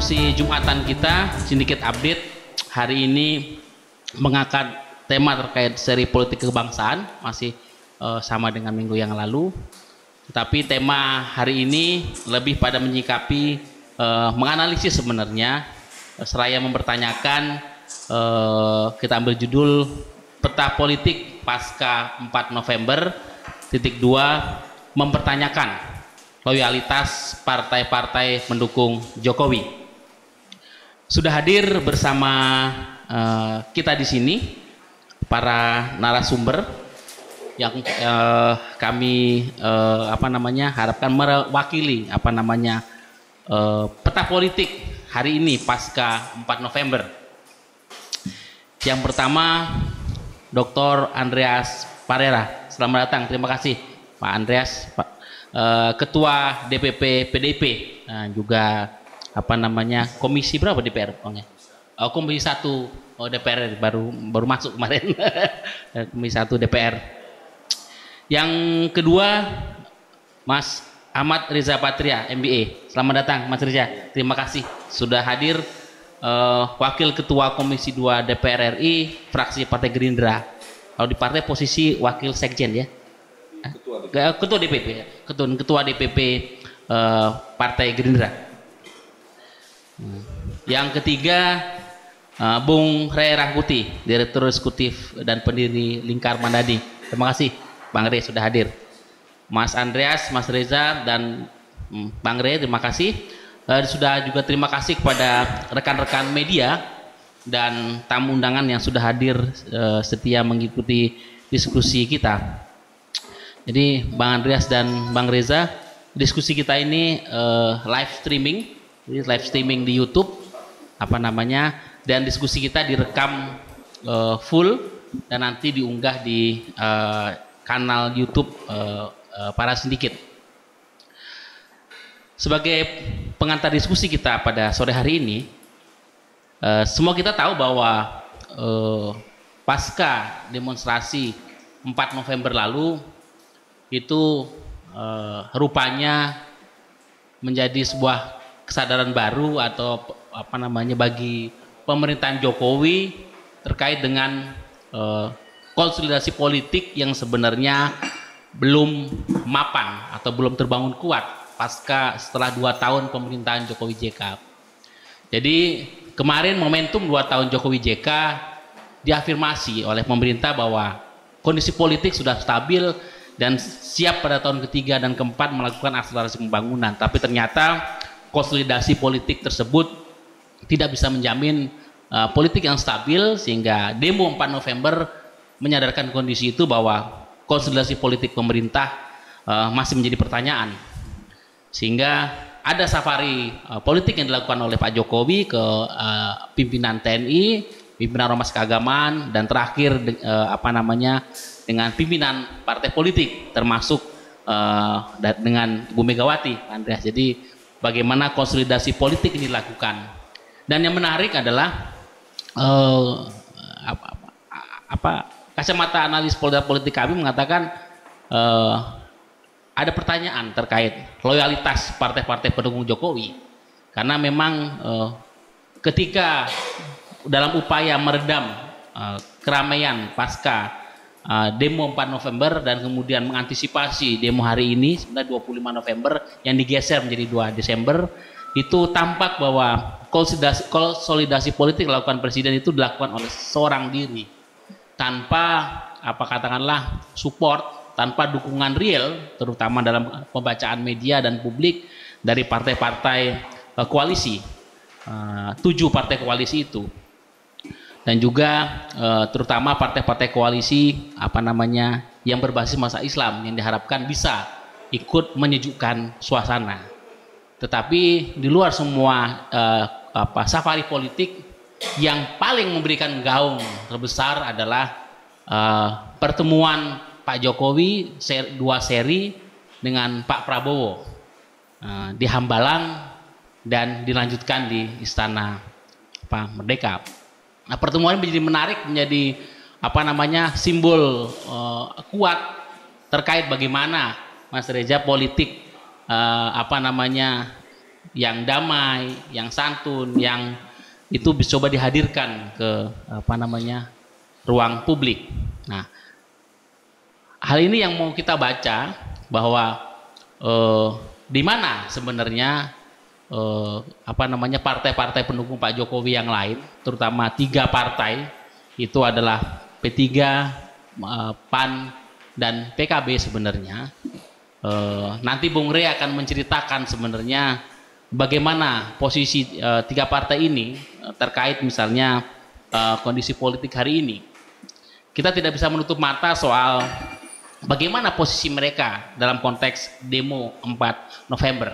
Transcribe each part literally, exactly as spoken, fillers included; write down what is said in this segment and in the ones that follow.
diskusi Jumatan kita, sedikit update. Hari ini mengangkat tema terkait seri politik kebangsaan, masih uh, sama dengan minggu yang lalu. Tetapi tema hari ini lebih pada menyikapi, uh, menganalisis sebenarnya, uh, seraya mempertanyakan, uh, kita ambil judul Peta Politik Pasca empat November, titik dua, mempertanyakan loyalitas partai-partai pendukung Jokowi. Sudah hadir bersama uh, kita di sini para narasumber yang uh, kami uh, apa namanya harapkan mewakili apa namanya uh, peta politik hari ini pasca empat November. Yang pertama, Doktor Andreas Parera. Selamat datang. Terima kasih Pak Andreas, Pak Uh, Ketua D P P P D I P, nah, juga apa namanya komisi berapa D P R? Oh, oh, komisi satu oh, D P R baru baru masuk kemarin. Komisi satu D P R. Yang kedua, Mas Ahmad Riza Patria, M B A. Selamat datang Mas Riza. Terima kasih sudah hadir, uh, Wakil Ketua Komisi dua D P R R I, fraksi Partai Gerindra. Kalau di partai posisi Wakil Sekjen ya. Ketua, ketua D P P, ketua, ketua D P P uh, Partai Gerindra. Yang ketiga, uh, Bung Ray Rangkuti, Direktur Eksekutif dan pendiri Lingkar Mandadi. Terima kasih Bang Ray sudah hadir. Mas Andreas, Mas Reza dan um, Bang Ray, terima kasih. Uh, sudah juga terima kasih kepada rekan-rekan media dan tamu undangan yang sudah hadir uh, setia mengikuti diskusi kita. Jadi Bang Andreas dan Bang Reza, diskusi kita ini uh, live streaming, jadi live streaming di YouTube, apa namanya, dan diskusi kita direkam uh, full dan nanti diunggah di uh, kanal YouTube uh, uh, Para Sindiket. Sebagai pengantar diskusi kita pada sore hari ini, uh, semua kita tahu bahwa uh, pasca demonstrasi empat November lalu, itu uh, rupanya menjadi sebuah kesadaran baru atau apa namanya bagi pemerintahan Jokowi terkait dengan uh, konsolidasi politik yang sebenarnya belum mapan atau belum terbangun kuat pasca setelah dua tahun pemerintahan Jokowi J K. Jadi kemarin momentum dua tahun Jokowi J K diafirmasi oleh pemerintah bahwa kondisi politik sudah stabil dan siap pada tahun ketiga dan keempat melakukan akselerasi pembangunan. Tapi ternyata konsolidasi politik tersebut tidak bisa menjamin uh, politik yang stabil, sehingga demo empat November menyadarkan kondisi itu bahwa konsolidasi politik pemerintah uh, masih menjadi pertanyaan. Sehingga ada safari uh, politik yang dilakukan oleh Pak Jokowi ke uh, pimpinan T N I, pimpinan ormas keagamaan, dan terakhir uh, apa namanya dengan pimpinan partai politik termasuk uh, dengan Bu Megawati, Andreas. Jadi bagaimana konsolidasi politik ini dilakukan. Dan yang menarik adalah uh, apa, apa, apa kacamata analis politik kami mengatakan uh, ada pertanyaan terkait loyalitas partai-partai pendukung Jokowi, karena memang uh, ketika dalam upaya meredam uh, keramaian pasca Uh, demo empat November dan kemudian mengantisipasi demo hari ini sebenarnya dua puluh lima November yang digeser menjadi dua Desember, itu tampak bahwa konsolidasi, konsolidasi politik dilakukan presiden itu dilakukan oleh seorang diri tanpa apa katakanlah support, tanpa dukungan real terutama dalam pembacaan media dan publik dari partai-partai uh, koalisi, uh, tujuh partai koalisi itu. Dan juga eh, terutama partai-partai koalisi apa namanya yang berbasis masa Islam yang diharapkan bisa ikut menyejukkan suasana. Tetapi di luar semua eh, apa safari politik, yang paling memberikan gaung terbesar adalah eh, pertemuan Pak Jokowi ser, dua seri dengan Pak Prabowo eh, di Hambalang dan dilanjutkan di Istana apa, Merdeka. Nah, pertemuan ini menjadi menarik, menjadi apa namanya simbol uh, kuat terkait bagaimana Mas Reza politik uh, apa namanya yang damai, yang santun, yang itu coba dihadirkan ke apa namanya ruang publik. Nah, hal ini yang mau kita baca bahwa eh, di mana sebenarnya eh, apa namanya partai-partai pendukung Pak Jokowi yang lain, terutama tiga partai itu adalah P tiga, eh, P A N, dan P K B sebenarnya. Eh, nanti Bung Rey akan menceritakan sebenarnya bagaimana posisi eh, tiga partai ini eh, terkait misalnya eh, kondisi politik hari ini. Kita tidak bisa menutup mata soal bagaimana posisi mereka dalam konteks demo empat November.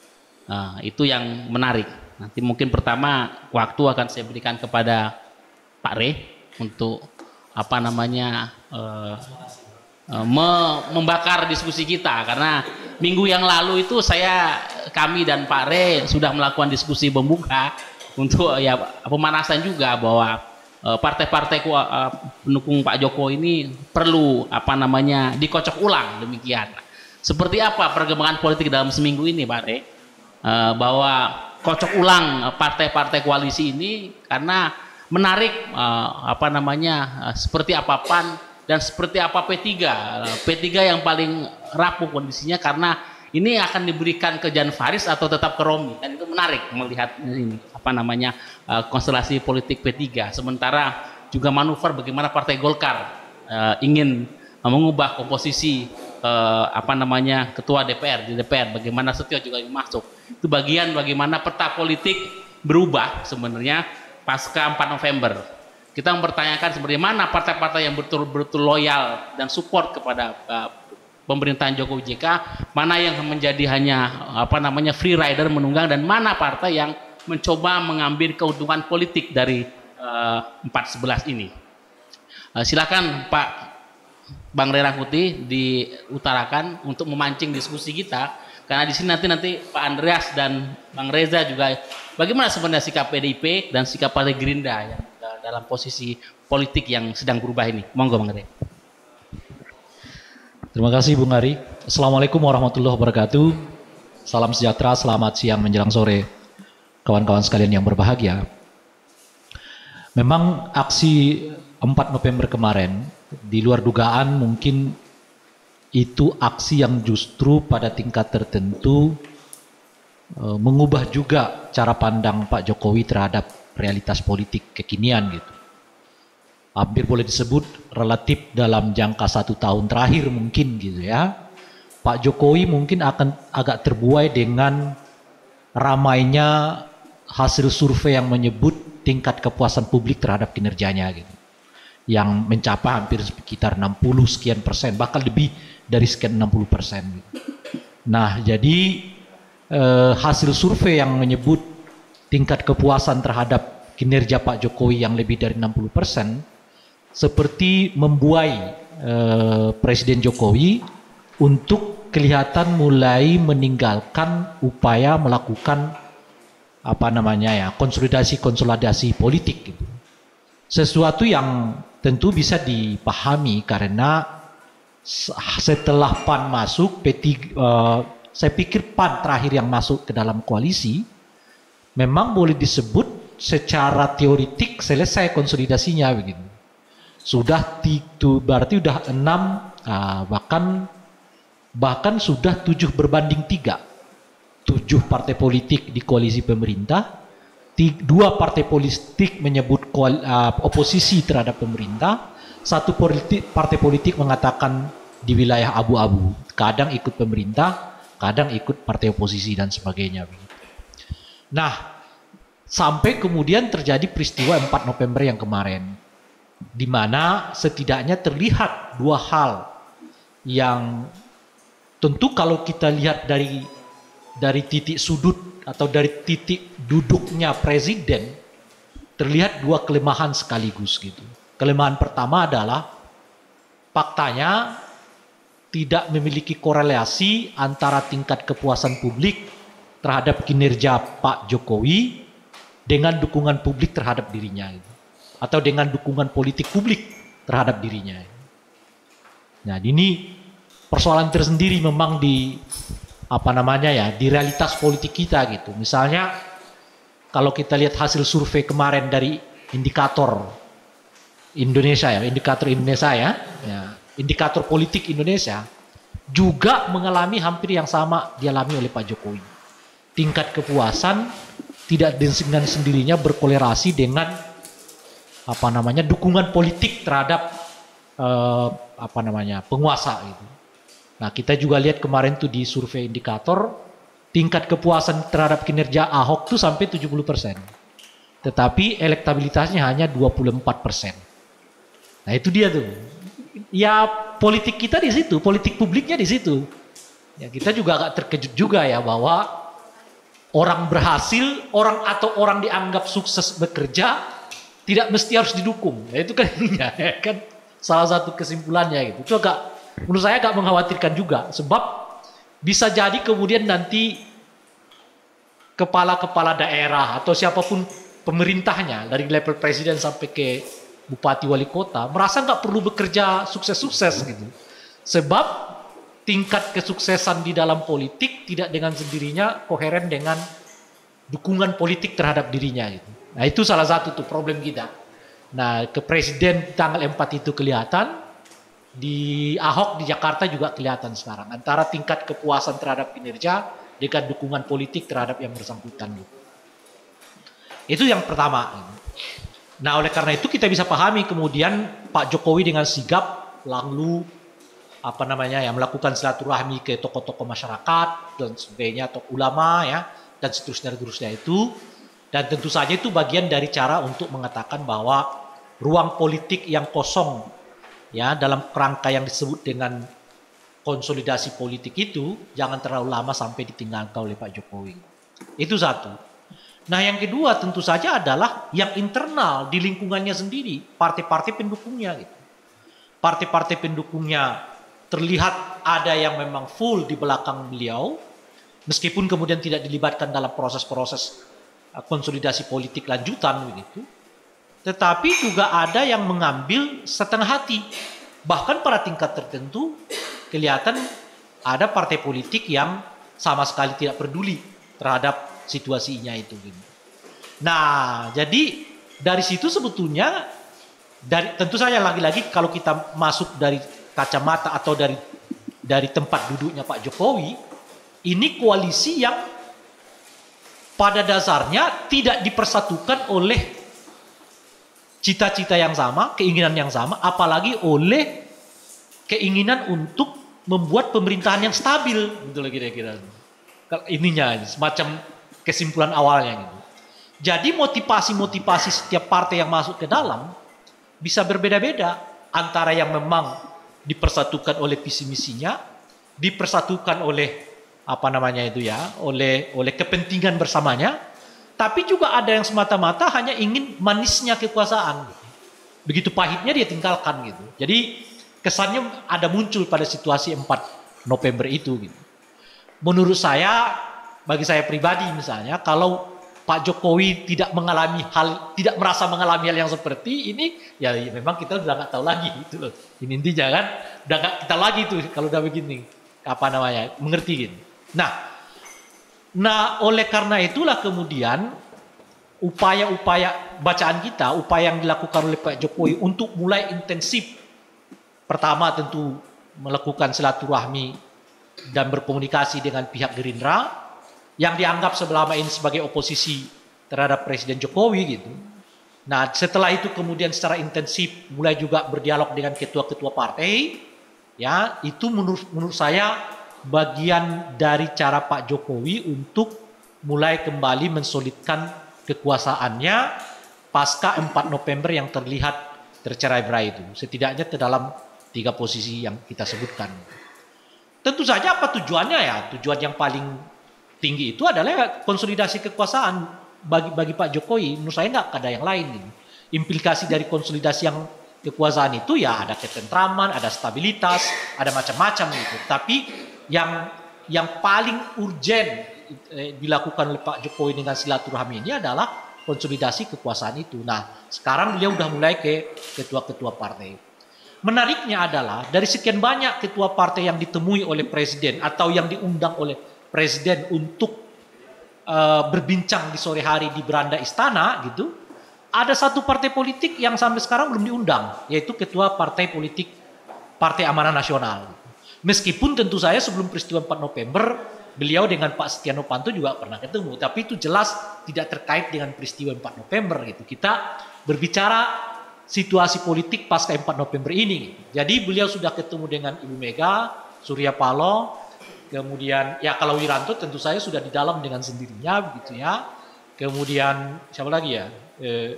Nah, itu yang menarik. Nanti mungkin pertama waktu akan saya berikan kepada Pak Rey untuk apa namanya eh, eh, me membakar diskusi kita, karena minggu yang lalu itu saya kami dan Pak Rey sudah melakukan diskusi pembuka untuk ya pemanasan juga bahwa partai-partai uh, pendukung Pak Jokowi ini perlu apa namanya dikocok ulang demikian. Seperti apa perkembangan politik dalam seminggu ini, Pak Rey? Uh, bahwa kocok ulang partai-partai koalisi ini karena menarik uh, apa namanya uh, seperti apa P A N dan seperti apa P tiga. Uh, P tiga yang paling rapuh kondisinya karena ini akan diberikan ke Jan Faris atau tetap ke Romi, dan itu menarik melihat ini apa namanya uh, konstelasi politik P tiga. Sementara juga manuver bagaimana Partai Golkar uh, ingin uh, mengubah komposisi uh, apa namanya ketua D P R di D P R, bagaimana Setio juga ingin masuk. Itu bagian bagaimana peta politik berubah sebenarnya pasca empat November. Kita mempertanyakan sebenarnya mana partai-partai yang betul-betul loyal dan support kepada uh, pemerintahan Jokowi J K, mana yang menjadi hanya apa namanya free rider menunggang, dan mana partai yang mencoba mengambil keuntungan politik dari uh, empat sebelas ini. Uh, silakan Pak Bang Rey Rangkuti diutarakan untuk memancing diskusi kita, karena di sini nanti nanti Pak Andreas dan Bang Reza juga bagaimana sebenarnya sikap P D I P dan sikap Partai Gerindra yang dalam posisi politik yang sedang berubah ini. Monggo Bang Rey. Terima kasih Bung Ari. Assalamualaikum warahmatullahi wabarakatuh. Salam sejahtera, selamat siang menjelang sore kawan-kawan sekalian yang berbahagia. Memang aksi empat November kemarin di luar dugaan, mungkin itu aksi yang justru pada tingkat tertentu e, mengubah juga cara pandang Pak Jokowi terhadap realitas politik kekinian gitu. Hampir boleh disebut relatif dalam jangka satu tahun terakhir mungkin gitu ya. Pak Jokowi mungkin akan agak terbuai dengan ramainya hasil survei yang menyebut tingkat kepuasan publik terhadap kinerjanya gitu. Yang mencapai hampir sekitar enam puluh sekian persen, bahkan lebih dari sekian enam puluh persen gitu. Nah, jadi eh, hasil survei yang menyebut tingkat kepuasan terhadap kinerja Pak Jokowi yang lebih dari enam puluh persen seperti membuai eh, Presiden Jokowi untuk kelihatan mulai meninggalkan upaya melakukan apa namanya ya konsolidasi-konsolidasi politik gitu. Sesuatu yang tentu bisa dipahami karena setelah P A N masuk P tiga, eh, saya pikir P A N terakhir yang masuk ke dalam koalisi memang boleh disebut secara teoritik selesai konsolidasinya begitu. Sudah itu berarti sudah enam uh, bahkan bahkan sudah tujuh berbanding tiga, tujuh partai politik di koalisi pemerintah, tiga, dua partai politik menyebut koal, uh, oposisi terhadap pemerintah, satu politik, partai politik mengatakan di wilayah abu-abu, kadang ikut pemerintah, kadang ikut partai oposisi dan sebagainya. Nah, sampai kemudian terjadi peristiwa empat November yang kemarin, di mana setidaknya terlihat dua hal yang tentu kalau kita lihat dari dari titik sudut atau dari titik duduknya presiden, terlihat dua kelemahan sekaligus gitu. Kelemahan pertama adalah faktanya tidak memiliki korelasi antara tingkat kepuasan publik terhadap kinerja Pak Jokowi dengan dukungan publik terhadap dirinya gitu, atau dengan dukungan politik publik terhadap dirinya. Nah, ini persoalan tersendiri memang di apa namanya ya, di realitas politik kita gitu. Misalnya kalau kita lihat hasil survei kemarin dari indikator Indonesia ya, indikator Indonesia ya, ya indikator politik Indonesia juga mengalami hampir yang sama dialami oleh Pak Jokowi. Tingkat kepuasan tidak dengan sendirinya berkolerasi dengan apa namanya dukungan politik terhadap eh, apa namanya penguasa gitu. Nah kita juga lihat kemarin tuh di survei indikator tingkat kepuasan terhadap kinerja Ahok tuh sampai tujuh puluh persen, tetapi elektabilitasnya hanya dua puluh empat persen. Nah itu dia tuh, ya politik kita di situ, politik publiknya di situ. Ya kita juga agak terkejut juga ya bahwa orang berhasil, orang atau orang dianggap sukses bekerja tidak mesti harus didukung. Ya, itu kan ya, kan salah satu kesimpulannya gitu. Itu agak menurut saya agak mengkhawatirkan juga sebab bisa jadi kemudian nanti kepala-kepala daerah atau siapapun pemerintahnya dari level presiden sampai ke bupati wali kota merasa nggak perlu bekerja sukses-sukses gitu. Sebab tingkat kesuksesan di dalam politik tidak dengan sendirinya koheren dengan dukungan politik terhadap dirinya gitu. Nah itu salah satu tuh problem kita. Nah ke presiden tanggal empat itu kelihatan, di Ahok di Jakarta juga kelihatan sekarang. Antara tingkat kepuasan terhadap kinerja dengan dukungan politik terhadap yang bersangkutan gitu. Itu yang pertama. Nah oleh karena itu kita bisa pahami kemudian Pak Jokowi dengan sigap lalu apa namanya ya melakukan silaturahmi ke tokoh-tokoh masyarakat dan sebagainya atau ulama ya dan seterusnya seterusnya itu. Dan tentu saja itu bagian dari cara untuk mengatakan bahwa ruang politik yang kosong ya dalam kerangka yang disebut dengan konsolidasi politik itu jangan terlalu lama sampai ditinggalkan oleh Pak Jokowi. Itu satu. Nah yang kedua tentu saja adalah yang internal di lingkungannya sendiri, partai-partai pendukungnya gitu. Partai-partai pendukungnya terlihat ada yang memang full di belakang beliau, meskipun kemudian tidak dilibatkan dalam proses-proses konsolidasi politik lanjutan begitu. Tetapi juga ada yang mengambil setengah hati. Bahkan pada tingkat tertentu kelihatan ada partai politik yang sama sekali tidak peduli terhadap situasinya itu. Nah, jadi dari situ sebetulnya dari tentu saja lagi-lagi kalau kita masuk dari kacamata atau dari dari tempat duduknya Pak Jokowi, ini koalisi yang pada dasarnya tidak dipersatukan oleh cita-cita yang sama, keinginan yang sama, apalagi oleh keinginan untuk membuat pemerintahan yang stabil, gitu lah kira-kira. Ininya semacam kesimpulan awalnya gitu. Jadi motivasi-motivasi setiap partai yang masuk ke dalam bisa berbeda-beda antara yang memang dipersatukan oleh visi misinya, dipersatukan oleh apa namanya itu ya, oleh oleh kepentingan bersamanya, tapi juga ada yang semata-mata hanya ingin manisnya kekuasaan. Begitu pahitnya dia tinggalkan gitu. Jadi kesannya ada muncul pada situasi empat November itu gitu. Menurut saya, bagi saya pribadi misalnya, kalau Pak Jokowi tidak mengalami hal, tidak merasa mengalami hal yang seperti ini, ya, ya memang kita udah nggak tahu lagi itu loh. Ini intinya kan, udah nggak kita lagi tuh kalau udah begini, apa namanya, mengerti gitu. Nah, nah oleh karena itulah kemudian upaya-upaya bacaan kita, upaya yang dilakukan oleh Pak Jokowi untuk mulai intensif, pertama tentu melakukan silaturahmi dan berkomunikasi dengan pihak Gerindra yang dianggap selama ini sebagai oposisi terhadap Presiden Jokowi gitu. Nah setelah itu kemudian secara intensif mulai juga berdialog dengan ketua-ketua partai, ya itu menurut, menurut saya bagian dari cara Pak Jokowi untuk mulai kembali mensolidkan kekuasaannya pasca empat November yang terlihat tercerai-berai itu. Setidaknya ke dalam tiga posisi yang kita sebutkan. Tentu saja apa tujuannya ya? Tujuan yang paling tinggi itu adalah konsolidasi kekuasaan bagi bagi Pak Jokowi. Menurut saya nggak ada yang lain. Gitu. Implikasi dari konsolidasi yang kekuasaan itu ya ada ketentraman, ada stabilitas, ada macam-macam gitu. Tapi yang yang paling urgen eh, dilakukan oleh Pak Jokowi dengan silaturahmi ini adalah konsolidasi kekuasaan itu. Nah, sekarang beliau udah mulai ke ketua-ketua partai. Menariknya adalah dari sekian banyak ketua partai yang ditemui oleh presiden atau yang diundang oleh Presiden untuk uh, berbincang di sore hari di beranda istana gitu, ada satu partai politik yang sampai sekarang belum diundang, yaitu ketua partai politik Partai Amanat Nasional. Meskipun tentu saya sebelum peristiwa empat November, beliau dengan Pak Setia Novanto juga pernah ketemu, tapi itu jelas tidak terkait dengan peristiwa empat November gitu. Kita berbicara situasi politik pasca empat November ini. Jadi beliau sudah ketemu dengan Ibu Mega, Surya Paloh, kemudian ya kalau Wiranto tentu saya sudah di dalam dengan sendirinya begitu ya. Kemudian siapa lagi ya? Eh,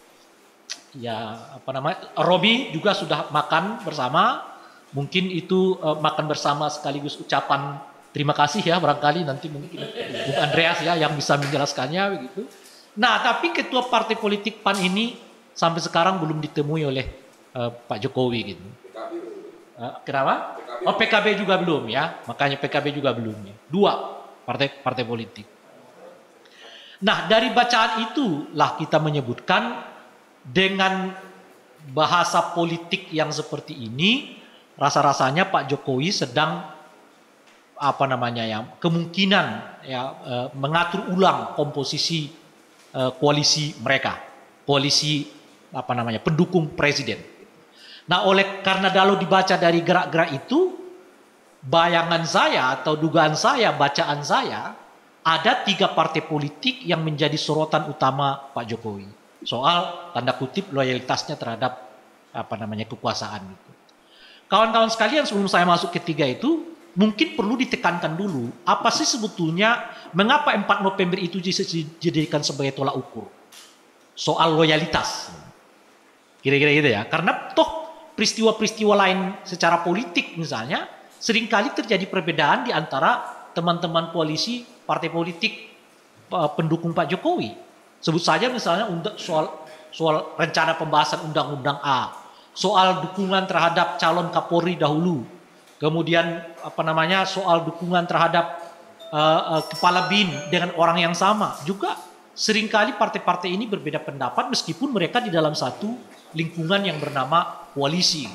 ya apa namanya? Robi juga sudah makan bersama. Mungkin itu eh, makan bersama sekaligus ucapan terima kasih ya, barangkali nanti mungkin Bung Andreas ya yang bisa menjelaskannya begitu. Nah, tapi ketua partai politik P A N ini sampai sekarang belum ditemui oleh uh, Pak Jokowi gitu. Uh, kenapa? Oh, P K B juga belum ya. Makanya P K B juga belum ya. Dua partai partai politik. Nah, dari bacaan itulah kita menyebutkan dengan bahasa politik yang seperti ini, rasa-rasanya Pak Jokowi sedang apa namanya ya, kemungkinan ya uh, mengatur ulang komposisi uh, koalisi mereka. Koalisi apa namanya pendukung presiden. Nah, oleh karena kalau dibaca dari gerak-gerak itu, bayangan saya atau dugaan saya, bacaan saya, ada tiga partai politik yang menjadi sorotan utama Pak Jokowi soal tanda kutip loyalitasnya terhadap apa namanya kekuasaan itu. Kawan-kawan sekalian, sebelum saya masuk ketiga itu, mungkin perlu ditekankan dulu apa sih sebetulnya mengapa empat November itu dijadikan sebagai tolak ukur soal loyalitas. Kira-kira gitu ya. Karena toh peristiwa-peristiwa lain secara politik misalnya seringkali terjadi perbedaan di antara teman-teman koalisi partai politik pendukung Pak Jokowi. Sebut saja misalnya soal soal rencana pembahasan undang-undang A, soal dukungan terhadap calon Kapolri dahulu, kemudian apa namanya soal dukungan terhadap uh, uh, kepala B I N dengan orang yang sama. Juga seringkali partai-partai ini berbeda pendapat meskipun mereka di dalam satu lingkungan yang bernama koalisi.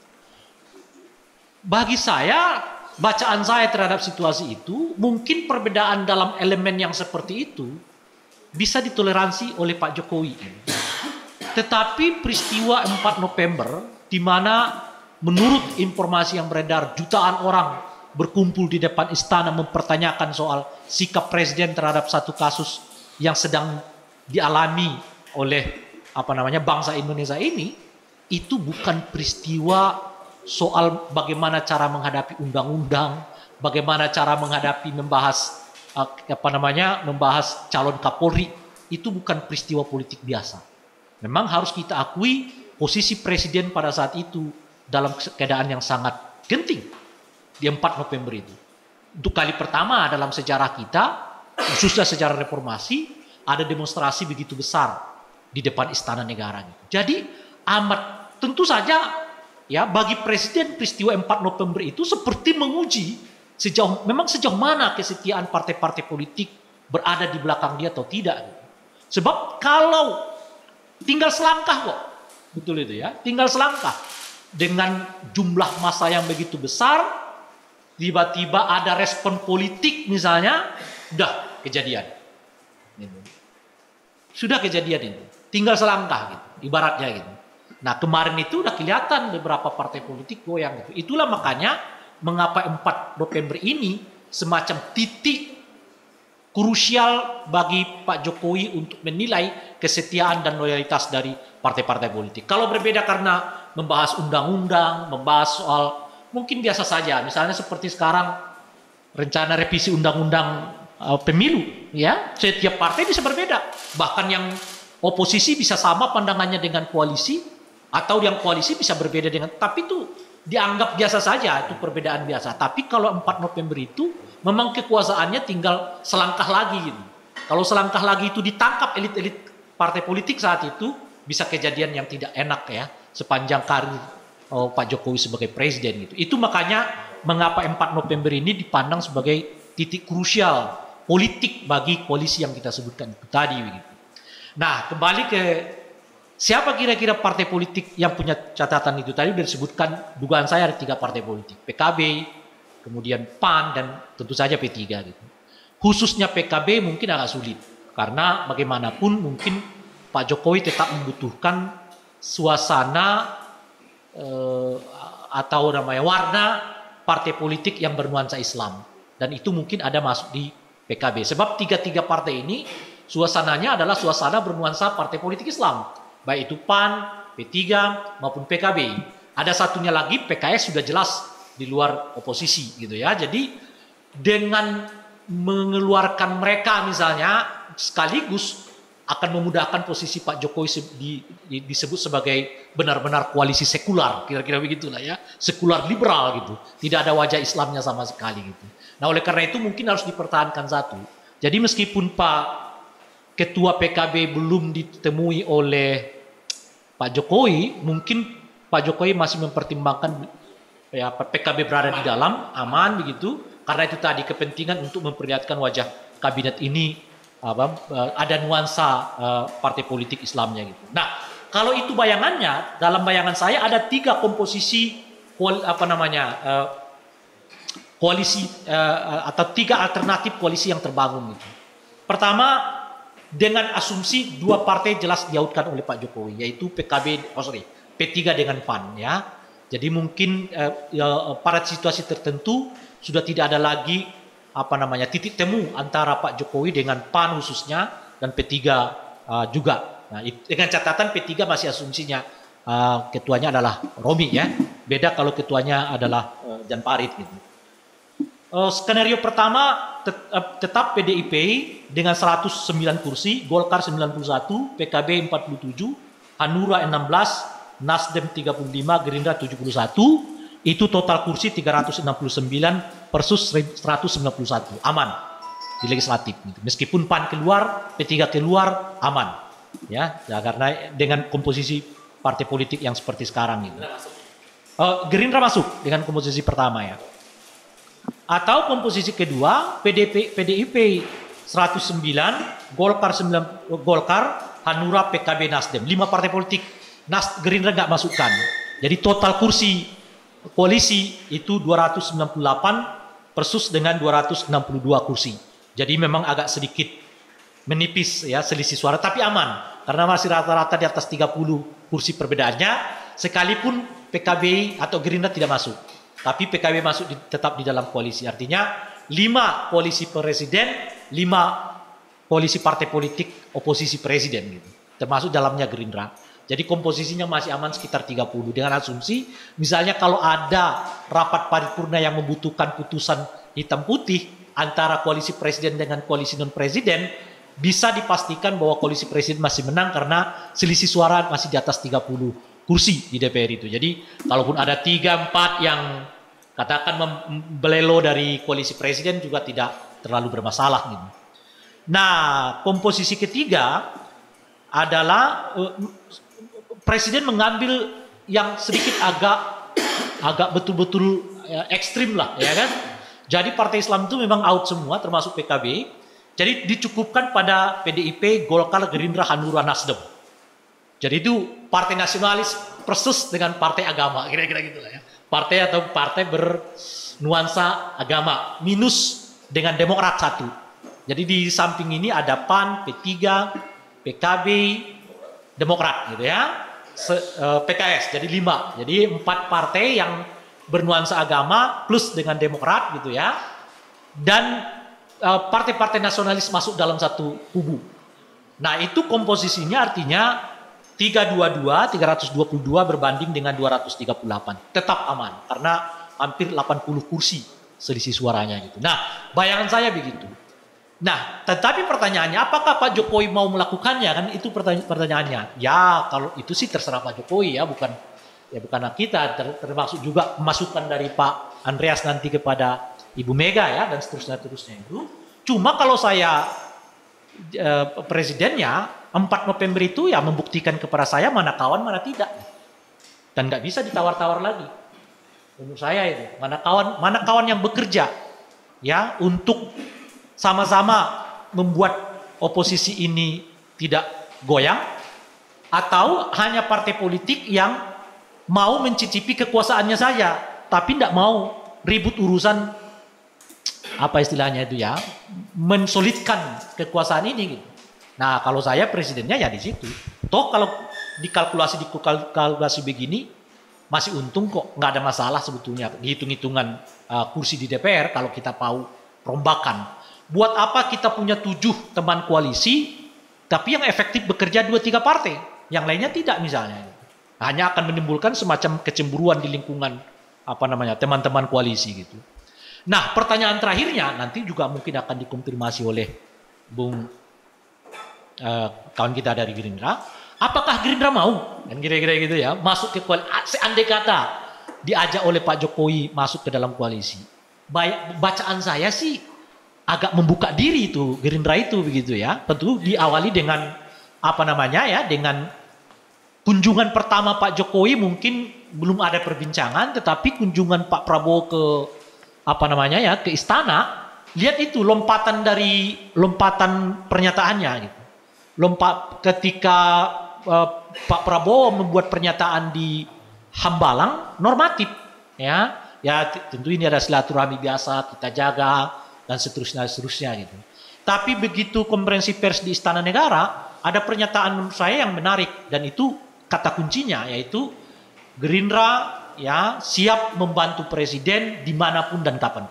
Bagi saya, bacaan saya terhadap situasi itu, mungkin perbedaan dalam elemen yang seperti itu bisa ditoleransi oleh Pak Jokowi. Tetapi peristiwa empat November, di mana menurut informasi yang beredar, jutaan orang berkumpul di depan istana mempertanyakan soal sikap presiden terhadap satu kasus yang sedang dialami oleh apa namanya bangsa Indonesia ini, itu bukan peristiwa soal bagaimana cara menghadapi undang-undang, bagaimana cara menghadapi membahas apa namanya membahas calon Kapolri. Itu bukan peristiwa politik biasa. Memang harus kita akui posisi presiden pada saat itu dalam keadaan yang sangat genting di empat November itu. Untuk kali pertama dalam sejarah kita, khususnya sejarah reformasi, ada demonstrasi begitu besar di depan istana negara. Jadi amat tentu saja ya bagi presiden peristiwa empat November itu seperti menguji sejauh memang sejauh mana kesetiaan partai-partai politik berada di belakang dia atau tidak. Sebab kalau tinggal selangkah kok, betul itu ya, tinggal selangkah dengan jumlah massa yang begitu besar, tiba-tiba ada respon politik misalnya, udah kejadian. Sudah kejadian itu. Tinggal selangkah gitu, ibaratnya gitu. Nah, kemarin itu udah kelihatan beberapa partai politik goyang gitu. Itulah makanya mengapa empat November ini semacam titik krusial bagi Pak Jokowi untuk menilai kesetiaan dan loyalitas dari partai-partai politik. Kalau berbeda karena membahas undang-undang, membahas soal mungkin biasa saja, misalnya seperti sekarang rencana revisi undang-undang uh, pemilu, ya, setiap partai bisa berbeda. Bahkan yang oposisi bisa sama pandangannya dengan koalisi, atau yang koalisi bisa berbeda dengan, tapi itu dianggap biasa saja, itu perbedaan biasa. Tapi kalau empat November itu memang kekuasaannya tinggal selangkah lagi gitu. Kalau selangkah lagi itu ditangkap elit-elit partai politik saat itu, bisa kejadian yang tidak enak ya sepanjang karir oh, Pak Jokowi sebagai presiden gitu. Itu makanya mengapa empat November ini dipandang sebagai titik krusial politik bagi koalisi yang kita sebutkan itu tadi begitu. Nah, kembali ke siapa kira-kira partai politik yang punya catatan itu tadi sudah disebutkan, dugaan saya ada tiga partai politik, P K B, kemudian P A N dan tentu saja P tiga gitu. khususnya P K B mungkin agak sulit. Karena bagaimanapun mungkin Pak Jokowi tetap membutuhkan suasana eh, atau namanya warna partai politik yang bernuansa Islam. Dan itu mungkin ada masuk di P K B. Sebab tiga-tiga partai ini suasananya adalah suasana bernuansa partai politik Islam. Baik itu P A N, P tiga maupun P K B. Ada satunya lagi P K S sudah jelas di luar oposisi gitu ya. Jadi dengan mengeluarkan mereka misalnya sekaligus akan memudahkan posisi Pak Jokowi di, di, disebut sebagai benar-benar koalisi sekular, kira-kira begitulah ya, sekular liberal gitu, tidak ada wajah Islamnya sama sekali gitu. Nah oleh karena itu mungkin harus dipertahankan satu. Jadi meskipun Pak Ketua P K B belum ditemui oleh Pak Jokowi, mungkin Pak Jokowi masih mempertimbangkan ya P K B berada di dalam aman begitu. Karena itu tadi kepentingan untuk memperlihatkan wajah kabinet ini apa, ada nuansa uh, partai politik Islamnya gitu. Nah, kalau itu bayangannya, dalam bayangan saya ada tiga komposisi koal, apa namanya uh, koalisi uh, atau tiga alternatif koalisi yang terbangun gitu. Pertama, dengan asumsi dua partai jelas diautkan oleh Pak Jokowi, yaitu P K B, oh sorry, P tiga dengan P A N ya. Jadi mungkin uh, ya, pada situasi tertentu sudah tidak ada lagi apa namanya titik temu antara Pak Jokowi dengan P A N khususnya dan P tiga uh, juga. Nah, dengan catatan P tiga masih asumsinya uh, ketuanya adalah Romi ya. Beda kalau ketuanya adalah uh, Jan Farid gitu. Uh, skenario pertama tet, uh, tetap P D I P dengan seratus sembilan kursi, Golkar sembilan puluh satu, P K B empat puluh tujuh, Hanura enam belas, Nasdem tiga puluh lima, Gerindra tujuh puluh satu. Itu total kursi tiga ratus enam puluh sembilan versus seratus sembilan puluh satu. Aman di legislatif gitu. Meskipun P A N keluar, P tiga keluar, aman. Ya, ya karena dengan komposisi partai politik yang seperti sekarang gitu. Uh, Gerindra masuk dengan komposisi pertama ya. Atau komposisi kedua P D P, P D I P seratus sembilan, Golkar sembilan, Golkar, Hanura, P K B, Nasdem. lima partai politik. Nas, Gerindra nggak masukkan. Jadi total kursi koalisi itu dua ratus sembilan puluh delapan versus dengan dua ratus enam puluh dua kursi. Jadi memang agak sedikit menipis ya selisih suara, tapi aman karena masih rata-rata di atas tiga puluh kursi perbedaannya. Sekalipun P K B atau Gerindra tidak masuk, tapi P K B masuk di, tetap di dalam koalisi. Artinya lima koalisi presiden, lima koalisi partai politik oposisi presiden gitu, termasuk dalamnya Gerindra. Jadi komposisinya masih aman sekitar tiga puluh dengan asumsi misalnya kalau ada rapat paripurna yang membutuhkan putusan hitam putih antara koalisi presiden dengan koalisi non presiden, bisa dipastikan bahwa koalisi presiden masih menang karena selisih suara masih di atas tiga puluh kursi di D P R itu. Jadi kalaupun ada tiga empat yang katakan membelelo dari koalisi presiden juga tidak terlalu bermasalah gitu. Nah, komposisi ketiga adalah uh, Presiden mengambil yang sedikit agak agak betul-betul ya, ekstrim lah, ya kan? Jadi partai Islam itu memang out semua, termasuk P K B. Jadi dicukupkan pada P D I P, Golkar, Gerindra, Hanura, Nasdem. Jadi itu partai nasionalis persis dengan partai agama, kira-kira gitulah ya. Partai atau partai bernuansa agama, minus dengan Demokrat satu. Jadi di samping ini ada P A N, P tiga, P K B, Demokrat gitu ya. Se, uh, P K S jadi lima, jadi empat partai yang bernuansa agama plus dengan Demokrat gitu ya, dan uh, partai-partai nasionalis masuk dalam satu kubu. Nah itu komposisinya artinya tiga ratus dua puluh dua, tiga ratus dua puluh dua berbanding dengan dua ratus tiga puluh delapan, tetap aman karena hampir delapan puluh kursi selisih suaranya gitu. Nah bayangan saya begitu. Nah, tetapi pertanyaannya, apakah Pak Jokowi mau melakukannya? Kan itu pertanya pertanyaannya. Ya, kalau itu sih terserah Pak Jokowi ya, bukan ya bukan kita. Ter termasuk juga masukan dari Pak Andreas nanti kepada Ibu Mega ya dan seterusnya terusnya itu. Cuma kalau saya eh, presidennya empat November itu ya membuktikan kepada saya mana kawan mana tidak, dan nggak bisa ditawar-tawar lagi. Menurut saya itu mana kawan mana kawan yang bekerja ya untuk sama-sama membuat oposisi ini tidak goyang, atau hanya partai politik yang mau mencicipi kekuasaannya saja, tapi tidak mau ribut urusan apa istilahnya itu ya, mensolidkan kekuasaan ini gitu. Nah, kalau saya presidennya ya di situ. Toh kalau dikalkulasi dikalkulasi begini masih untung kok, nggak ada masalah sebetulnya hitung-hitungan uh, kursi di D P R kalau kita mau rombakan. Buat apa kita punya tujuh teman koalisi, tapi yang efektif bekerja dua tiga partai, yang lainnya tidak misalnya. Hanya akan menimbulkan semacam kecemburuan di lingkungan apa namanya teman-teman koalisi gitu. Nah, pertanyaan terakhirnya nanti juga mungkin akan dikonfirmasi oleh Bung Uh, kawan kita dari Gerindra, apakah Gerindra mau kan kira-kira gitu ya masuk ke koalisi, seandai kata diajak oleh Pak Jokowi masuk ke dalam koalisi. Bacaan saya sih agak membuka diri itu Gerindra itu begitu ya, tentu diawali dengan apa namanya ya dengan kunjungan pertama Pak Jokowi mungkin belum ada perbincangan, tetapi kunjungan Pak Prabowo ke apa namanya ya ke istana, lihat itu lompatan dari lompatan pernyataannya gitu. Lompat ketika uh, Pak Prabowo membuat pernyataan di Hambalang normatif ya ya tentu ini ada silaturahmi biasa kita jaga dan seterusnya seterusnya gitu. Tapi begitu konferensi pers di Istana Negara ada pernyataan menurut saya yang menarik dan itu kata kuncinya yaitu Gerindra ya siap membantu presiden dimanapun dan kapan.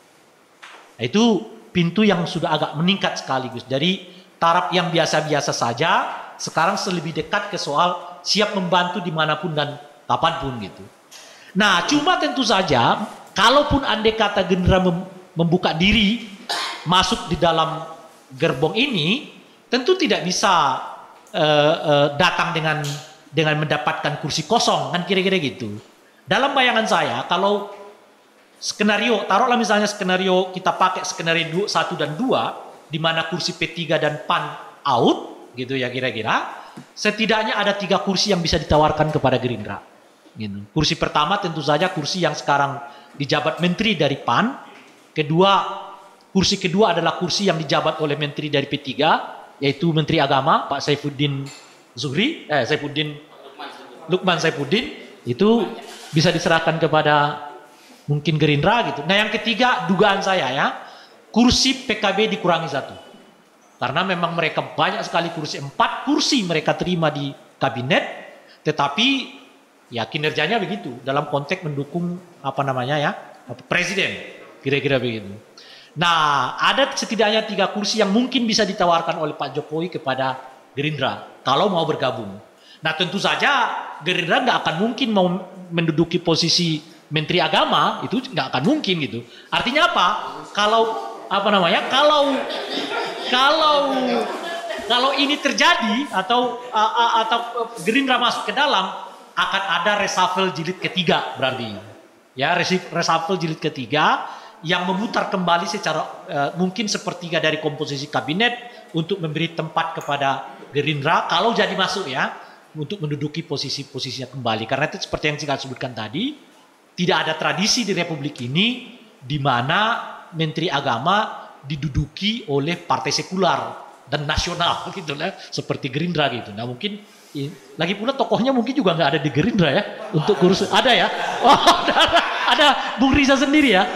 Nah, itu pintu yang sudah agak meningkat sekaligus dari taraf yang biasa-biasa saja, sekarang lebih dekat ke soal siap membantu dimanapun dan kapanpun gitu. Nah, cuma tentu saja, kalaupun andai kata Gerindra mem membuka diri masuk di dalam gerbong ini, tentu tidak bisa uh, uh, datang dengan dengan mendapatkan kursi kosong, kan kira-kira gitu. Dalam bayangan saya, kalau skenario, taruhlah misalnya skenario kita pakai skenario satu dan dua, di mana kursi P tiga dan P A N out, gitu ya kira-kira, setidaknya ada tiga kursi yang bisa ditawarkan kepada Gerindra. Gitu. Kursi pertama tentu saja kursi yang sekarang dijabat menteri dari P A N, kedua, kursi kedua adalah kursi yang dijabat oleh menteri dari P tiga, yaitu Menteri Agama, Pak Saifuddin Zuhri, eh Saifuddin, Lukman Saifuddin, itu bisa diserahkan kepada mungkin Gerindra gitu. Nah yang ketiga dugaan saya ya, kursi P K B dikurangi satu. Karena memang mereka banyak sekali kursi, empat kursi mereka terima di kabinet, tetapi ya kinerjanya begitu dalam konteks mendukung apa namanya ya presiden, kira-kira begitu. Nah ada setidaknya tiga kursi yang mungkin bisa ditawarkan oleh Pak Jokowi kepada Gerindra kalau mau bergabung. Nah tentu saja Gerindra nggak akan mungkin mau menduduki posisi Menteri Agama, itu nggak akan mungkin gitu. Artinya apa? Kalau apa namanya kalau kalau kalau ini terjadi atau uh, atau Gerindra masuk ke dalam akan ada reshuffle jilid ketiga berarti ya reshuffle jilid ketiga yang memutar kembali secara uh, mungkin sepertiga dari komposisi kabinet untuk memberi tempat kepada Gerindra kalau jadi masuk ya untuk menduduki posisi-posisinya kembali, karena itu seperti yang saya sebutkan tadi, tidak ada tradisi di Republik ini di mana Menteri Agama diduduki oleh partai sekular dan nasional gitu lah, seperti Gerindra gitu. Nah mungkin lagi pula tokohnya mungkin juga nggak ada di Gerindra ya untuk kurus. Ada ya? Oh, ada, ada Bung Riza sendiri ya.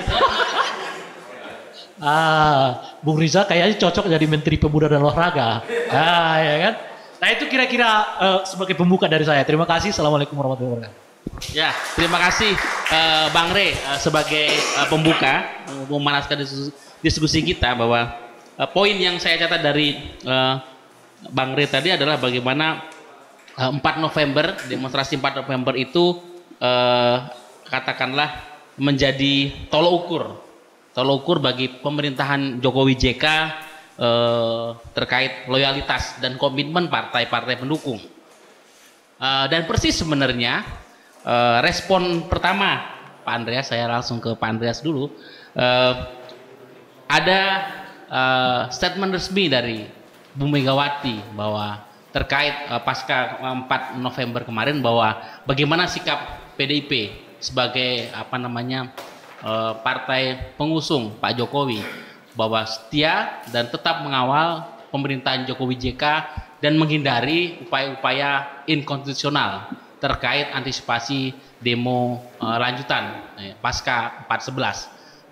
Ah, Bung Riza kayaknya cocok jadi Menteri Pemuda dan Olahraga. Ah, ya kan? Nah itu kira-kira uh, sebagai pembuka dari saya. Terima kasih. Assalamualaikum warahmatullahi wabarakatuh. Ya, terima kasih uh, Bang Rey uh, sebagai uh, pembuka uh, memanaskan diskusi, diskusi kita bahwa uh, poin yang saya catat dari uh, Bang Rey tadi adalah bagaimana uh, empat November, demonstrasi empat November itu uh, katakanlah menjadi tolok ukur, tolok ukur bagi pemerintahan Jokowi J K uh, terkait loyalitas dan komitmen partai-partai pendukung. Uh, dan persis sebenarnya Uh, respon pertama Pak Andreas, saya langsung ke Pak Andreas dulu. Uh, ada uh, statement resmi dari Bu Megawati bahwa terkait uh, pasca empat November kemarin bahwa bagaimana sikap P D I P sebagai apa namanya uh, partai pengusung Pak Jokowi, bahwa setia dan tetap mengawal pemerintahan Jokowi J K dan menghindari upaya-upaya inkonstitusional terkait antisipasi demo uh, lanjutan eh, pasca empat sebelas.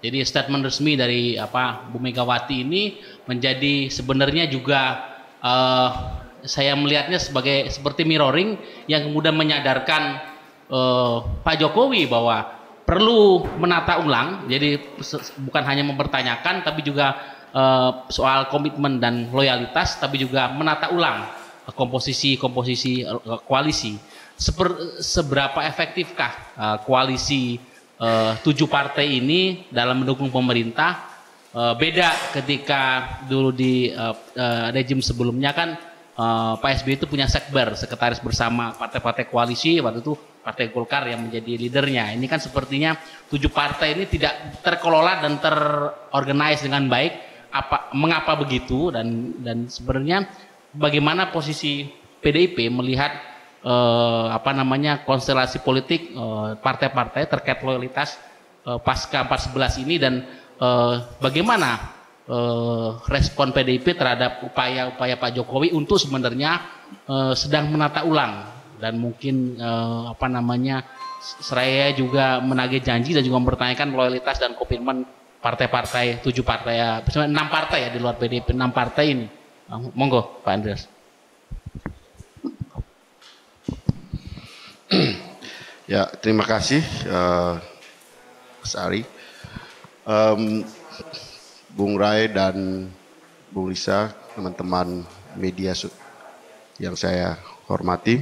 Jadi statement resmi dari apa Bu Megawati ini menjadi sebenarnya juga uh, saya melihatnya sebagai seperti mirroring yang kemudian menyadarkan uh, Pak Jokowi bahwa perlu menata ulang. Jadi bukan hanya mempertanyakan tapi juga uh, soal komitmen dan loyalitas, tapi juga menata ulang komposisi-komposisi uh, koalisi. Seper, seberapa efektifkah uh, koalisi uh, tujuh partai ini dalam mendukung pemerintah? Uh, beda ketika dulu di uh, uh, rejim sebelumnya kan uh, Pak S B Y itu punya sekber, sekretaris bersama partai-partai koalisi, waktu itu Partai Golkar yang menjadi leadernya. Ini kan sepertinya tujuh partai ini tidak terkelola dan terorganize dengan baik. Apa, mengapa begitu? Dan dan sebenarnya bagaimana posisi P D I P melihat eh, apa namanya konstelasi politik eh, partai-partai terkait loyalitas eh, pasca empat sebelas ini, dan eh, bagaimana eh, respon P D I P terhadap upaya-upaya Pak Jokowi untuk sebenarnya eh, sedang menata ulang, dan mungkin eh, apa namanya seraya juga menagih janji dan juga mempertanyakan loyalitas dan komitmen partai-partai tujuh partai ya, enam partai ya di luar P D I P, enam partai ini. Monggo Pak Andreas. Ya, terima kasih uh, Mas Ari, um, Bung Rai dan Bung Risa, teman-teman media yang saya hormati.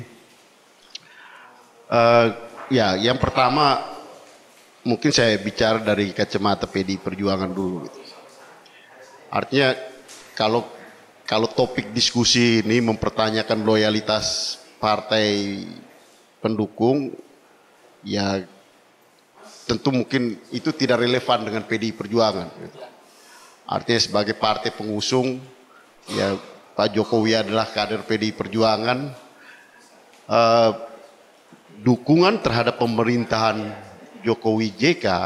Uh, ya, yang pertama mungkin saya bicara dari kacamata P D I Perjuangan dulu. Gitu. Artinya kalau kalau topik diskusi ini mempertanyakan loyalitas partai pendukung, ya tentu mungkin itu tidak relevan dengan P D I Perjuangan. Gitu. Artinya sebagai partai pengusung, ya Pak Jokowi adalah kader P D I Perjuangan. Uh, dukungan terhadap pemerintahan Jokowi J K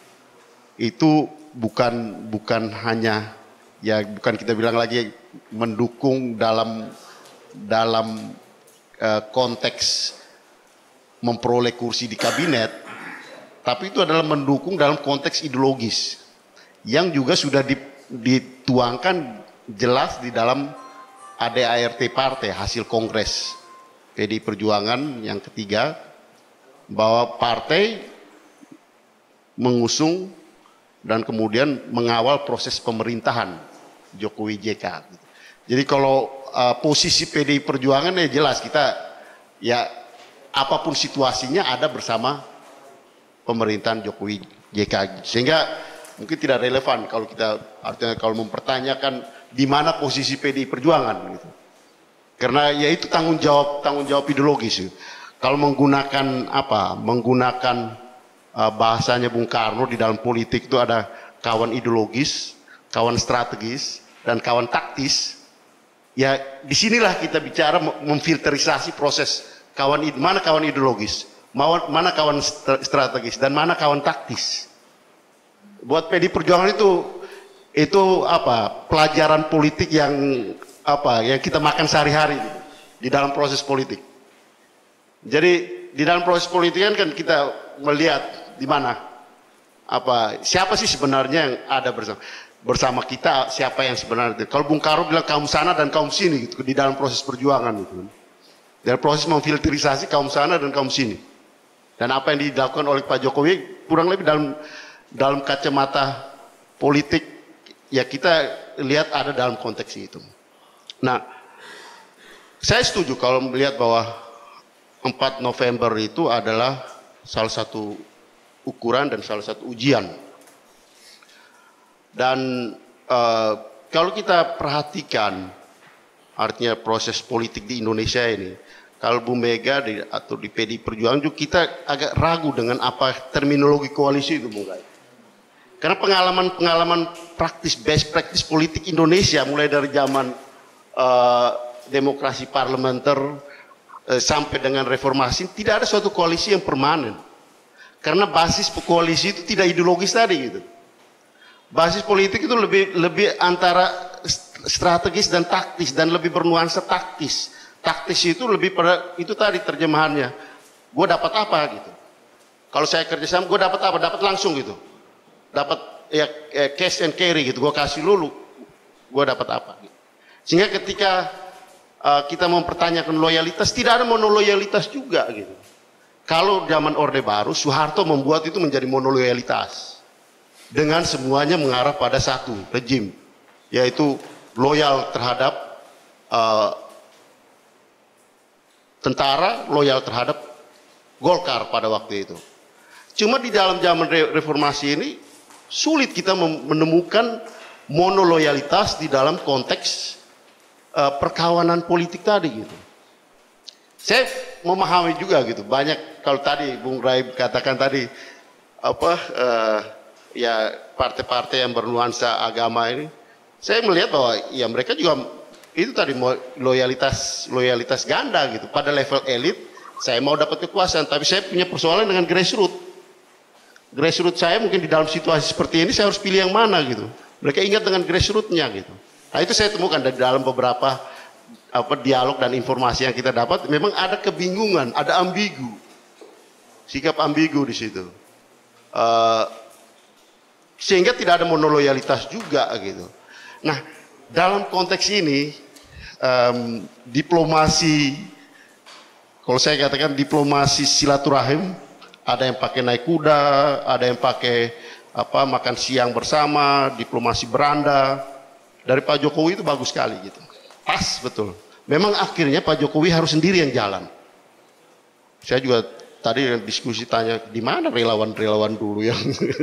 itu bukan bukan hanya ya bukan kita bilang lagi mendukung dalam dalam uh, konteks memperoleh kursi di kabinet, tapi itu adalah mendukung dalam konteks ideologis yang juga sudah dituangkan jelas di dalam A D A R T partai hasil kongres P D I Perjuangan yang ketiga, bahwa partai mengusung dan kemudian mengawal proses pemerintahan Jokowi J K. Jadi kalau uh, posisi P D I Perjuangan ya jelas kita ya apapun situasinya ada bersama pemerintahan Jokowi J K. Sehingga mungkin tidak relevan kalau kita artinya kalau mempertanyakan di mana posisi P D I Perjuangan gitu. Karena ya itu tanggung jawab tanggung jawab ideologis. Kalau menggunakan apa? Menggunakan uh, bahasanya Bung Karno di dalam politik itu ada kawan ideologis, kawan strategis, dan kawan taktis. Ya disinilah kita bicara memfilterisasi proses kawan mana kawan ideologis, mana kawan strategis, dan mana kawan taktis. Buat P D I Perjuangan itu itu apa? Pelajaran politik yang apa? Yang kita makan sehari-hari gitu, di dalam proses politik. Jadi di dalam proses politik kan kita melihat di mana apa siapa sih sebenarnya yang ada bersama bersama kita, siapa yang sebenarnya. Kalau Bung Karno bilang kaum sana dan kaum sini gitu di dalam proses perjuangan gitu. Dalam proses memfilterisasi kaum sana dan kaum sini. Dan apa yang dilakukan oleh Pak Jokowi kurang lebih dalam dalam kacamata politik ya kita lihat ada dalam konteks itu. Nah, saya setuju kalau melihat bahwa empat November itu adalah salah satu ukuran dan salah satu ujian. Dan uh, kalau kita perhatikan artinya proses politik di Indonesia ini, kalau Bu Mega di, atau di P D I Perjuangan juga kita agak ragu dengan apa terminologi koalisi itu, Bung Gai. Karena pengalaman-pengalaman praktis, best practice politik Indonesia mulai dari zaman uh, demokrasi parlementer uh, sampai dengan reformasi tidak ada suatu koalisi yang permanen. Karena basis koalisi itu tidak ideologis tadi gitu. Basis politik itu lebih lebih antara strategis dan taktis dan lebih bernuansa taktis. Taktis itu lebih pada itu tadi terjemahannya. Gue dapat apa gitu. Kalau saya kerjasama gue dapat apa? Dapat langsung gitu. Dapat ya, ya cash and carry gitu. Gue kasih lu, lu gue dapat apa? Gitu. Sehingga ketika uh, kita mempertanyakan loyalitas, tidak ada monoloyalitas juga gitu. Kalau zaman Orde Baru, Soeharto membuat itu menjadi monoloyalitas dengan semuanya mengarah pada satu rejim, yaitu loyal terhadap uh, tentara, loyal terhadap Golkar pada waktu itu. Cuma di dalam zaman reformasi ini sulit kita menemukan monoloyalitas di dalam konteks uh, perkawanan politik tadi gitu. Saya memahami juga gitu. Banyak kalau tadi Bung Rai katakan tadi apa uh, ya partai-partai yang bernuansa agama ini, saya melihat bahwa ya mereka juga itu tadi loyalitas loyalitas ganda gitu. Pada level elit saya mau dapat kekuasaan, tapi saya punya persoalan dengan grassroots. Grassroots saya mungkin di dalam situasi seperti ini saya harus pilih yang mana gitu. Mereka ingat dengan grassroots-nya gitu. Nah itu saya temukan dari dalam beberapa apa dialog dan informasi yang kita dapat, memang ada kebingungan, ada ambigu, sikap ambigu di situ. Uh, sehingga tidak ada monoloyalitas juga gitu. Nah dalam konteks ini um, diplomasi, kalau saya katakan diplomasi silaturahim, ada yang pakai naik kuda, ada yang pakai apa makan siang bersama, diplomasi beranda. Dari Pak Jokowi itu bagus sekali gitu. Pas betul. Memang akhirnya Pak Jokowi harus sendiri yang jalan. Saya juga tadi diskusi tanya di mana relawan-relawan dulu yang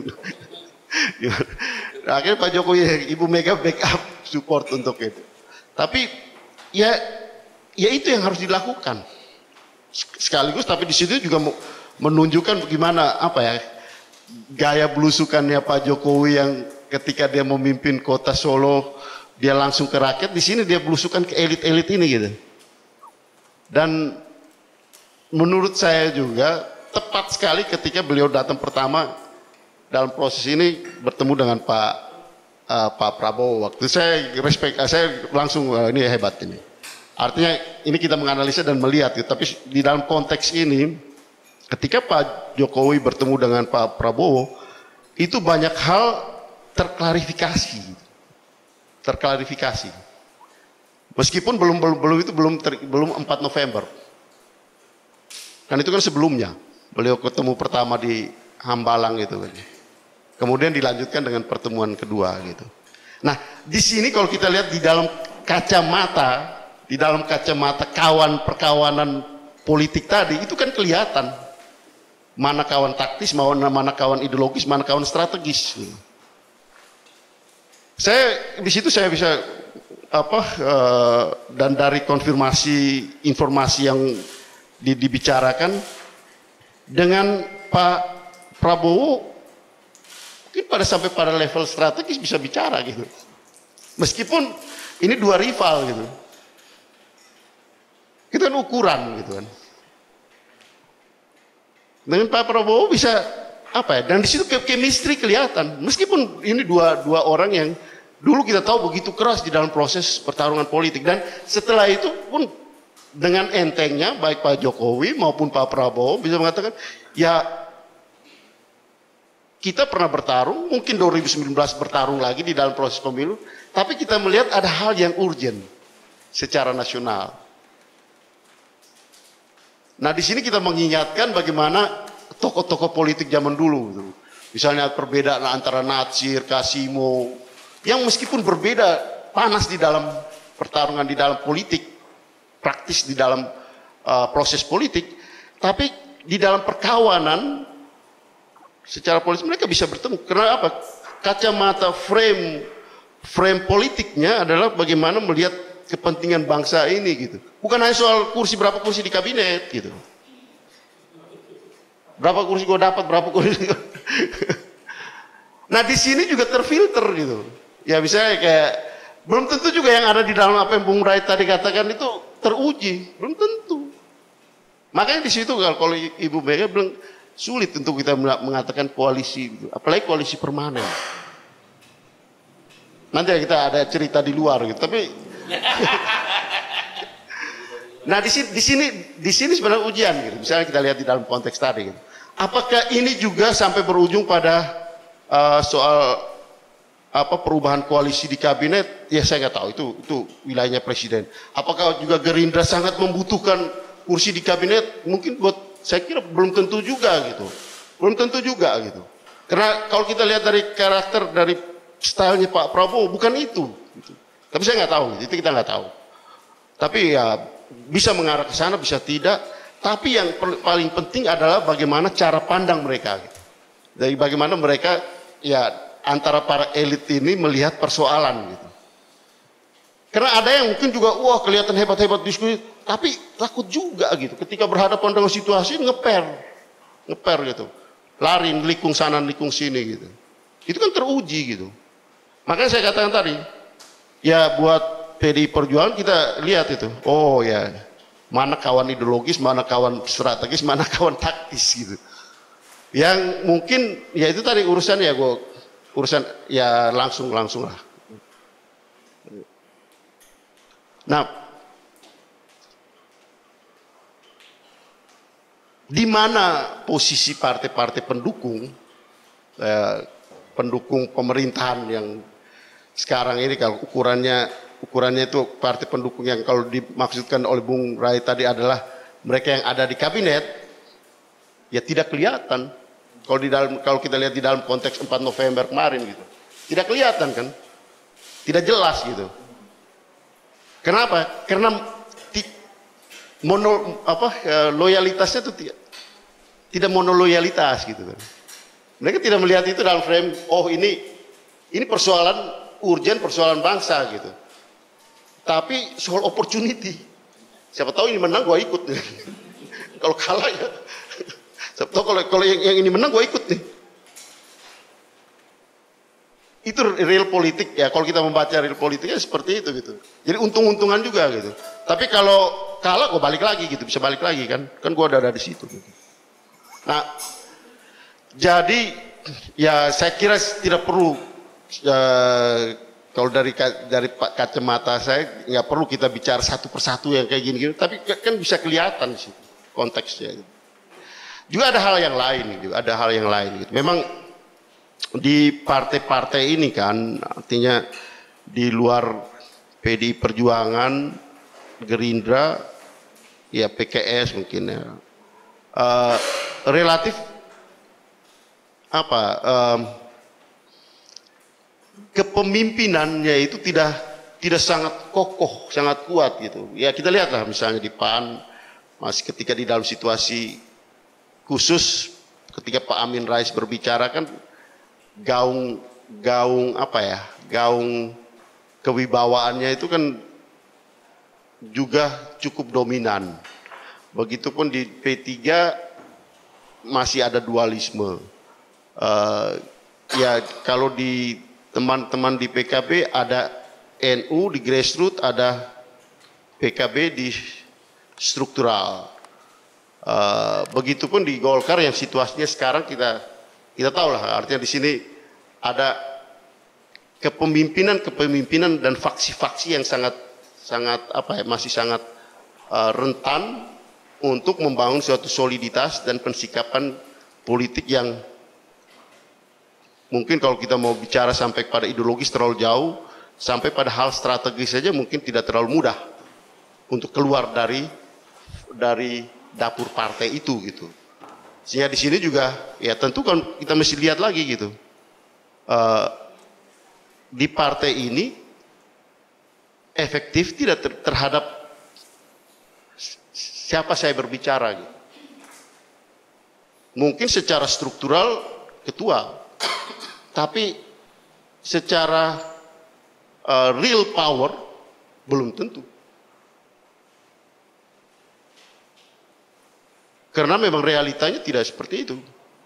akhirnya Pak Jokowi, Ibu Mega backup support untuk itu. Tapi ya ya itu yang harus dilakukan. Sekaligus tapi di situ juga menunjukkan bagaimana apa ya gaya belusukannya Pak Jokowi yang ketika dia memimpin kota Solo dia langsung ke rakyat, di sini dia belusukan ke elit-elit ini gitu. Dan menurut saya juga tepat sekali ketika beliau datang pertama dalam proses ini bertemu dengan Pak uh, Pak Prabowo. Waktu saya respect, uh, saya langsung uh, ini hebat ini. Artinya ini kita menganalisa dan melihat gitu. Tapi di dalam konteks ini ketika Pak Jokowi bertemu dengan Pak Prabowo itu banyak hal terklarifikasi. terklarifikasi. Meskipun belum belum belum itu belum ter, belum empat November. Kan itu kan sebelumnya. Beliau ketemu pertama di Hambalang gitu kan. Kemudian dilanjutkan dengan pertemuan kedua gitu. Nah, di sini kalau kita lihat di dalam kacamata, di dalam kacamata kawan perkawanan politik tadi itu kan kelihatan mana kawan taktis, mana mana kawan ideologis, mana kawan strategis. Gitu. Saya di situ saya bisa apa uh, dan dari konfirmasi informasi yang di, dibicarakan dengan Pak Prabowo mungkin pada sampai pada level strategis bisa bicara gitu. Meskipun ini dua rival gitu. Itu kan ukuran gitu kan. Dengan Pak Prabowo bisa apa ya? Dan di situ chemistry kelihatan. Meskipun ini dua dua orang yang dulu kita tahu begitu keras di dalam proses pertarungan politik, dan setelah itu pun dengan entengnya baik Pak Jokowi maupun Pak Prabowo bisa mengatakan ya kita pernah bertarung, mungkin dua ribu sembilan belas bertarung lagi di dalam proses pemilu, tapi kita melihat ada hal yang urgent secara nasional. Nah di sini kita mengingatkan bagaimana tokoh-tokoh politik zaman dulu, gitu. Misalnya perbedaan antara Natsir, Kasimo, yang meskipun berbeda panas di dalam pertarungan di dalam politik, praktis di dalam uh, proses politik, tapi di dalam perkawanan secara politik mereka bisa bertemu. Karena apa? Kacamata frame frame politiknya adalah bagaimana melihat kepentingan bangsa ini gitu. Bukan hanya soal kursi berapa kursi di kabinet gitu. Berapa kursi gue dapat, berapa kursi. Nah di sini juga terfilter gitu. Ya misalnya kayak belum tentu juga yang ada di dalam apa yang Bung Rai tadi katakan itu teruji, belum tentu. Makanya di situ kalau Ibu Mega bilang sulit untuk kita mengatakan koalisi, apalagi koalisi permanen. Nanti kita ada cerita di luar gitu, tapi nah di sini di sini di sini sebenarnya ujian gitu. Misalnya kita lihat di dalam konteks tadi gitu. Apakah ini juga sampai berujung pada uh, soal apa perubahan koalisi di kabinet, ya saya nggak tahu, itu itu wilayahnya presiden. Apakah juga Gerindra sangat membutuhkan kursi di kabinet? Mungkin buat saya kira belum tentu juga gitu, belum tentu juga gitu. Karena kalau kita lihat dari karakter dari stylenya Pak Prabowo bukan itu. Gitu. Tapi saya nggak tahu, itu kita nggak tahu. Tapi ya bisa mengarah ke sana, bisa tidak. Tapi yang paling penting adalah bagaimana cara pandang mereka. Gitu. Dari bagaimana mereka ya antara para elit ini melihat persoalan gitu. Karena ada yang mungkin juga wah kelihatan hebat-hebat diskusi, tapi takut juga gitu. Ketika berhadapan dengan situasi ngeper, ngeper gitu, lari likung sana likung sini gitu. Itu kan teruji gitu. Makanya saya katakan tadi, ya buat P D I Perjuangan kita lihat itu, oh ya mana kawan ideologis, mana kawan strategis, mana kawan taktis gitu. Yang mungkin ya itu tadi urusan ya gue urusan ya langsung langsung lah. Nah, di mana posisi partai-partai pendukung eh, pendukung pemerintahan yang sekarang ini kalau ukurannya ukurannya itu partai pendukung yang kalau dimaksudkan oleh Bung Rai tadi adalah mereka yang ada di kabinet, ya tidak kelihatan. Kalau di dalam kalau kita lihat di dalam konteks empat November kemarin gitu. Tidak kelihatan kan? Tidak jelas gitu. Kenapa? Karena ti, mono apa loyalitasnya itu tidak tidak monoloyalitas gitu kan. Mereka tidak melihat itu dalam frame oh ini ini persoalan urgen, persoalan bangsa gitu. Tapi soal opportunity. Siapa tahu ini menang gua ikut. Kalau kalah ya Sebab kalau kalau yang, yang ini menang gue ikut nih. Itu real politik ya. Kalau kita membaca real politiknya seperti itu gitu. Jadi untung-untungan juga gitu. Tapi kalau kalah gue balik lagi gitu, bisa balik lagi kan. Kan gue udah ada di situ. Gitu. Nah, jadi ya saya kira tidak perlu uh, kalau dari dari kacamata saya nggak perlu kita bicara satu persatu yang kayak gini-gini. Tapi kan bisa kelihatan sih konteksnya. Gitu. Juga ada hal yang lain, juga ada hal yang lain. Gitu. Memang di partai-partai ini kan, artinya di luar P D I Perjuangan, Gerindra, ya P K S mungkin ya, uh, relatif apa um, kepemimpinannya itu tidak tidak sangat kokoh, sangat kuat gitu. Ya kita lihatlah misalnya di P A N masih ketika di dalam situasi khusus ketika Pak Amin Rais berbicara kan gaung gaung apa ya gaung kewibawaannya itu kan juga cukup dominan. Begitupun di P tiga masih ada dualisme. Uh, ya kalau di teman-teman di P K B ada N U di grassroots, ada P K B di struktural. Uh, begitupun di Golkar yang situasinya sekarang kita kita tahu lah, artinya di sini ada kepemimpinan kepemimpinan dan faksi-faksi yang sangat sangat apa ya masih sangat uh, rentan untuk membangun suatu soliditas dan pensikapan politik yang mungkin kalau kita mau bicara sampai pada ideologis terlalu jauh, sampai pada hal strategis saja mungkin tidak terlalu mudah untuk keluar dari dari dapur partai itu gitu. Sehingga di sini juga ya tentu kan kita mesti lihat lagi gitu. Uh, di partai ini efektif tidak ter terhadap siapa saya berbicara gitu. Mungkin secara struktural ketua, tapi secara uh, real power belum tentu. Karena memang realitanya tidak seperti itu.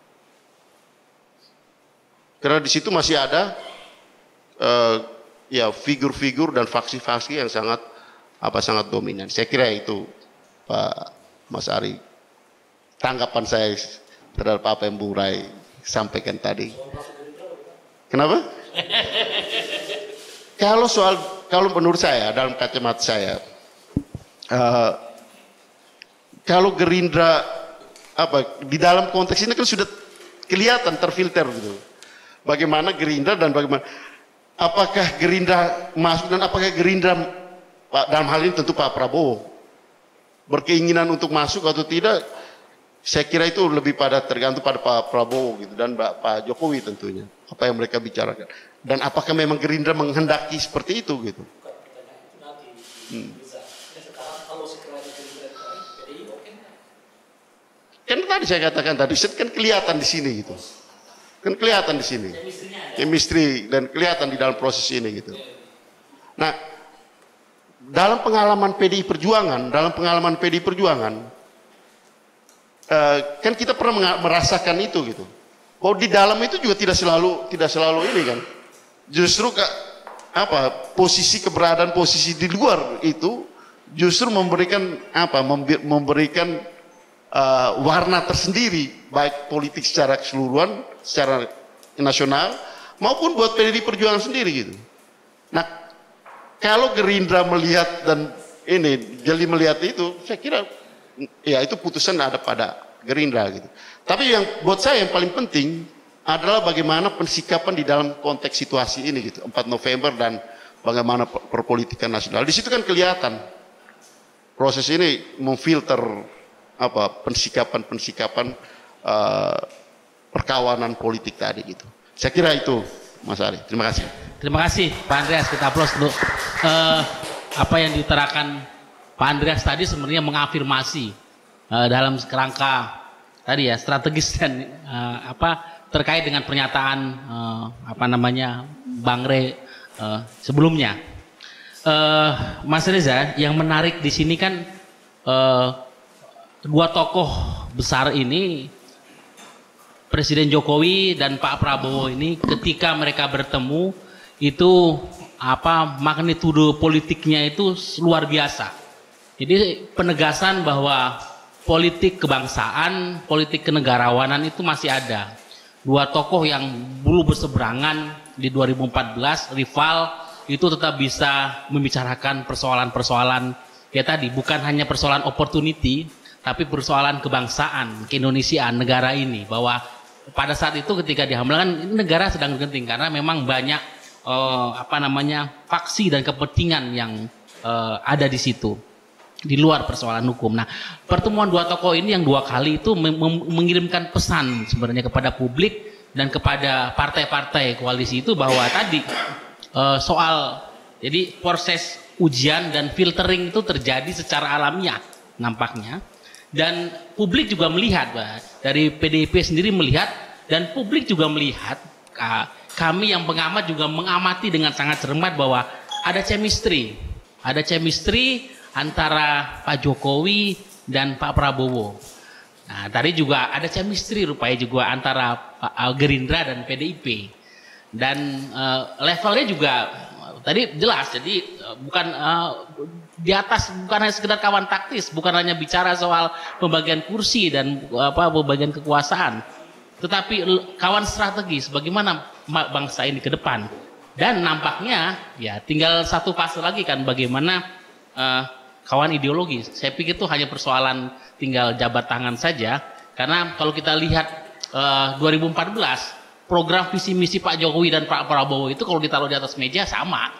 Karena di situ masih ada uh, ya figur-figur dan faksi-faksi yang sangat apa sangat dominan. Saya kira itu Pak Mas Ari tanggapan saya terhadap apa yang Bung Rai sampaikan tadi. Kenapa? Kalau soal kalau menurut saya dalam kacamata saya uh, kalau Gerindra apa di dalam konteks ini kan sudah kelihatan terfilter gitu. Bagaimana Gerindra dan bagaimana apakah Gerindra masuk dan apakah Gerindra dalam hal ini tentu Pak Prabowo berkeinginan untuk masuk atau tidak, saya kira itu lebih pada tergantung pada Pak Prabowo gitu dan Pak Jokowi tentunya apa yang mereka bicarakan dan apakah memang Gerindra menghendaki seperti itu gitu. Hmm. Kan tadi saya katakan tadi kan kelihatan di sini gitu, kan kelihatan di sini, chemistry dan kelihatan di dalam proses ini gitu. Nah, dalam pengalaman P D I Perjuangan, dalam pengalaman P D I Perjuangan, uh, kan kita pernah merasakan itu gitu. Oh di dalam itu juga tidak selalu tidak selalu ini kan. Justru ke, apa posisi keberadaan posisi di luar itu justru memberikan apa memberikan uh, warna tersendiri baik politik secara keseluruhan, secara nasional maupun buat P D I Perjuangan sendiri gitu. Nah, kalau Gerindra melihat dan ini jadi melihat itu, saya kira ya itu putusan ada pada Gerindra gitu. Tapi yang buat saya yang paling penting adalah bagaimana pensikapan di dalam konteks situasi ini gitu, empat November dan bagaimana perpolitikan nasional. Di situ kan kelihatan proses ini memfilter apa pensikapan-pensikapan uh, perkawanan politik tadi gitu. Saya kira itu Mas Ari. Terima kasih. Terima kasih Pak Andreas, kita aplaus dulu. Uh, apa yang diutarakan Pak Andreas tadi sebenarnya mengafirmasi uh, dalam kerangka tadi ya strategis dan uh, apa terkait dengan pernyataan uh, apa namanya Bang Rey uh, sebelumnya. Uh, Mas Reza, yang menarik di sini kan uh, dua tokoh besar ini, Presiden Jokowi dan Pak Prabowo ini, ketika mereka bertemu itu apa magnitudo politiknya itu luar biasa. Jadi penegasan bahwa politik kebangsaan, politik kenegarawanan itu masih ada. Dua tokoh yang dulu berseberangan di dua ribu empat belas, rival, itu tetap bisa membicarakan persoalan-persoalan ya tadi, bukan hanya persoalan opportunity, tapi persoalan kebangsaan, keindonesiaan negara ini. Bahwa pada saat itu ketika dihamilkan, ini negara sedang genting karena memang banyak uh, apa namanya faksi dan kepentingan yang uh, ada di situ di luar persoalan hukum. Nah, pertemuan dua tokoh ini yang dua kali itu mengirimkan pesan sebenarnya kepada publik dan kepada partai-partai koalisi itu bahwa tadi uh, soal jadi proses ujian dan filtering itu terjadi secara alamiah nampaknya, dan publik juga melihat, bah, dari P D I P sendiri melihat dan publik juga melihat, uh, kami yang pengamat juga mengamati dengan sangat cermat bahwa ada chemistry, ada chemistry antara Pak Jokowi dan Pak Prabowo. Nah, tadi juga ada chemistry rupanya juga antara uh, Gerindra dan P D I P. Dan uh, levelnya juga uh, tadi jelas, jadi uh, bukan uh, di atas, bukan hanya sekedar kawan taktis, bukan hanya bicara soal pembagian kursi dan uh, apa pembagian kekuasaan, tetapi kawan strategis bagaimana bangsa ini ke depan. Dan nampaknya ya tinggal satu fase lagi kan, bagaimana uh, kawan ideologi. Saya pikir itu hanya persoalan tinggal jabat tangan saja, karena kalau kita lihat uh, dua ribu empat belas program visi misi Pak Jokowi dan Pak Prabowo itu kalau ditaruh di atas meja sama,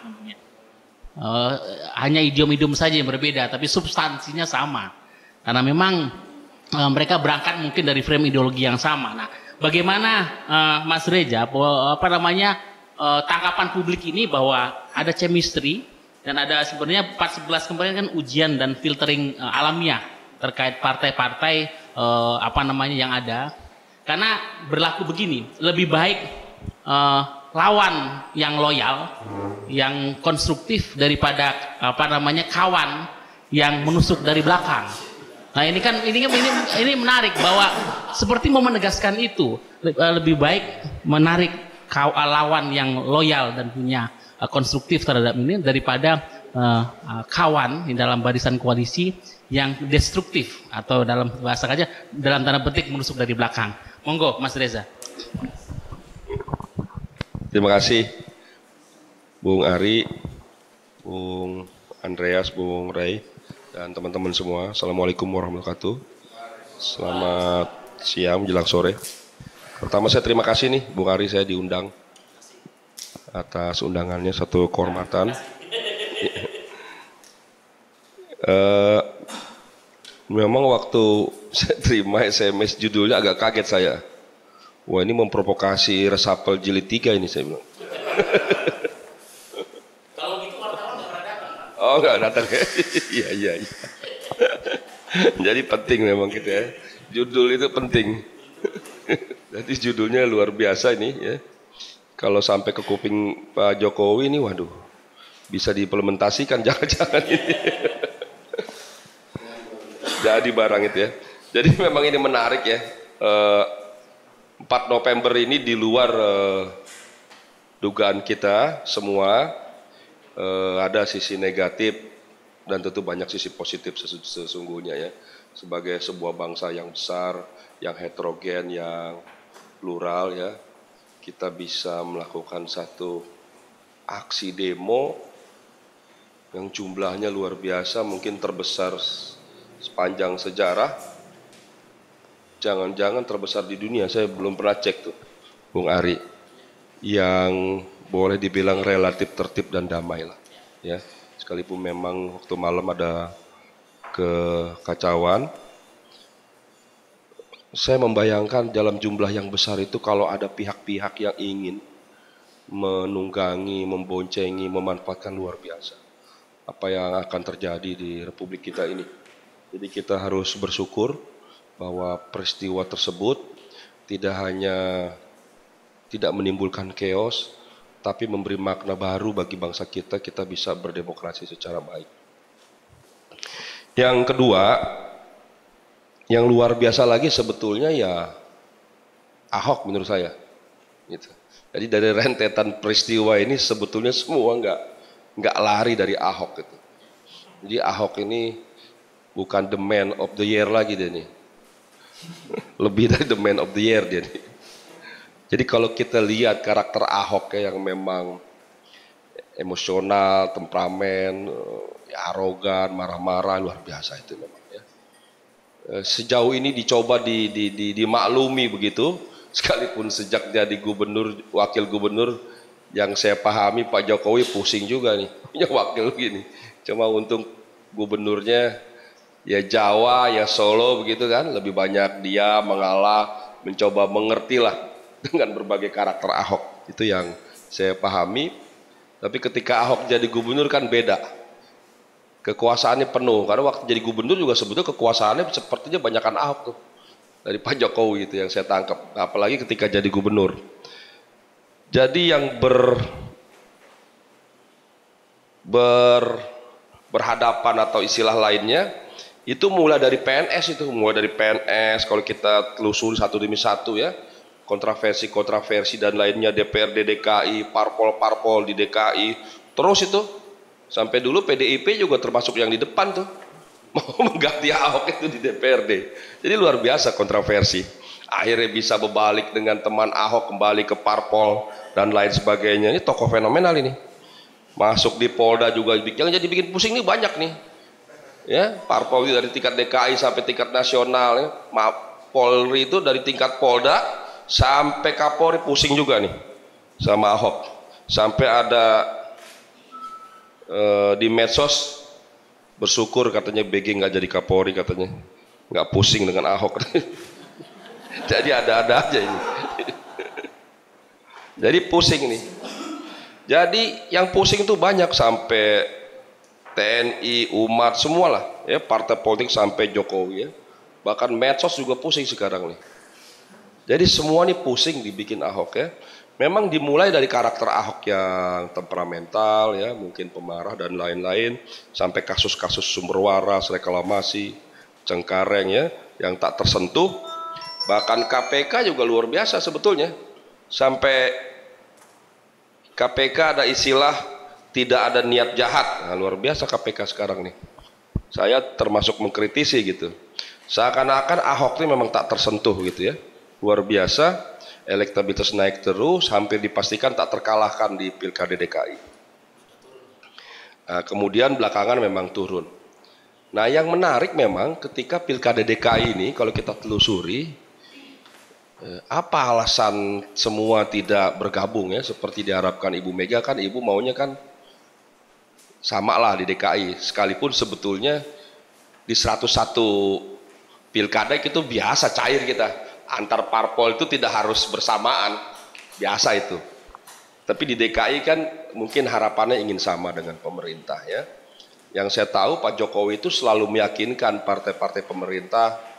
uh, hanya idiom-idiom saja yang berbeda, tapi substansinya sama, karena memang uh, mereka berangkat mungkin dari frame ideologi yang sama. Nah, bagaimana uh, Mas Reza, apa namanya uh, tanggapan publik ini bahwa ada chemistry dan ada sebenarnya empat sebelas kemarin kan ujian dan filtering uh, alamiah terkait partai-partai uh, apa namanya yang ada, karena berlaku begini, lebih baik uh, lawan yang loyal, yang konstruktif daripada apa namanya kawan yang menusuk dari belakang. Nah ini kan ini ini ini menarik bahwa seperti mau menegaskan itu, lebih baik menarik lawan yang loyal dan punya konstruktif terhadap ini daripada uh, uh, kawan di dalam barisan koalisi yang destruktif atau dalam bahasa saja dalam tanda petik menusuk dari belakang. Monggo Mas Reza. Terima kasih Bung Ari, Bung Andreas, Bung Rey, dan teman-teman semua. Assalamualaikum warahmatullahi wabarakatuh. Selamat siang menjelang sore. Pertama saya terima kasih nih Bung Ari, saya diundang atas undangannya, satu kehormatan. uh, memang waktu saya terima S M S judulnya agak kaget saya. Wah, ini memprovokasi resapel jilid tiga ini, saya bilang. Kalau gitu wartawan nggak pernah datang. Oh, nggak datang ya? Iya, iya, iya. Jadi penting memang gitu ya. Judul itu penting. Jadi judulnya luar biasa ini ya. Kalau sampai ke kuping Pak Jokowi ini, waduh, bisa diimplementasikan jangan-jangan ini. Jadi barang itu ya. Jadi memang ini menarik ya. Uh, empat November ini di luar uh, dugaan kita semua, uh, ada sisi negatif dan tentu banyak sisi positif sesungguhnya ya. Sebagai sebuah bangsa yang besar, yang heterogen, yang plural ya, kita bisa melakukan satu aksi demo yang jumlahnya luar biasa, mungkin terbesar sepanjang sejarah. Jangan-jangan terbesar di dunia, saya belum pernah cek tuh, Bung Ari, yang boleh dibilang relatif tertib dan damai lah, ya. Sekalipun memang waktu malam ada kekacauan, saya membayangkan dalam jumlah yang besar itu kalau ada pihak-pihak yang ingin menunggangi, memboncengi, memanfaatkan, luar biasa apa yang akan terjadi di Republik kita ini. Jadi kita harus bersyukur bahwa peristiwa tersebut tidak hanya tidak menimbulkan chaos, tapi memberi makna baru bagi bangsa kita, kita bisa berdemokrasi secara baik. Yang kedua, yang luar biasa lagi sebetulnya ya Ahok menurut saya. Gitu. Jadi dari rentetan peristiwa ini sebetulnya semua nggak nggak lari dari Ahok gitu. Jadi Ahok ini bukan the man of the year lagi dia nih. Lebih dari the man of the year dia nih. Jadi kalau kita lihat karakter Ahok ya, yang memang emosional, temperamen, ya, arogan, marah-marah, luar biasa itu memang ya. Sejauh ini dicoba di, di, di, dimaklumi begitu, sekalipun sejak jadi gubernur, wakil gubernur, yang saya pahami Pak Jokowi pusing juga nih, punya wakil gini. Cuma untung gubernurnya ya Jawa, ya Solo begitu kan, lebih banyak dia mengalah, mencoba mengerti lah dengan berbagai karakter Ahok. Itu yang saya pahami. Tapi ketika Ahok jadi gubernur kan beda. Kekuasaannya penuh, karena waktu jadi gubernur juga sebetulnya kekuasaannya sepertinya banyakan Ahok tuh. Dari Pak Jokowi itu yang saya tangkap. Apalagi ketika jadi gubernur. Jadi yang ber, ber berhadapan atau istilah lainnya, itu mulai dari P N S itu, mulai dari P N S kalau kita telusuri satu demi satu ya, kontroversi-kontroversi dan lainnya, D P R D D K I, parpol-parpol di D K I, terus itu sampai dulu P D I P juga termasuk yang di depan tuh, mau mengganti Ahok itu di D P R D. Jadi luar biasa kontroversi. Akhirnya bisa berbalik dengan teman Ahok kembali ke parpol dan lain sebagainya. Ini tokoh fenomenal ini. Masuk di Polda juga, yang jadi bikin pusing ini banyak nih. Ya, parpol dari tingkat D K I sampai tingkat nasional ya. Polri itu dari tingkat Polda sampai Kapolri pusing juga nih sama Ahok. Sampai ada eh, di medsos bersyukur katanya B G nggak jadi Kapolri, katanya nggak pusing dengan Ahok. Jadi ada-ada aja ini. Jadi pusing nih. Jadi yang pusing itu banyak, sampai T N I, umat, semua lah ya, partai politik sampai Jokowi ya. Bahkan medsos juga pusing sekarang nih. Jadi semua nih pusing dibikin Ahok ya. Memang dimulai dari karakter Ahok yang temperamental ya, mungkin pemarah dan lain-lain, sampai kasus-kasus sumber waras, reklamasi, Cengkareng ya, yang tak tersentuh. Bahkan K P K juga luar biasa sebetulnya. Sampai K P K ada istilah tidak ada niat jahat. Nah, luar biasa K P K sekarang nih. Saya termasuk mengkritisi gitu. Seakan-akan Ahok ini memang tak tersentuh gitu ya. Luar biasa, elektabilitas naik terus, hampir dipastikan tak terkalahkan di Pilkada D K I. Nah, kemudian belakangan memang turun. Nah, yang menarik memang ketika Pilkada D K I ini kalau kita telusuri, apa alasan semua tidak bergabung ya seperti diharapkan Ibu Mega? Kan Ibu maunya kan sama lah di D K I, sekalipun sebetulnya di seratus satu pilkada itu biasa cair kita, antar parpol itu tidak harus bersamaan, biasa itu. Tapi di D K I kan mungkin harapannya ingin sama dengan pemerintah ya. Yang saya tahu Pak Jokowi itu selalu meyakinkan partai-partai pemerintah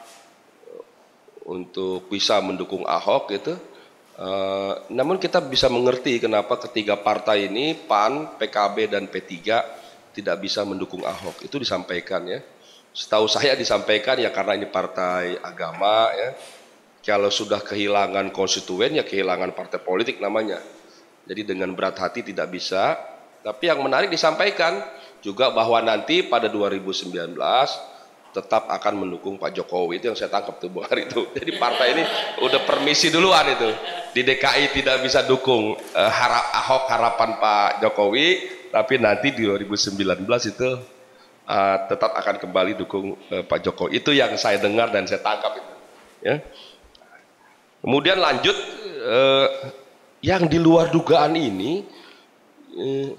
untuk bisa mendukung Ahok gitu. Uh, namun kita bisa mengerti kenapa ketiga partai ini P A N, P K B dan P tiga tidak bisa mendukung Ahok. Itu disampaikan ya. Setahu saya disampaikan ya karena ini partai agama ya. Kalau sudah kehilangan konstituen ya kehilangan partai politik namanya. Jadi dengan berat hati tidak bisa. Tapi yang menarik disampaikan juga bahwa nanti pada dua ribu sembilan belas tetap akan mendukung Pak Jokowi. Itu yang saya tangkap tuh Bung Hari itu. Jadi partai ini udah permisi duluan itu. Di D K I tidak bisa dukung uh, harap Ahok harapan Pak Jokowi, tapi nanti di dua ribu sembilan belas itu uh, tetap akan kembali dukung uh, Pak Jokowi. Itu yang saya dengar dan saya tangkap itu. Ya. Kemudian lanjut uh, yang di luar dugaan ini uh,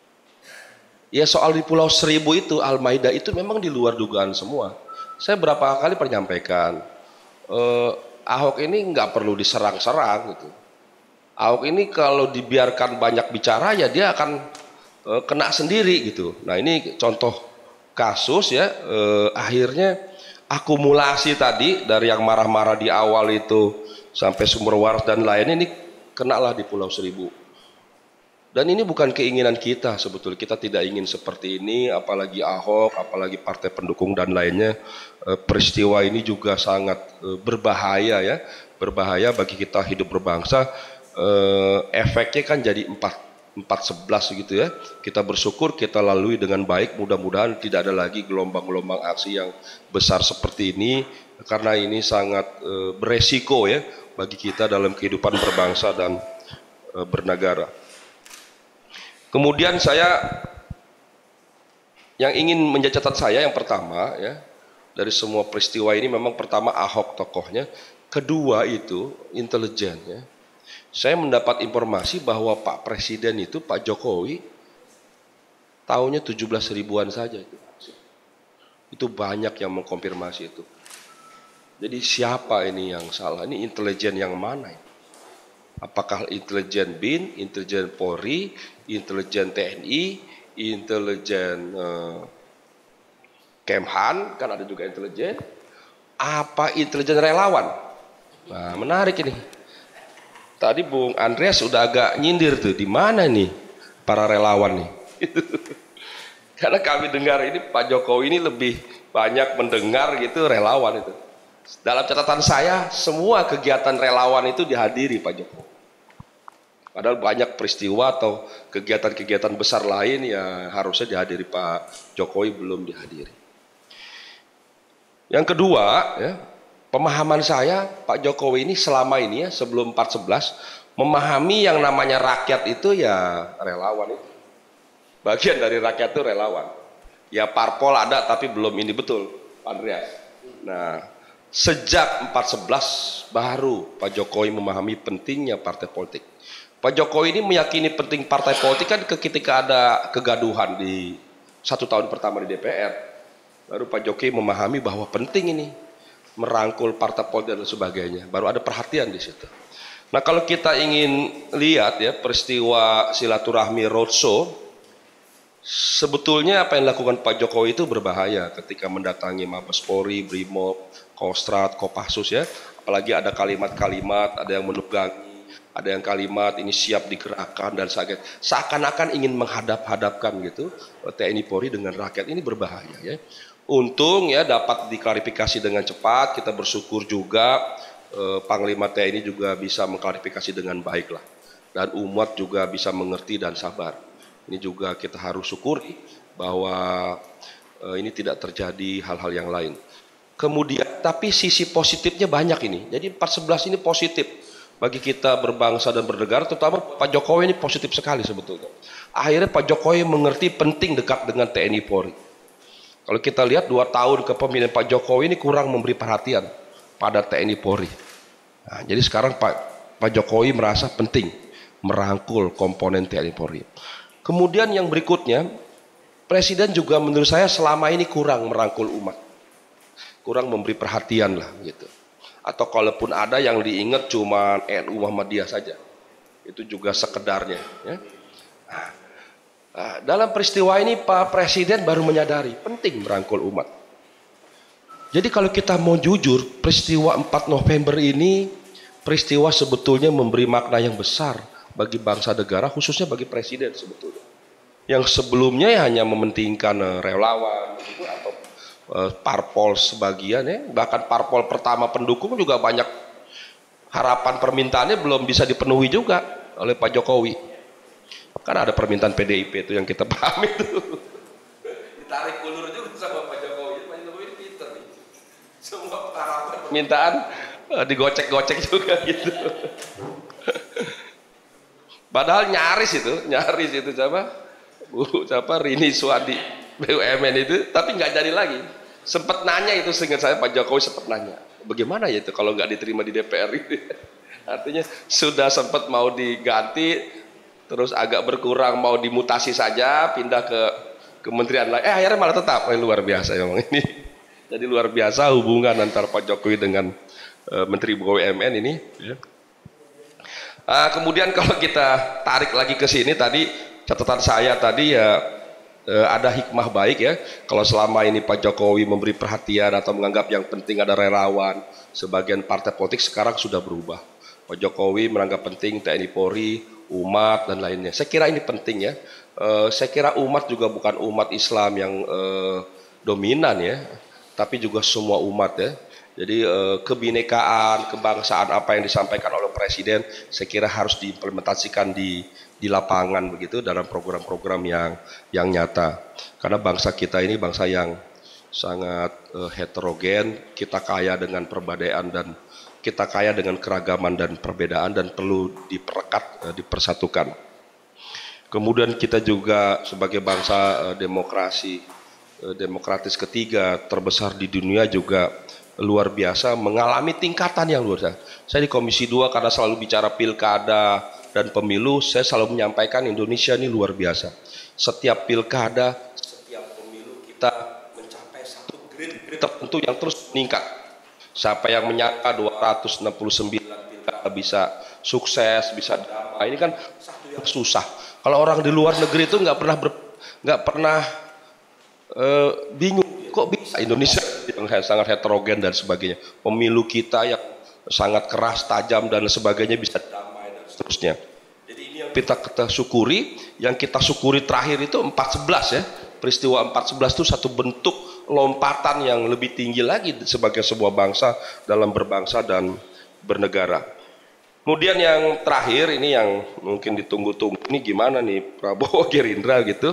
ya soal di Pulau Seribu itu, Al-Maida itu memang di luar dugaan semua. Saya berapa kali menyampaikan, eh, Ahok ini nggak perlu diserang-serang gitu. Ahok ini kalau dibiarkan banyak bicara ya dia akan eh, kena sendiri gitu. Nah ini contoh kasus ya, eh, akhirnya akumulasi tadi dari yang marah-marah di awal itu sampai sumber waras dan lainnya ini kenalah di Pulau Seribu. Dan ini bukan keinginan kita sebetulnya, kita tidak ingin seperti ini, apalagi Ahok, apalagi partai pendukung dan lainnya. E, peristiwa ini juga sangat e, berbahaya ya, berbahaya bagi kita hidup berbangsa. E, efeknya kan jadi empat sebelas gitu ya. Kita bersyukur kita lalui dengan baik, mudah-mudahan tidak ada lagi gelombang-gelombang aksi yang besar seperti ini, karena ini sangat e, beresiko ya bagi kita dalam kehidupan berbangsa dan e, bernegara. Kemudian saya yang ingin menjadi catatan saya yang pertama ya dari semua peristiwa ini memang pertama Ahok tokohnya, kedua itu intelijen ya. Saya mendapat informasi bahwa Pak Presiden itu Pak Jokowi tahunnya tujuh belas ribuan saja itu. Itu banyak yang mengkonfirmasi itu. Jadi siapa ini yang salah? Ini intelijen yang mana ini? Apakah intelijen B I N, intelijen Polri, intelijen T N I, intelijen uh, Kemhan, kan ada juga intelijen, apa intelijen relawan? Nah menarik ini. Tadi Bung Andreas sudah agak nyindir tuh, di mana nih para relawan nih? Karena kami dengar ini Pak Jokowi ini lebih banyak mendengar gitu relawan itu. Dalam catatan saya, semua kegiatan relawan itu dihadiri Pak Jokowi. Padahal banyak peristiwa atau kegiatan-kegiatan besar lain ya harusnya dihadiri Pak Jokowi, belum dihadiri. Yang kedua, ya, pemahaman saya Pak Jokowi ini selama ini ya sebelum empat sebelas memahami yang namanya rakyat itu ya relawan itu. Bagian dari rakyat itu relawan. Ya parpol ada tapi belum ini betul, Pak Andreas. Nah, sejak empat sebelas baru Pak Jokowi memahami pentingnya partai politik. Pak Jokowi ini meyakini penting partai politik kan ketika ada kegaduhan di satu tahun pertama di D P R. Baru Pak Jokowi memahami bahwa penting ini merangkul partai politik dan sebagainya. Baru ada perhatian di situ. Nah kalau kita ingin lihat ya peristiwa silaturahmi roadshow, sebetulnya apa yang dilakukan Pak Jokowi itu berbahaya ketika mendatangi Mabes Polri, Brimob, Kostrat, Kopassus ya. Apalagi ada kalimat-kalimat, ada yang menunggangi, ada yang kalimat ini siap digerakkan dan sebagainya. Seakan-akan ingin menghadap-hadapkan gitu T N I Polri dengan rakyat, ini berbahaya ya. Untung ya dapat diklarifikasi dengan cepat, kita bersyukur juga eh, Panglima T N I juga bisa mengklarifikasi dengan baik lah. Dan umat juga bisa mengerti dan sabar. Ini juga kita harus syukuri bahwa eh, ini tidak terjadi hal-hal yang lain. Kemudian tapi sisi positifnya banyak ini. Jadi empat sebelas ini positif bagi kita berbangsa dan bernegara, terutama Pak Jokowi ini positif sekali sebetulnya. Akhirnya Pak Jokowi mengerti penting dekat dengan T N I Polri. Kalau kita lihat dua tahun kepemimpinan Pak Jokowi ini kurang memberi perhatian pada T N I Polri. Nah, jadi sekarang Pak Pak Jokowi merasa penting merangkul komponen T N I Polri. Kemudian yang berikutnya, Presiden juga menurut saya selama ini kurang merangkul umat, kurang memberi perhatian lah gitu. Atau kalaupun ada yang diingat cuma N U Muhammadiyah saja, itu juga sekedarnya. Ya. Nah, dalam peristiwa ini Pak Presiden baru menyadari penting merangkul umat. Jadi kalau kita mau jujur, peristiwa empat November ini peristiwa sebetulnya memberi makna yang besar bagi bangsa negara, khususnya bagi Presiden sebetulnya. Yang sebelumnya ya hanya mementingkan uh, relawan gitu, atau uh, parpol sebagian ya, bahkan parpol pertama pendukung juga banyak harapan permintaannya belum bisa dipenuhi juga oleh Pak Jokowi. Kan ada permintaan P D I P itu yang kita paham itu. Ditarik ulur juga sama Pak Jokowi. Pak Jokowi ini pinter nih. Semua harapan permintaan uh, digocek-gocek juga gitu. Padahal nyaris itu, nyaris itu siapa? Bu, siapa? Rini Suwadi B U M N itu, tapi nggak jadi lagi. Sempat nanya itu, seingat saya Pak Jokowi sempat nanya, bagaimana ya itu kalau nggak diterima di D P R itu? Artinya sudah sempat mau diganti, terus agak berkurang mau dimutasi saja, pindah ke kementerian lain. Eh akhirnya malah tetap. Eh, luar biasa emang ini. Jadi luar biasa hubungan antara Pak Jokowi dengan uh, Menteri B U M N ini. Ya. Uh, kemudian kalau kita tarik lagi ke sini tadi, catatan saya tadi ya uh, ada hikmah baik ya. Kalau selama ini Pak Jokowi memberi perhatian atau menganggap yang penting ada relawan, sebagian partai politik sekarang sudah berubah. Pak Jokowi menganggap penting T N I Polri, umat dan lainnya. Saya kira ini penting ya. Uh, saya kira umat juga bukan umat Islam yang uh, dominan ya, tapi juga semua umat ya. Jadi uh, kebinekaan, kebangsaan apa yang disampaikan oleh Presiden, saya kira harus diimplementasikan di di lapangan begitu dalam program-program yang yang nyata. Karena bangsa kita ini bangsa yang sangat uh, heterogen, kita kaya dengan perbedaan dan kita kaya dengan keragaman dan perbedaan dan perlu diperekat, dipersatukan. Kemudian kita juga sebagai bangsa demokrasi, demokratis ketiga terbesar di dunia juga luar biasa mengalami tingkatan yang luar biasa. Saya di Komisi dua karena selalu bicara pilkada dan pemilu, saya selalu menyampaikan Indonesia ini luar biasa. Setiap pilkada, setiap pemilu kita mencapai satu grade tertentu yang terus meningkat. Siapa yang menyangka dua ratus enam puluh sembilan pilkada bisa sukses, bisa damai, ini kan satu yang susah. Kalau orang di luar negeri itu nggak pernah ber, nggak pernah uh, bingung, kok bisa Indonesia yang sangat heterogen dan sebagainya. Pemilu kita yang sangat keras, tajam dan sebagainya bisa damai dan seterusnya. Jadi ini yang kita, kita syukuri, yang kita syukuri terakhir itu empat sebelas ya. Peristiwa empat sebelas itu satu bentuk lompatan yang lebih tinggi lagi sebagai sebuah bangsa dalam berbangsa dan bernegara. Kemudian yang terakhir ini yang mungkin ditunggu-tunggu, ini gimana nih Prabowo Gerindra gitu.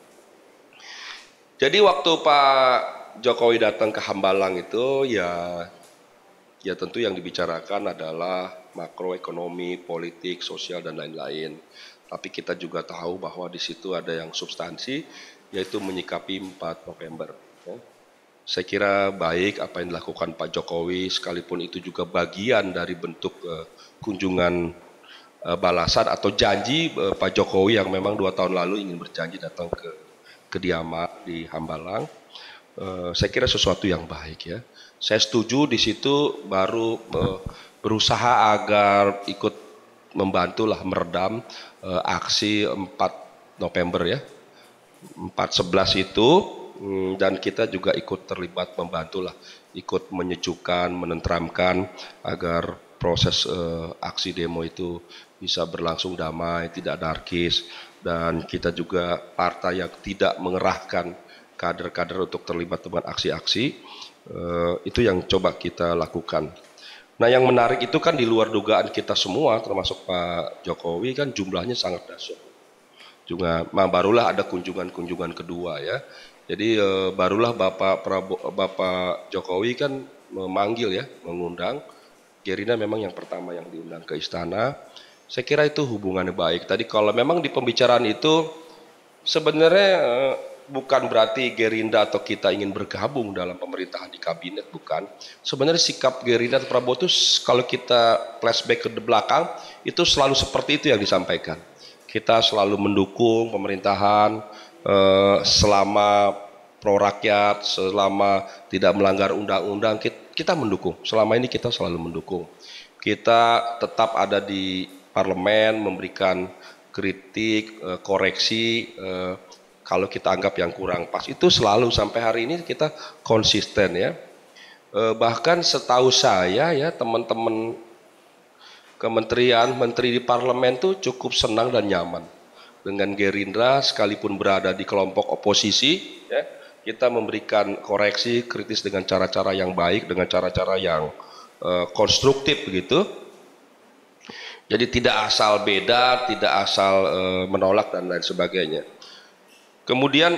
Jadi waktu Pak Jokowi datang ke Hambalang itu ya ya tentu yang dibicarakan adalah makroekonomi, politik, sosial dan lain-lain. Tapi kita juga tahu bahwa di situ ada yang substansi, yaitu menyikapi empat November. Ya. Saya kira baik apa yang dilakukan Pak Jokowi, sekalipun itu juga bagian dari bentuk uh, kunjungan uh, balasan atau janji uh, Pak Jokowi yang memang dua tahun lalu ingin berjanji datang ke kediaman di Hambalang. Uh, saya kira sesuatu yang baik ya. Saya setuju di situ baru uh, berusaha agar ikut membantulah meredam uh, aksi empat November ya. empat sebelas itu dan kita juga ikut terlibat membantulah, ikut menyejukkan, menenteramkan agar proses uh, aksi demo itu bisa berlangsung damai, tidak anarkis, dan kita juga partai yang tidak mengerahkan kader-kader untuk terlibat dengan aksi-aksi, uh, itu yang coba kita lakukan. Nah yang menarik itu kan di luar dugaan kita semua, termasuk Pak Jokowi kan jumlahnya sangat dahsyat. Juga nah, barulah ada kunjungan-kunjungan kedua ya. Jadi e, barulah Bapak Prabowo, Bapak Jokowi kan memanggil ya, mengundang. Gerindra memang yang pertama yang diundang ke istana. Saya kira itu hubungannya baik. Tadi kalau memang di pembicaraan itu sebenarnya e, bukan berarti Gerindra atau kita ingin bergabung dalam pemerintahan di kabinet, bukan. Sebenarnya sikap Gerindra atau Prabowo itu kalau kita flashback ke belakang itu selalu seperti itu yang disampaikan. Kita selalu mendukung pemerintahan eh, selama pro rakyat, selama tidak melanggar undang-undang, kita, kita mendukung. Selama ini kita selalu mendukung. Kita tetap ada di parlemen memberikan kritik, eh, koreksi, eh, kalau kita anggap yang kurang pas. Itu selalu sampai hari ini kita konsisten ya. E, bahkan setahu saya ya teman-teman kementerian, menteri di parlemen tuh cukup senang dan nyaman dengan Gerindra sekalipun berada di kelompok oposisi ya. Kita memberikan koreksi kritis dengan cara-cara yang baik, dengan cara-cara yang e, konstruktif begitu. Jadi tidak asal beda, tidak asal e, menolak dan lain sebagainya. Kemudian,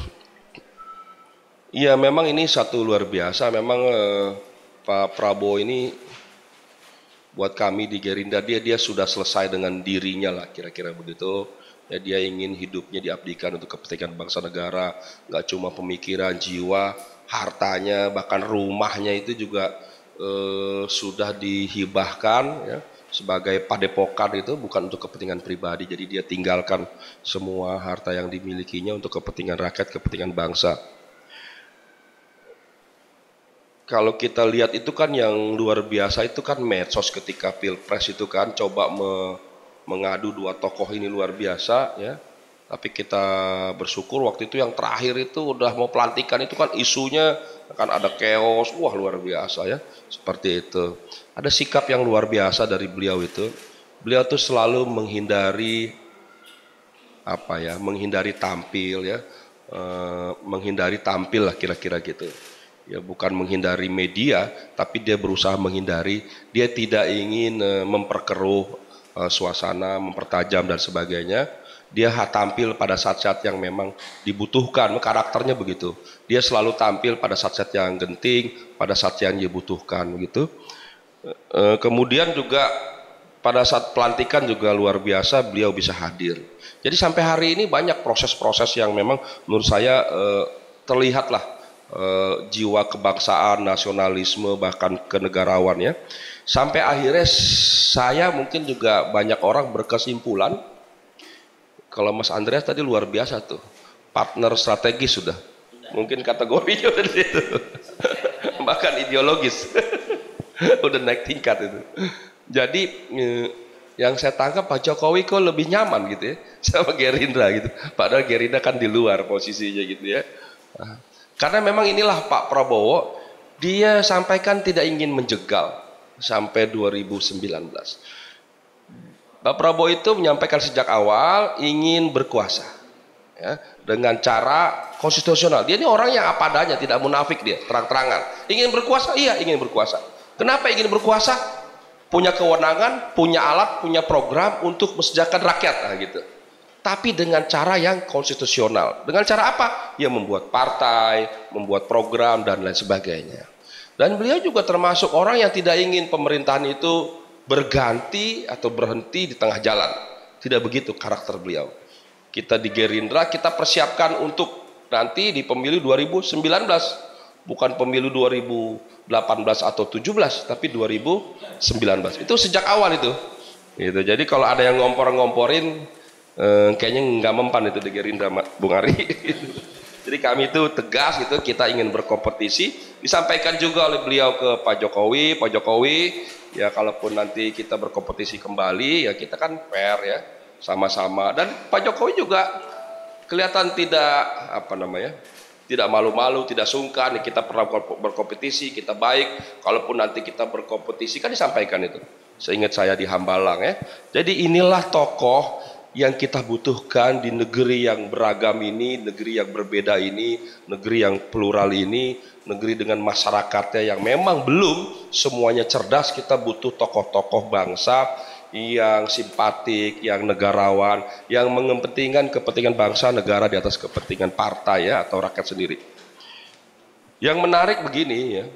ya memang ini satu luar biasa. Memang eh, Pak Prabowo ini buat kami di Gerindra dia dia sudah selesai dengan dirinya lah kira-kira begitu. Ya, dia ingin hidupnya diabdikan untuk kepentingan bangsa negara, nggak cuma pemikiran, jiwa, hartanya, bahkan rumahnya itu juga eh, sudah dihibahkan. Ya. Sebagai padepokan itu bukan untuk kepentingan pribadi, jadi dia tinggalkan semua harta yang dimilikinya untuk kepentingan rakyat, kepentingan bangsa. Kalau kita lihat itu kan yang luar biasa itu kan medsos ketika pilpres itu kan coba me, mengadu dua tokoh ini luar biasa ya. Tapi kita bersyukur waktu itu yang terakhir itu udah mau pelantikan itu kan isunya akan ada chaos, wah luar biasa ya, seperti itu. Ada sikap yang luar biasa dari beliau itu. Beliau tuh selalu menghindari apa ya, menghindari tampil ya, e, menghindari tampil lah kira-kira gitu. Ya bukan menghindari media, tapi dia berusaha menghindari. Dia tidak ingin e, memperkeruh e, suasana, mempertajam dan sebagainya. Dia tampil pada saat-saat yang memang dibutuhkan, karakternya begitu. Dia selalu tampil pada saat-saat yang genting, pada saat yang dibutuhkan gitu. E, kemudian juga pada saat pelantikan juga luar biasa beliau bisa hadir. Jadi sampai hari ini banyak proses-proses yang memang menurut saya e, terlihatlah e, jiwa kebangsaan, nasionalisme, bahkan kenegarawan ya. Sampai akhirnya saya mungkin juga banyak orang berkesimpulan kalau Mas Andreas tadi luar biasa tuh, partner strategis sudah, mungkin kategorinya udah di situ, bahkan ideologis, udah naik tingkat itu. Jadi yang saya tangkap Pak Jokowi kok lebih nyaman gitu ya sama Gerindra gitu, padahal Gerindra kan di luar posisinya gitu ya. Karena memang inilah Pak Prabowo, dia sampaikan tidak ingin menjegal sampai dua ribu sembilan belas. Pak Prabowo itu menyampaikan sejak awal ingin berkuasa ya, dengan cara konstitusional. Dia ini orang yang apa adanya, tidak munafik dia, terang-terangan. Ingin berkuasa? Iya, ingin berkuasa. Kenapa ingin berkuasa? Punya kewenangan, punya alat, punya program untuk mesejahterakan rakyat nah, gitu. Tapi dengan cara yang konstitusional. Dengan cara apa? Ya membuat partai, membuat program dan lain sebagainya. Dan beliau juga termasuk orang yang tidak ingin pemerintahan itu berganti atau berhenti di tengah jalan. Tidak begitu karakter beliau. Kita di Gerindra kita persiapkan untuk nanti di pemilu dua ribu sembilan belas, bukan pemilu dua ribu delapan belas atau tujuh belas, tapi dua ribu sembilan belas. Itu sejak awal itu. Gitu. Jadi kalau ada yang ngompor-ngomporin eh, kayaknya nggak mempan itu di Gerindra, Bung Ari. Jadi kami itu tegas gitu, kita ingin berkompetisi. Disampaikan juga oleh beliau ke Pak Jokowi, Pak Jokowi ya kalaupun nanti kita berkompetisi kembali ya kita kan fair ya, sama-sama. Dan Pak Jokowi juga kelihatan tidak apa namanya, tidak malu-malu, tidak sungkan. Kita pernah berkompetisi, kita baik. Kalaupun nanti kita berkompetisi kan disampaikan itu. Seingat saya di Hambalang ya. Jadi inilah tokoh yang kita butuhkan di negeri yang beragam ini, negeri yang berbeda ini, negeri yang plural ini, negeri dengan masyarakatnya yang memang belum semuanya cerdas. Kita butuh tokoh-tokoh bangsa yang simpatik, yang negarawan, yang mengepentingkan kepentingan bangsa negara di atas kepentingan partai ya atau rakyat sendiri. Yang menarik begini ya,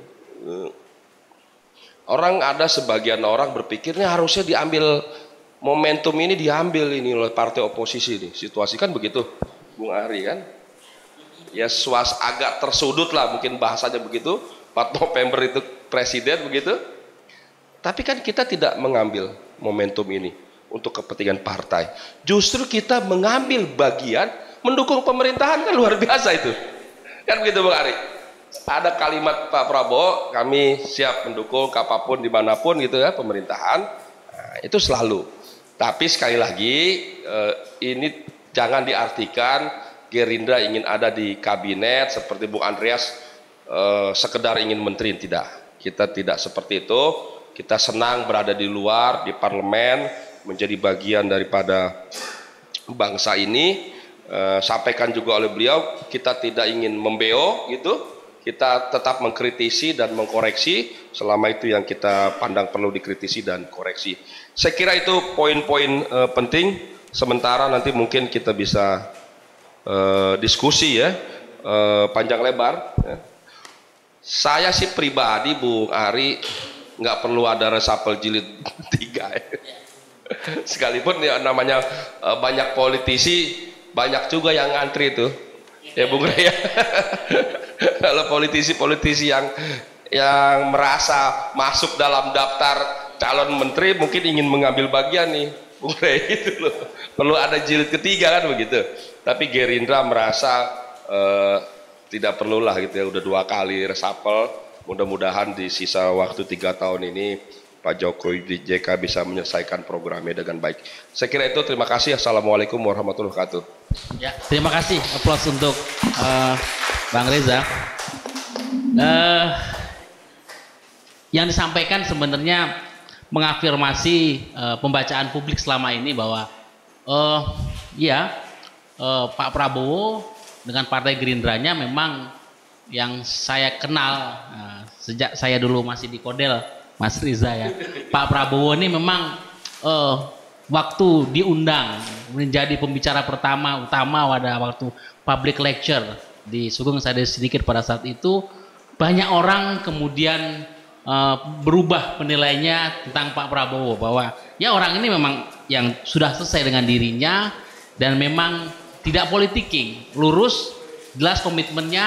orang ada sebagian orang berpikirnya harusnya diambil momentum ini diambil ini oleh partai oposisi nih. Situasi kan begitu, Bung Ari kan. ya suas agak tersudut lah mungkin bahasanya begitu, empat November itu presiden begitu. Tapi kan kita tidak mengambil momentum ini untuk kepentingan partai. Justru kita mengambil bagian mendukung pemerintahan, kan luar biasa itu. Kan begitu Bung Ari. Ada kalimat Pak Prabowo, kami siap mendukung apapun dimanapun gitu ya pemerintahan. Nah, itu selalu. Tapi sekali lagi eh, ini jangan diartikan Gerindra ingin ada di kabinet seperti Bung Andreas eh, sekedar ingin menteri, tidak. Kita tidak seperti itu. Kita senang berada di luar, di parlemen, menjadi bagian daripada bangsa ini. Eh, sampaikan juga oleh beliau, kita tidak ingin membeo gitu. Kita tetap mengkritisi dan mengkoreksi selama itu yang kita pandang perlu dikritisi dan koreksi. Saya kira itu poin-poin uh, penting. Sementara nanti mungkin kita bisa uh, diskusi ya uh, panjang lebar. Ya. Saya sih pribadi Bung Ari nggak perlu ada reshuffle jilid tiga. Ya. Sekalipun ya namanya uh, banyak politisi, banyak juga yang ngantri itu. Ya Bung Rey ya. Kalau politisi-politisi yang yang merasa masuk dalam daftar calon menteri mungkin ingin mengambil bagian nih Bung Rey gitu loh. Perlu ada jilid ketiga kan begitu. Tapi Gerindra merasa eh, tidak perlulah gitu ya, udah dua kali reshuffle. Mudah-mudahan di sisa waktu tiga tahun ini Pak Jokowi J K bisa menyelesaikan programnya dengan baik. Saya kira itu, terima kasih. Assalamualaikum warahmatullahi wabarakatuh. Ya, terima kasih. Aplaus untuk uh, Bang Reza. Uh, yang disampaikan sebenarnya mengafirmasi uh, pembacaan publik selama ini bahwa uh, ya uh, Pak Prabowo dengan Partai Gerindranya memang yang saya kenal uh, sejak saya dulu masih di Kodel, Mas Riza ya. Pak Prabowo ini memang uh, waktu diundang menjadi pembicara pertama utama pada waktu public lecture di Sugeng Sade sedikit pada saat itu, banyak orang kemudian uh, berubah penilaiannya tentang Pak Prabowo bahwa ya orang ini memang yang sudah selesai dengan dirinya dan memang tidak politiking, lurus, jelas komitmennya,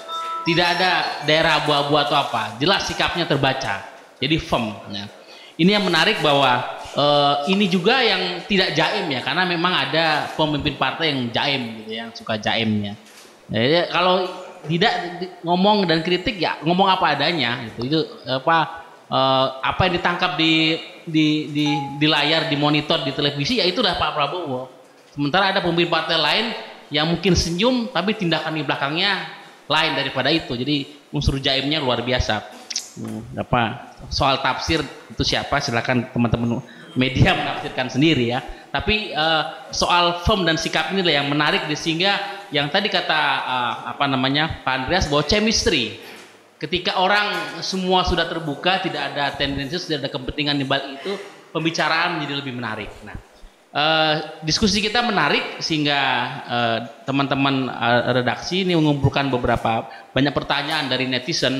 tidak ada daerah abu-abu atau apa, jelas sikapnya terbaca, jadi firm. Ya. Ini yang menarik bahwa uh, ini juga yang tidak jaim ya, karena memang ada pemimpin partai yang jaim gitu, yang suka jaimnya. Jadi kalau tidak ngomong dan kritik ya ngomong apa adanya gitu. Itu apa uh, apa yang ditangkap di, di di di layar, di monitor, di televisi ya itulah Pak Prabowo. Sementara ada pemimpin partai lain yang mungkin senyum tapi tindakan di belakangnya lain daripada itu. Jadi unsur jaimnya luar biasa. Hmm, apa soal tafsir itu siapa, silakan teman-teman media menafsirkan sendiri ya. Tapi uh, soal firm dan sikap inilah yang menarik, sehingga yang tadi kata uh, apa namanya Pak Andreas bahwa chemistry, ketika orang semua sudah terbuka, tidak ada tendensi, tidak ada kepentingan di balik itu, pembicaraan menjadi lebih menarik. Nah, uh, diskusi kita menarik sehingga uh, teman-teman uh, redaksi ini mengumpulkan beberapa banyak pertanyaan dari netizen.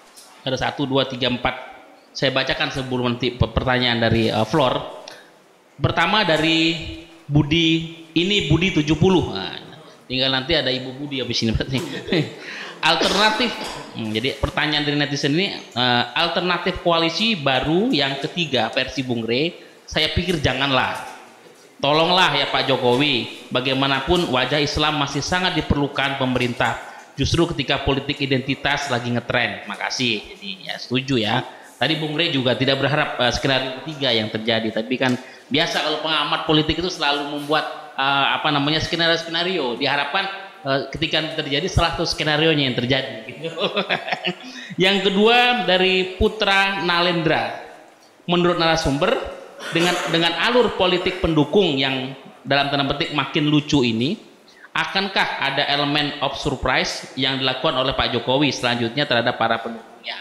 Ada satu, dua, tiga, empat. Saya bacakan sebelum nanti pertanyaan dari uh, floor. Pertama dari Budi, ini Budi tujuh puluh. Nah, tinggal nanti ada Ibu Budi habis ini berarti. Alternatif, hmm, jadi pertanyaan dari netizen ini, uh, alternatif koalisi baru yang ketiga versi Bung Rey, saya pikir janganlah. Tolonglah ya Pak Jokowi, bagaimanapun wajah Islam masih sangat diperlukan pemerintah. Justru ketika politik identitas lagi ngetren. Makasih. Jadi ya setuju ya. Tadi Bung Rey juga tidak berharap uh, skenario ketiga yang terjadi, tapi kan biasa kalau pengamat politik itu selalu membuat uh, apa namanya skenario-skenario. Diharapkan uh, ketika terjadi salah satu skenario-nya yang terjadi. Gitu. Yang kedua dari Putra Nalendra, menurut narasumber dengan dengan alur politik pendukung yang dalam tanda petik makin lucu ini, akankah ada elemen of surprise yang dilakukan oleh Pak Jokowi selanjutnya terhadap para pendukungnya?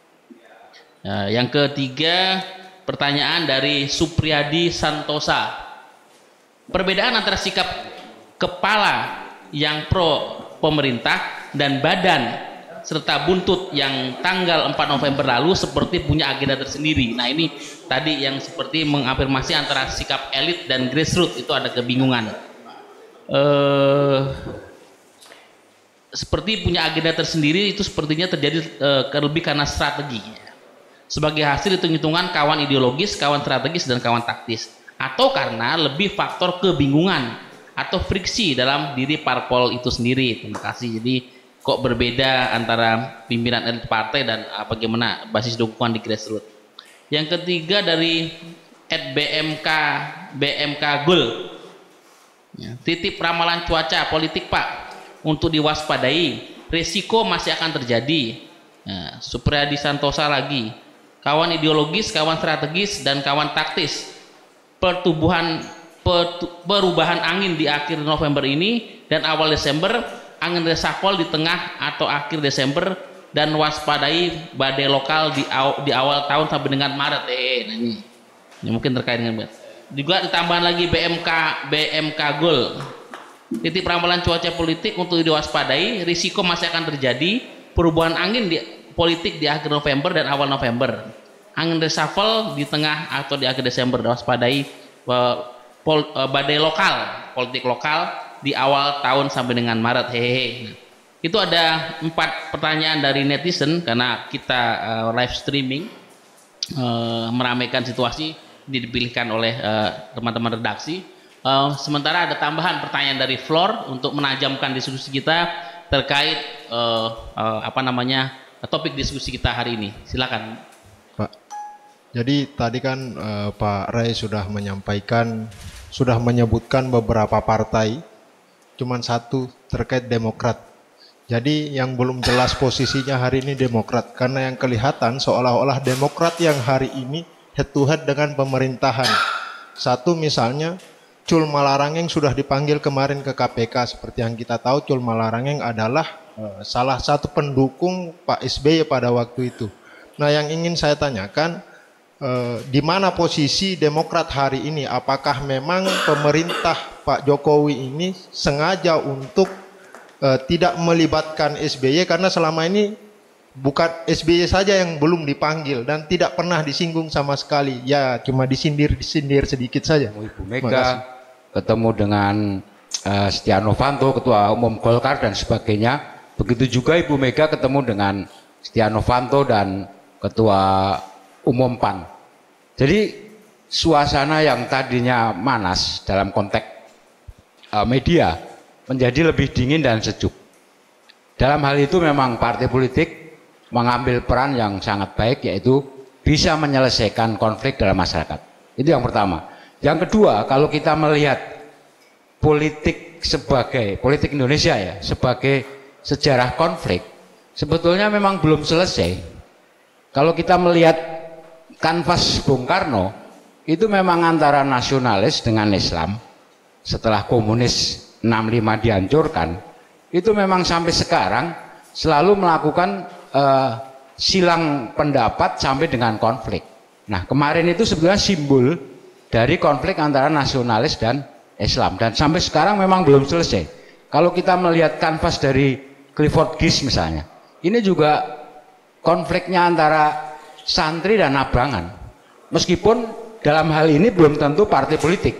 Nah, yang ketiga, pertanyaan dari Supriyadi Santosa. Perbedaan antara sikap kepala yang pro pemerintah dan badan serta buntut yang tanggal empat November lalu seperti punya agenda tersendiri. Nah, ini tadi yang seperti mengafirmasi antara sikap elit dan grassroots itu ada kebingungan. Uh, seperti punya agenda tersendiri, itu sepertinya terjadi uh, lebih karena strategi. Sebagai hasil hitung-hitungan kawan ideologis, kawan strategis, dan kawan taktis. Atau karena lebih faktor kebingungan atau friksi dalam diri parpol itu sendiri. Terima kasih. Jadi kok berbeda antara pimpinan elit partai dan uh, bagaimana basis dukungan di grassroots. Yang ketiga dari at B M K B M K Gul, ya, titip ramalan cuaca politik Pak untuk diwaspadai, risiko masih akan terjadi. Ya, Supriyadi Santosa lagi, kawan ideologis, kawan strategis, dan kawan taktis, pertumbuhan perubahan angin di akhir November ini dan awal Desember, angin reshuffle di tengah atau akhir Desember, dan waspadai badai lokal di, aw, di awal tahun sampai dengan Maret. Eh, nah ini. ini mungkin terkait dengan juga ditambahan lagi B M K B M K Gul, titip ramalan cuaca politik untuk diwaspadai, risiko masih akan terjadi perubahan angin di politik di akhir November dan awal November, angin reshuffle di tengah atau di akhir Desember, waspadai pol, badai lokal politik lokal di awal tahun sampai dengan Maret. Hehehe. Nah, itu ada empat pertanyaan dari netizen karena kita uh, live streaming uh, meramaikan situasi, dipilihkan oleh teman-teman uh, redaksi. Uh, sementara ada tambahan pertanyaan dari floor untuk menajamkan diskusi kita terkait uh, uh, apa namanya topik diskusi kita hari ini. Silakan, Pak. Jadi tadi kan uh, Pak Ray sudah menyampaikan, sudah menyebutkan beberapa partai, cuman satu terkait Demokrat. Jadi yang belum jelas posisinya hari ini Demokrat, karena yang kelihatan seolah-olah Demokrat yang hari ini head to head dengan pemerintahan. Satu misalnya Cul Malarangeng sudah dipanggil kemarin ke K P K, seperti yang kita tahu Cul Malarangeng adalah uh, salah satu pendukung Pak S B Y pada waktu itu. Nah yang ingin saya tanyakan, uh, di mana posisi Demokrat hari ini? Apakah memang pemerintah Pak Jokowi ini sengaja untuk Uh, tidak melibatkan S B Y, karena selama ini bukan S B Y saja yang belum dipanggil dan tidak pernah disinggung sama sekali, ya cuma disindir-disindir sedikit saja. Ibu Mega ketemu dengan uh, Setia Novanto, Ketua Umum Golkar dan sebagainya. Begitu juga Ibu Mega ketemu dengan Setia Novanto dan Ketua Umum P A N. Jadi suasana yang tadinya manas dalam konteks uh, media menjadi lebih dingin dan sejuk. Dalam hal itu memang partai politik mengambil peran yang sangat baik, yaitu bisa menyelesaikan konflik dalam masyarakat. Itu yang pertama. Yang kedua, kalau kita melihat politik sebagai politik Indonesia ya, sebagai sejarah konflik, sebetulnya memang belum selesai. Kalau kita melihat kanvas Bung Karno, itu memang antara nasionalis dengan Islam. Setelah komunis enam puluh lima dihancurkan, itu memang sampai sekarang selalu melakukan uh, silang pendapat sampai dengan konflik. Nah kemarin itu sebetulnya simbol dari konflik antara nasionalis dan Islam, dan sampai sekarang memang belum selesai. Kalau kita melihat kanvas dari Clifford Geertz misalnya, ini juga konfliknya antara santri dan abangan, meskipun dalam hal ini belum tentu partai politik.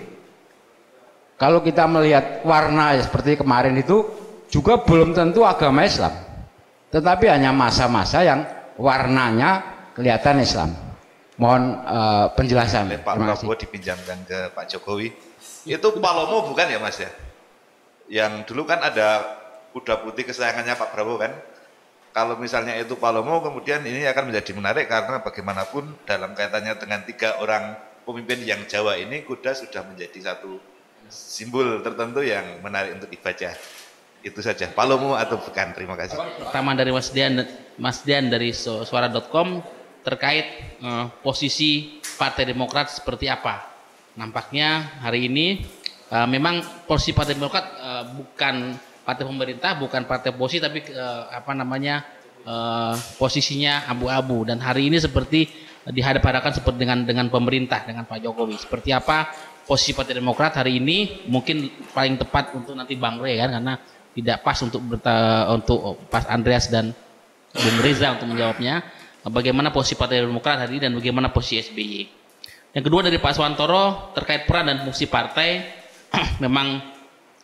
Kalau kita melihat warna seperti kemarin itu juga belum tentu agama Islam, tetapi hanya masa-masa yang warnanya kelihatan Islam. Mohon uh, penjelasan. Pak Prabowo dipinjamkan ke Pak Jokowi. Itu Palomo bukan ya Mas ya? Yang dulu kan ada kuda putih kesayangannya Pak Prabowo kan? Kalau misalnya itu Palomo, kemudian ini akan menjadi menarik karena bagaimanapun dalam kaitannya dengan tiga orang pemimpin yang Jawa ini, kuda sudah menjadi satu simbol tertentu yang menarik untuk dibaca. Itu saja. Palomo atau bukan? Terima kasih. Pertama dari Mas Dian, Mas Dian dari suara dot com terkait uh, posisi Partai Demokrat seperti apa. Nampaknya hari ini uh, memang posisi Partai Demokrat uh, bukan partai pemerintah, bukan partai oposisi, tapi uh, apa namanya uh, posisinya abu-abu, dan hari ini seperti uh, dihadap-hadapkan seperti dengan dengan pemerintah, dengan Pak Jokowi. Seperti apa posisi Partai Demokrat hari ini? Mungkin paling tepat untuk nanti Bang Rey kan, karena tidak pas untuk berta, untuk Pas Andreas dan Bung Reza untuk menjawabnya. Bagaimana posisi Partai Demokrat hari ini dan bagaimana posisi S B Y. Yang kedua dari Pak Swantoro terkait peran dan fungsi partai, memang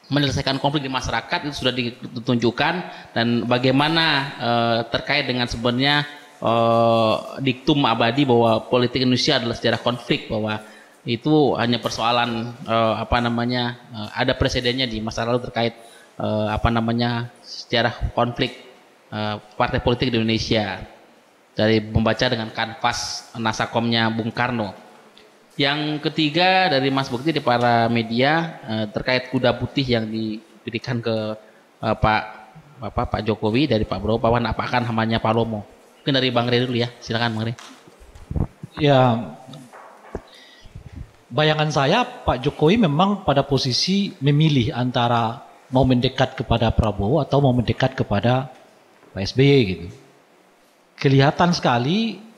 menyelesaikan konflik di masyarakat itu sudah ditunjukkan, dan bagaimana uh, terkait dengan sebenarnya uh, diktum abadi bahwa politik Indonesia adalah sejarah konflik, bahwa itu hanya persoalan uh, apa namanya uh, ada presidennya di masa lalu terkait uh, apa namanya sejarah konflik uh, partai politik di Indonesia dari membaca dengan kanvas nasakomnya Bung Karno. Yang ketiga dari Mas Bukti di para media uh, terkait kuda putih yang diberikan ke uh, Pak Bapak Pak Jokowi dari Pak Prabowo, Pak Wan, apa akan namanya Palomo? Mungkin dari Bang Rey dulu ya, silakan Bang Rey. Ya, bayangan saya Pak Jokowi memang pada posisi memilih antara mau mendekat kepada Prabowo atau mau mendekat kepada Pak S B Y gitu. Kelihatan sekali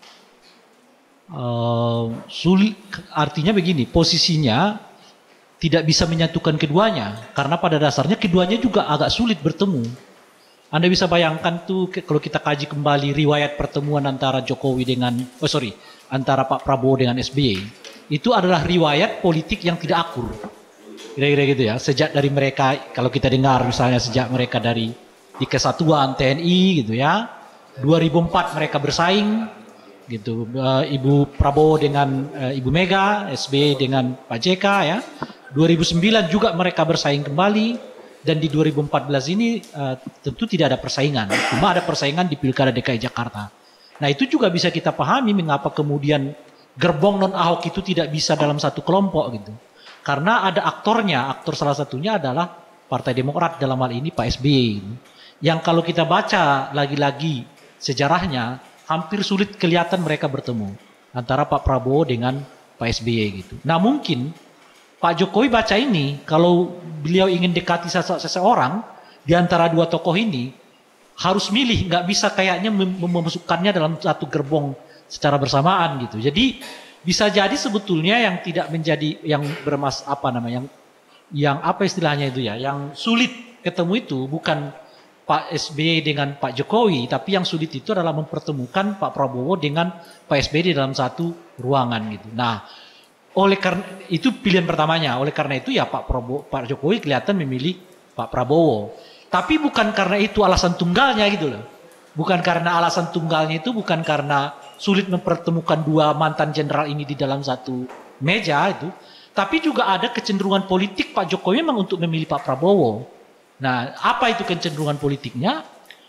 uh, sulit, artinya begini, posisinya tidak bisa menyatukan keduanya karena pada dasarnya keduanya juga agak sulit bertemu. Anda bisa bayangkan tuh kalau kita kaji kembali riwayat pertemuan antara Jokowi dengan, oh sorry, antara Pak Prabowo dengan S B Y, itu adalah riwayat politik yang tidak akur. Kira-kira gitu ya. Sejak dari mereka, kalau kita dengar misalnya sejak mereka dari di Kesatuan T N I gitu ya, dua ribu empat mereka bersaing gitu. Uh, Ibu Prabowo dengan uh, Ibu Mega, S B Y dengan Pak J K ya. dua ribu sembilan juga mereka bersaing kembali. Dan di dua ribu empat belas ini uh, tentu tidak ada persaingan, cuma ada persaingan di Pilkada D K I Jakarta. Nah itu juga bisa kita pahami mengapa kemudian gerbong non Ahok itu tidak bisa dalam satu kelompok gitu. Karena ada aktornya, aktor salah satunya adalah Partai Demokrat dalam hal ini Pak S B Y. Gitu. Yang kalau kita baca lagi-lagi sejarahnya hampir sulit kelihatan mereka bertemu antara Pak Prabowo dengan Pak S B Y gitu. Nah mungkin Pak Jokowi baca ini, kalau beliau ingin dekati seseorang di antara dua tokoh ini, harus milih, nggak bisa kayaknya mem memasukkannya dalam satu gerbong secara bersamaan gitu. Jadi bisa jadi sebetulnya yang tidak menjadi yang bermas apa namanya, yang yang apa istilahnya itu ya, yang sulit ketemu itu bukan Pak S B Y dengan Pak Jokowi, tapi yang sulit itu adalah mempertemukan Pak Prabowo dengan Pak S B Y di dalam satu ruangan gitu. Nah. Oleh karena itu pilihan pertamanya, oleh karena itu ya Pak Prabowo, Pak Jokowi kelihatan memilih Pak Prabowo. Tapi bukan karena itu alasan tunggalnya gitu loh. Bukan karena alasan tunggalnya itu bukan karena sulit mempertemukan dua mantan jenderal ini di dalam satu meja itu. Tapi juga ada kecenderungan politik Pak Jokowi memang untuk memilih Pak Prabowo. Nah apa itu kecenderungan politiknya?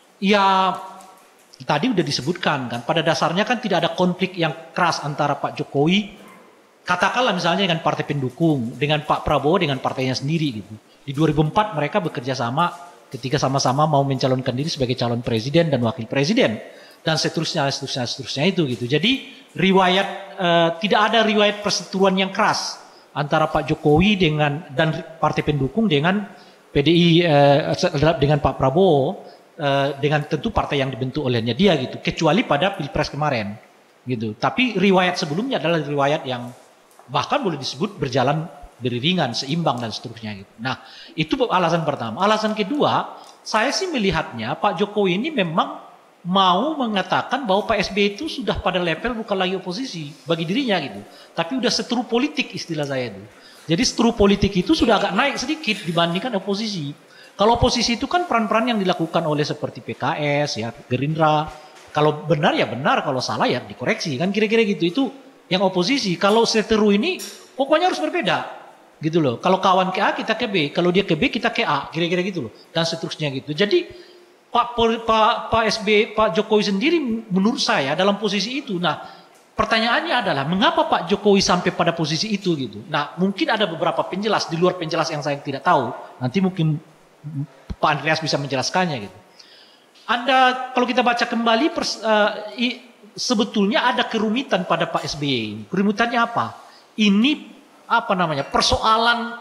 Ya tadi udah disebutkan kan. Pada dasarnya kan tidak ada konflik yang keras antara Pak Jokowi katakanlah misalnya dengan partai pendukung, dengan Pak Prabowo, dengan partainya sendiri gitu. Di dua ribu empat mereka bekerja sama ketika sama-sama mau mencalonkan diri sebagai calon presiden dan wakil presiden. Dan seterusnya, seterusnya, seterusnya itu gitu. Jadi riwayat, eh, tidak ada riwayat perseteruan yang keras antara Pak Jokowi dengan dan partai pendukung dengan P D I, eh, dengan Pak Prabowo, eh, dengan tentu partai yang dibentuk olehnya dia gitu. Kecuali pada Pilpres kemarin gitu. Tapi riwayat sebelumnya adalah riwayat yang bahkan boleh disebut berjalan beriringan, seimbang dan seterusnya gitu. Nah itu alasan pertama. Alasan kedua, saya sih melihatnya Pak Jokowi ini memang mau mengatakan bahwa Pak S B Y itu sudah pada level bukan lagi oposisi bagi dirinya gitu. Tapi udah seteru politik istilah saya itu. Jadi seteru politik itu sudah agak naik sedikit dibandingkan oposisi. Kalau oposisi itu kan peran-peran yang dilakukan oleh seperti P K S, ya Gerindra. Kalau benar ya benar, kalau salah ya dikoreksi kan kira-kira gitu. Itu yang oposisi. Kalau seteru ini pokoknya harus berbeda gitu loh. Kalau kawan ke A kita ke B, kalau dia ke B kita ke A, kira-kira gitu loh. Dan seterusnya gitu. Jadi Pak Pak Pak S B Y, Pak Jokowi sendiri menurut saya dalam posisi itu. Nah, pertanyaannya adalah mengapa Pak Jokowi sampai pada posisi itu gitu. Nah, mungkin ada beberapa penjelas di luar penjelas yang saya tidak tahu. Nanti mungkin Pak Andreas bisa menjelaskannya gitu. Anda kalau kita baca kembali pers, uh, i, sebetulnya ada kerumitan pada Pak S B Y. Kerumitannya apa? Ini apa namanya? Persoalan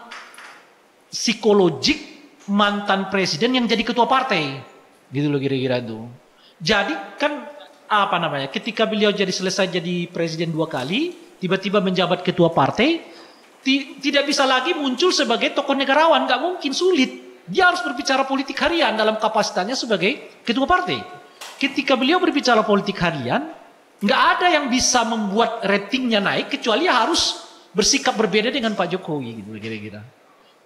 psikologik mantan presiden yang jadi ketua partai. Gitu loh kira-kira itu. Jadi kan apa namanya? Ketika beliau jadi selesai jadi presiden dua kali, tiba-tiba menjabat ketua partai, tidak bisa lagi muncul sebagai tokoh negarawan, nggak mungkin, sulit. Dia harus berbicara politik harian dalam kapasitasnya sebagai ketua partai. Ketika beliau berbicara politik harian, nggak ada yang bisa membuat ratingnya naik kecuali harus bersikap berbeda dengan Pak Jokowi gitu kira-kira.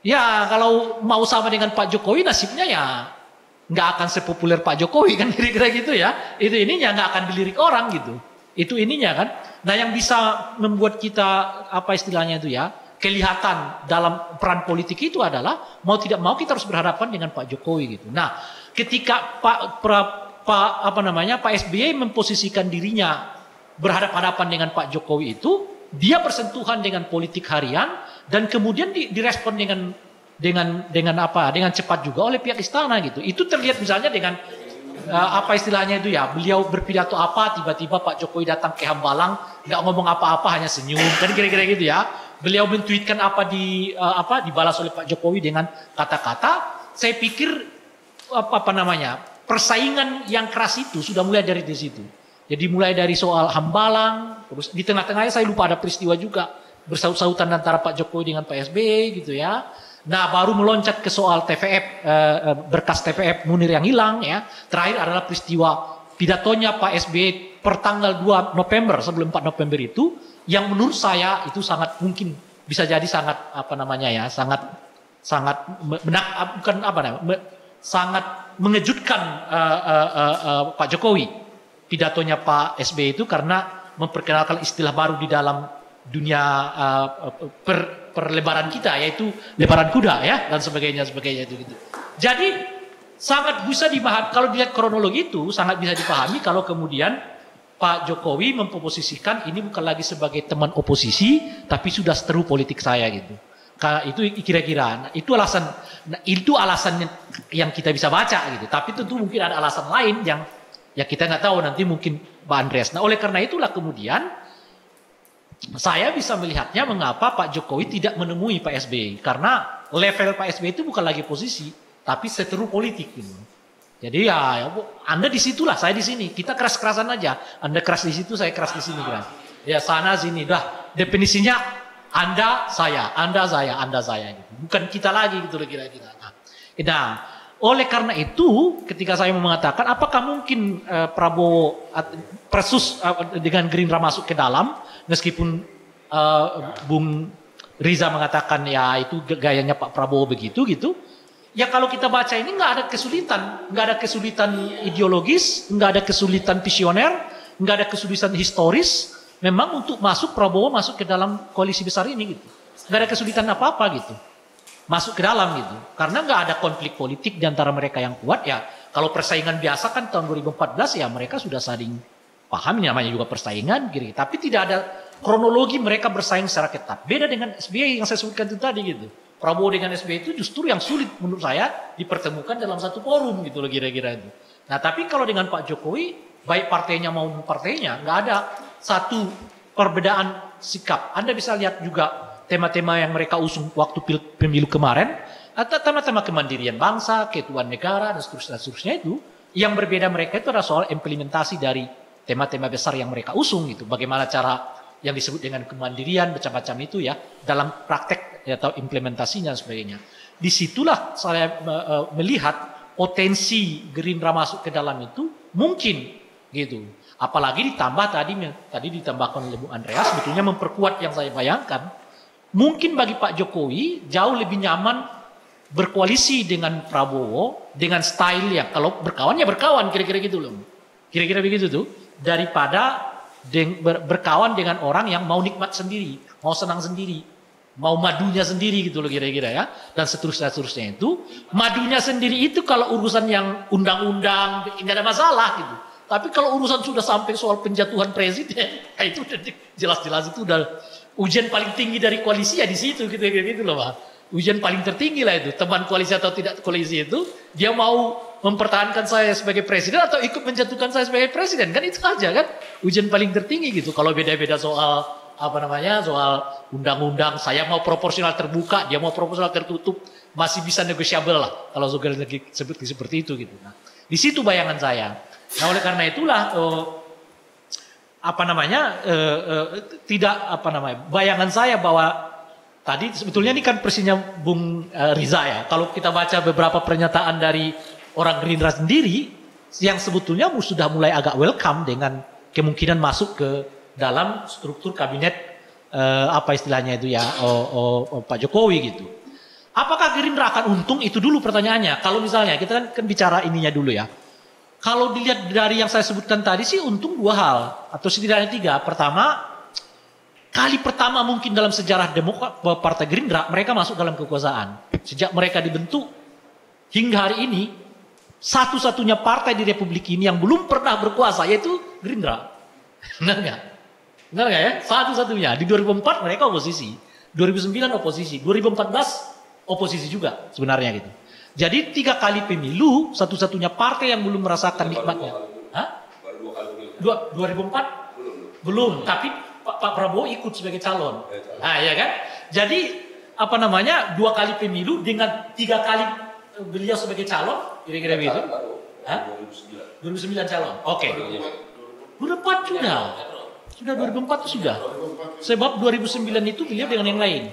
Ya kalau mau sama dengan Pak Jokowi nasibnya ya nggak akan sepopuler Pak Jokowi kan kira-kira gitu ya. Itu ininya nggak akan dilirik orang gitu. Itu ininya kan. Nah yang bisa membuat kita apa istilahnya itu ya kelihatan dalam peran politik itu adalah mau tidak mau kita harus berhadapan dengan Pak Jokowi gitu. Nah ketika Pak pra, Pak apa namanya Pak S B Y memposisikan dirinya berhadapan-hadapan dengan Pak Jokowi itu dia bersentuhan dengan politik harian dan kemudian di, direspon dengan dengan dengan apa dengan cepat juga oleh pihak istana gitu. Itu terlihat misalnya dengan uh, apa istilahnya itu ya beliau berpidato apa tiba-tiba Pak Jokowi datang ke Hambalang nggak ngomong apa-apa hanya senyum kan kira-kira gitu ya. Beliau mentweetkan apa di uh, apa dibalas oleh Pak Jokowi dengan kata-kata. Saya pikir apa, apa namanya persaingan yang keras itu sudah mulai dari di situ. Jadi mulai dari soal Hambalang, terus di tengah-tengahnya saya lupa ada peristiwa juga bersaut-sautan antara Pak Jokowi dengan Pak S B Y gitu ya. Nah baru meloncat ke soal T V F, eh, berkas T V F Munir yang hilang ya. Terakhir adalah peristiwa pidatonya Pak S B Y per tanggal dua November sebelum empat November itu, yang menurut saya itu sangat mungkin bisa jadi sangat apa namanya ya, sangat sangat menak, bukan apa namanya, me, sangat mengejutkan uh, uh, uh, uh, Pak Jokowi. Pidatonya Pak S B Y itu karena memperkenalkan istilah baru di dalam dunia uh, per, perlebaran kita yaitu lebaran kuda ya dan sebagainya sebagainya itu gitu. Jadi sangat bisa dipahami kalau dilihat kronologi itu sangat bisa dipahami kalau kemudian Pak Jokowi memposisikan ini bukan lagi sebagai teman oposisi tapi sudah seteru politik saya gitu. Karena itu kira-kira nah, itu alasan nah, itu alasan yang kita bisa baca gitu. Tapi tentu mungkin ada alasan lain yang ya kita nggak tahu nanti mungkin Pak Andreas. Nah oleh karena itulah kemudian saya bisa melihatnya mengapa Pak Jokowi tidak menemui Pak S B Y. Karena level Pak S B Y itu bukan lagi posisi, tapi seteru politik. Gitu. Jadi ya, ya Anda di situlah, saya di sini. Kita keras-kerasan aja. Anda keras di situ, saya keras di sini. Kan. Ya sana sini. Dah definisinya Anda, saya, Anda, saya, Anda, saya. Gitu. Bukan kita lagi gitu kira-kira. Nah, nah oleh karena itu, ketika saya mengatakan, apakah mungkin uh, Prabowo uh, Persus uh, dengan Gerindra masuk ke dalam, meskipun uh, Bung Riza mengatakan ya itu gayanya Pak Prabowo begitu gitu, ya kalau kita baca ini nggak ada kesulitan, nggak ada kesulitan ideologis, nggak ada kesulitan visioner, nggak ada kesulitan historis, memang untuk masuk Prabowo masuk ke dalam koalisi besar ini gitu, nggak ada kesulitan apa-apa gitu. Masuk ke dalam gitu. Karena nggak ada konflik politik di antara mereka yang kuat ya. Kalau persaingan biasa kan tahun dua ribu empat belas ya mereka sudah saling paham, namanya juga persaingan gitu. Tapi tidak ada kronologi mereka bersaing secara ketat. Beda dengan S B Y yang saya sebutkan itu tadi gitu. Prabowo dengan S B Y itu justru yang sulit menurut saya dipertemukan dalam satu forum gitu loh kira-kira itu. Nah tapi kalau dengan Pak Jokowi baik partainya maupun partainya nggak ada satu perbedaan sikap. Anda bisa lihat juga tema-tema yang mereka usung waktu pemilu kemarin, atau tema-tema kemandirian bangsa, keutuhan negara, dan seterusnya, dan seterusnya itu, yang berbeda mereka itu adalah soal implementasi dari tema-tema besar yang mereka usung gitu. Bagaimana cara yang disebut dengan kemandirian, macam-macam itu ya, dalam praktek ya, atau implementasinya dan sebagainya. Disitulah saya uh, melihat potensi Gerindra masuk ke dalam itu mungkin gitu. Apalagi ditambah tadi, tadi ditambahkan oleh Bu Andreas, sebetulnya memperkuat yang saya bayangkan. Mungkin bagi Pak Jokowi jauh lebih nyaman berkoalisi dengan Prabowo dengan style ya kalau berkawan ya berkawan kira-kira gitu loh. Kira-kira begitu tuh daripada deng, ber, berkawan dengan orang yang mau nikmat sendiri, mau senang sendiri, mau madunya sendiri gitu loh kira-kira ya. Dan seterusnya seterusnya itu madunya sendiri itu kalau urusan yang undang-undang enggak ada masalah gitu. Tapi kalau urusan sudah sampai soal penjatuhan presiden, itu jelas-jelas itu udah ujian paling tinggi dari koalisi ya di situ gitu gitu loh Pak. Ujian paling tertinggi lah itu. Teman koalisi atau tidak koalisi itu dia mau mempertahankan saya sebagai presiden atau ikut menjatuhkan saya sebagai presiden kan itu aja kan. Ujian paling tertinggi gitu. Kalau beda-beda soal apa namanya soal undang-undang saya mau proporsional terbuka, dia mau proporsional tertutup, masih bisa negotiable lah kalau soal lagi seperti seperti itu gitu. Nah, di situ bayangan saya. Nah, oleh karena itulah uh, apa namanya uh, uh, tidak apa namanya bayangan saya bahwa tadi sebetulnya ini kan versinya Bung uh, Riza ya. Kalau kita baca beberapa pernyataan dari orang Gerindra sendiri yang sebetulnya sudah mulai agak welcome dengan kemungkinan masuk ke dalam struktur kabinet uh, apa istilahnya itu ya oh, oh, oh, Pak Jokowi gitu. Apakah Gerindra akan untung? Itu dulu pertanyaannya. Kalau misalnya kita kan, kan bicara ininya dulu ya. Kalau dilihat dari yang saya sebutkan tadi sih untung dua hal atau setidaknya tiga. Pertama, kali pertama mungkin dalam sejarah Demokrat Partai Gerindra mereka masuk dalam kekuasaan. Sejak mereka dibentuk hingga hari ini satu-satunya partai di Republik ini yang belum pernah berkuasa yaitu Gerindra. Benar nggak? Benar nggak ya? Satu-satunya. Di dua ribu empat mereka oposisi, dua ribu sembilan oposisi, dua ribu empat belas oposisi juga sebenarnya gitu. Jadi tiga kali pemilu, satu-satunya partai yang belum merasakan nikmatnya. Hah? Dua, dua ribu empat? Belum. Belum, tapi Pak, Pak Prabowo ikut sebagai calon. Nah, ya kan? Jadi apa namanya? Dua kali pemilu dengan tiga kali beliau sebagai calon, kira-kira begitu. Hah? dua ribu sembilan calon. Oke. Okay. dua ribu empat sudah. Sudah dua ribu empat sudah. Sebab dua ribu sembilan itu beliau dengan yang lain.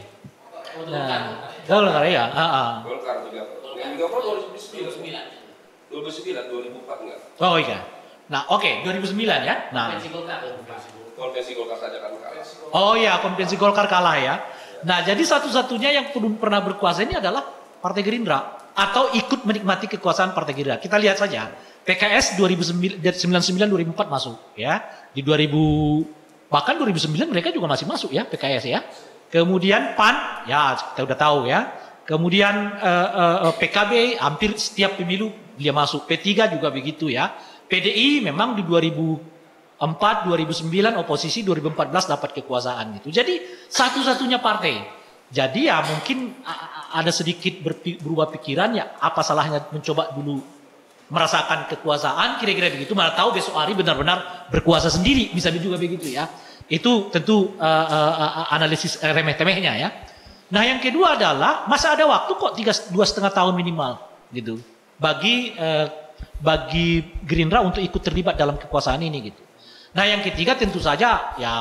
Nah, Golkar ya. Heeh. Golkar juga. Juga dua ribu sembilan. dua ribu sembilan, dua ribu empat enggak. Oh iya. Nah, oke, okay, dua ribu sembilan ya. Nah. Konvensi Golkar saja kan kalah. Oh iya, konvensi Golkar kalah ya. Nah, jadi satu-satunya yang belum pernah berkuasa ini adalah Partai Gerindra atau ikut menikmati kekuasaan Partai Gerindra. Kita lihat saja. P K S dua ribu sembilan, sembilan puluh sembilan dua ribu empat masuk ya. Di dua ribu bahkan dua ribu sembilan mereka juga masih masuk ya P K S ya. Kemudian P A N ya kita udah tahu ya. Kemudian uh, uh, P K B hampir setiap pemilu dia masuk. P tiga juga begitu ya. P D I memang di dua ribu empat, dua ribu sembilan oposisi, dua ribu empat belas dapat kekuasaan gitu. Jadi satu-satunya partai. Jadi ya mungkin ada sedikit berubah pikiran ya apa salahnya mencoba dulu merasakan kekuasaan kira-kira begitu. Mana tahu besok hari benar-benar berkuasa sendiri bisa juga begitu ya. Itu tentu uh, uh, analisis uh, remeh-temehnya ya. Nah yang kedua adalah masa ada waktu kok tiga dua setengah tahun minimal gitu bagi uh, bagi Gerindra untuk ikut terlibat dalam kekuasaan ini gitu. Nah yang ketiga tentu saja ya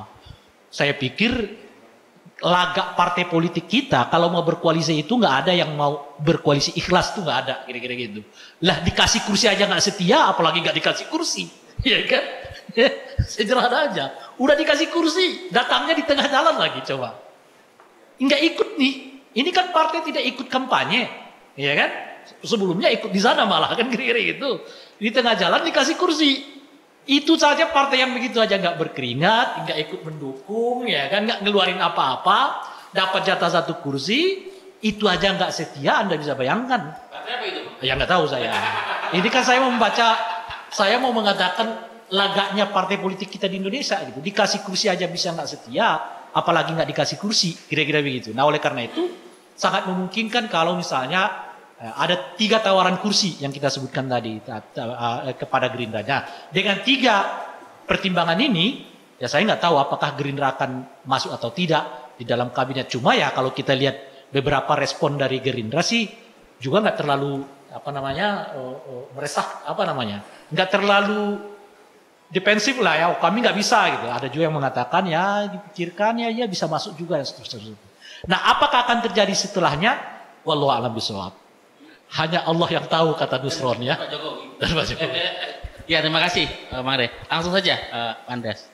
saya pikir lagak partai politik kita kalau mau berkoalisi itu nggak ada yang mau berkoalisi ikhlas tuh nggak ada kira-kira gitu. Lah dikasih kursi aja nggak setia apalagi nggak dikasih kursi, ya kan? Sederhana aja. Udah dikasih kursi datangnya di tengah jalan lagi coba. Nggak ikut nih. Ini kan partai tidak ikut kampanye, ya kan? Sebelumnya ikut di sana malah kan kira-kira gitu. Di tengah jalan dikasih kursi. Itu saja partai yang begitu aja nggak berkeringat, nggak ikut mendukung, ya kan, nggak ngeluarin apa-apa, dapat jatah satu kursi, itu aja nggak setia, Anda bisa bayangkan. Apa itu? Ya nggak tahu saya. Ini kan saya mau membaca, saya mau mengatakan lagaknya partai politik kita di Indonesia gitu. Dikasih kursi aja bisa nggak setia, apalagi nggak dikasih kursi, kira-kira begitu. Nah oleh karena itu sangat memungkinkan kalau misalnya ada tiga tawaran kursi yang kita sebutkan tadi kepada Gerindra. Nah, dengan tiga pertimbangan ini, ya saya nggak tahu apakah Gerindra akan masuk atau tidak di dalam kabinet. Cuma ya kalau kita lihat beberapa respon dari Gerindra sih juga nggak terlalu apa namanya meresah apa namanya, nggak terlalu defensif lah ya. Oh, kami nggak bisa gitu. Ada juga yang mengatakan ya dipikirkan ya ya bisa masuk juga. Nah, apakah akan terjadi setelahnya? Wallahu a'lam bishawab. Hanya Allah yang tahu kata Nusron ya. Pak Jokowi. Ya terima kasih Bang Andre. Langsung saja uh, Andreas.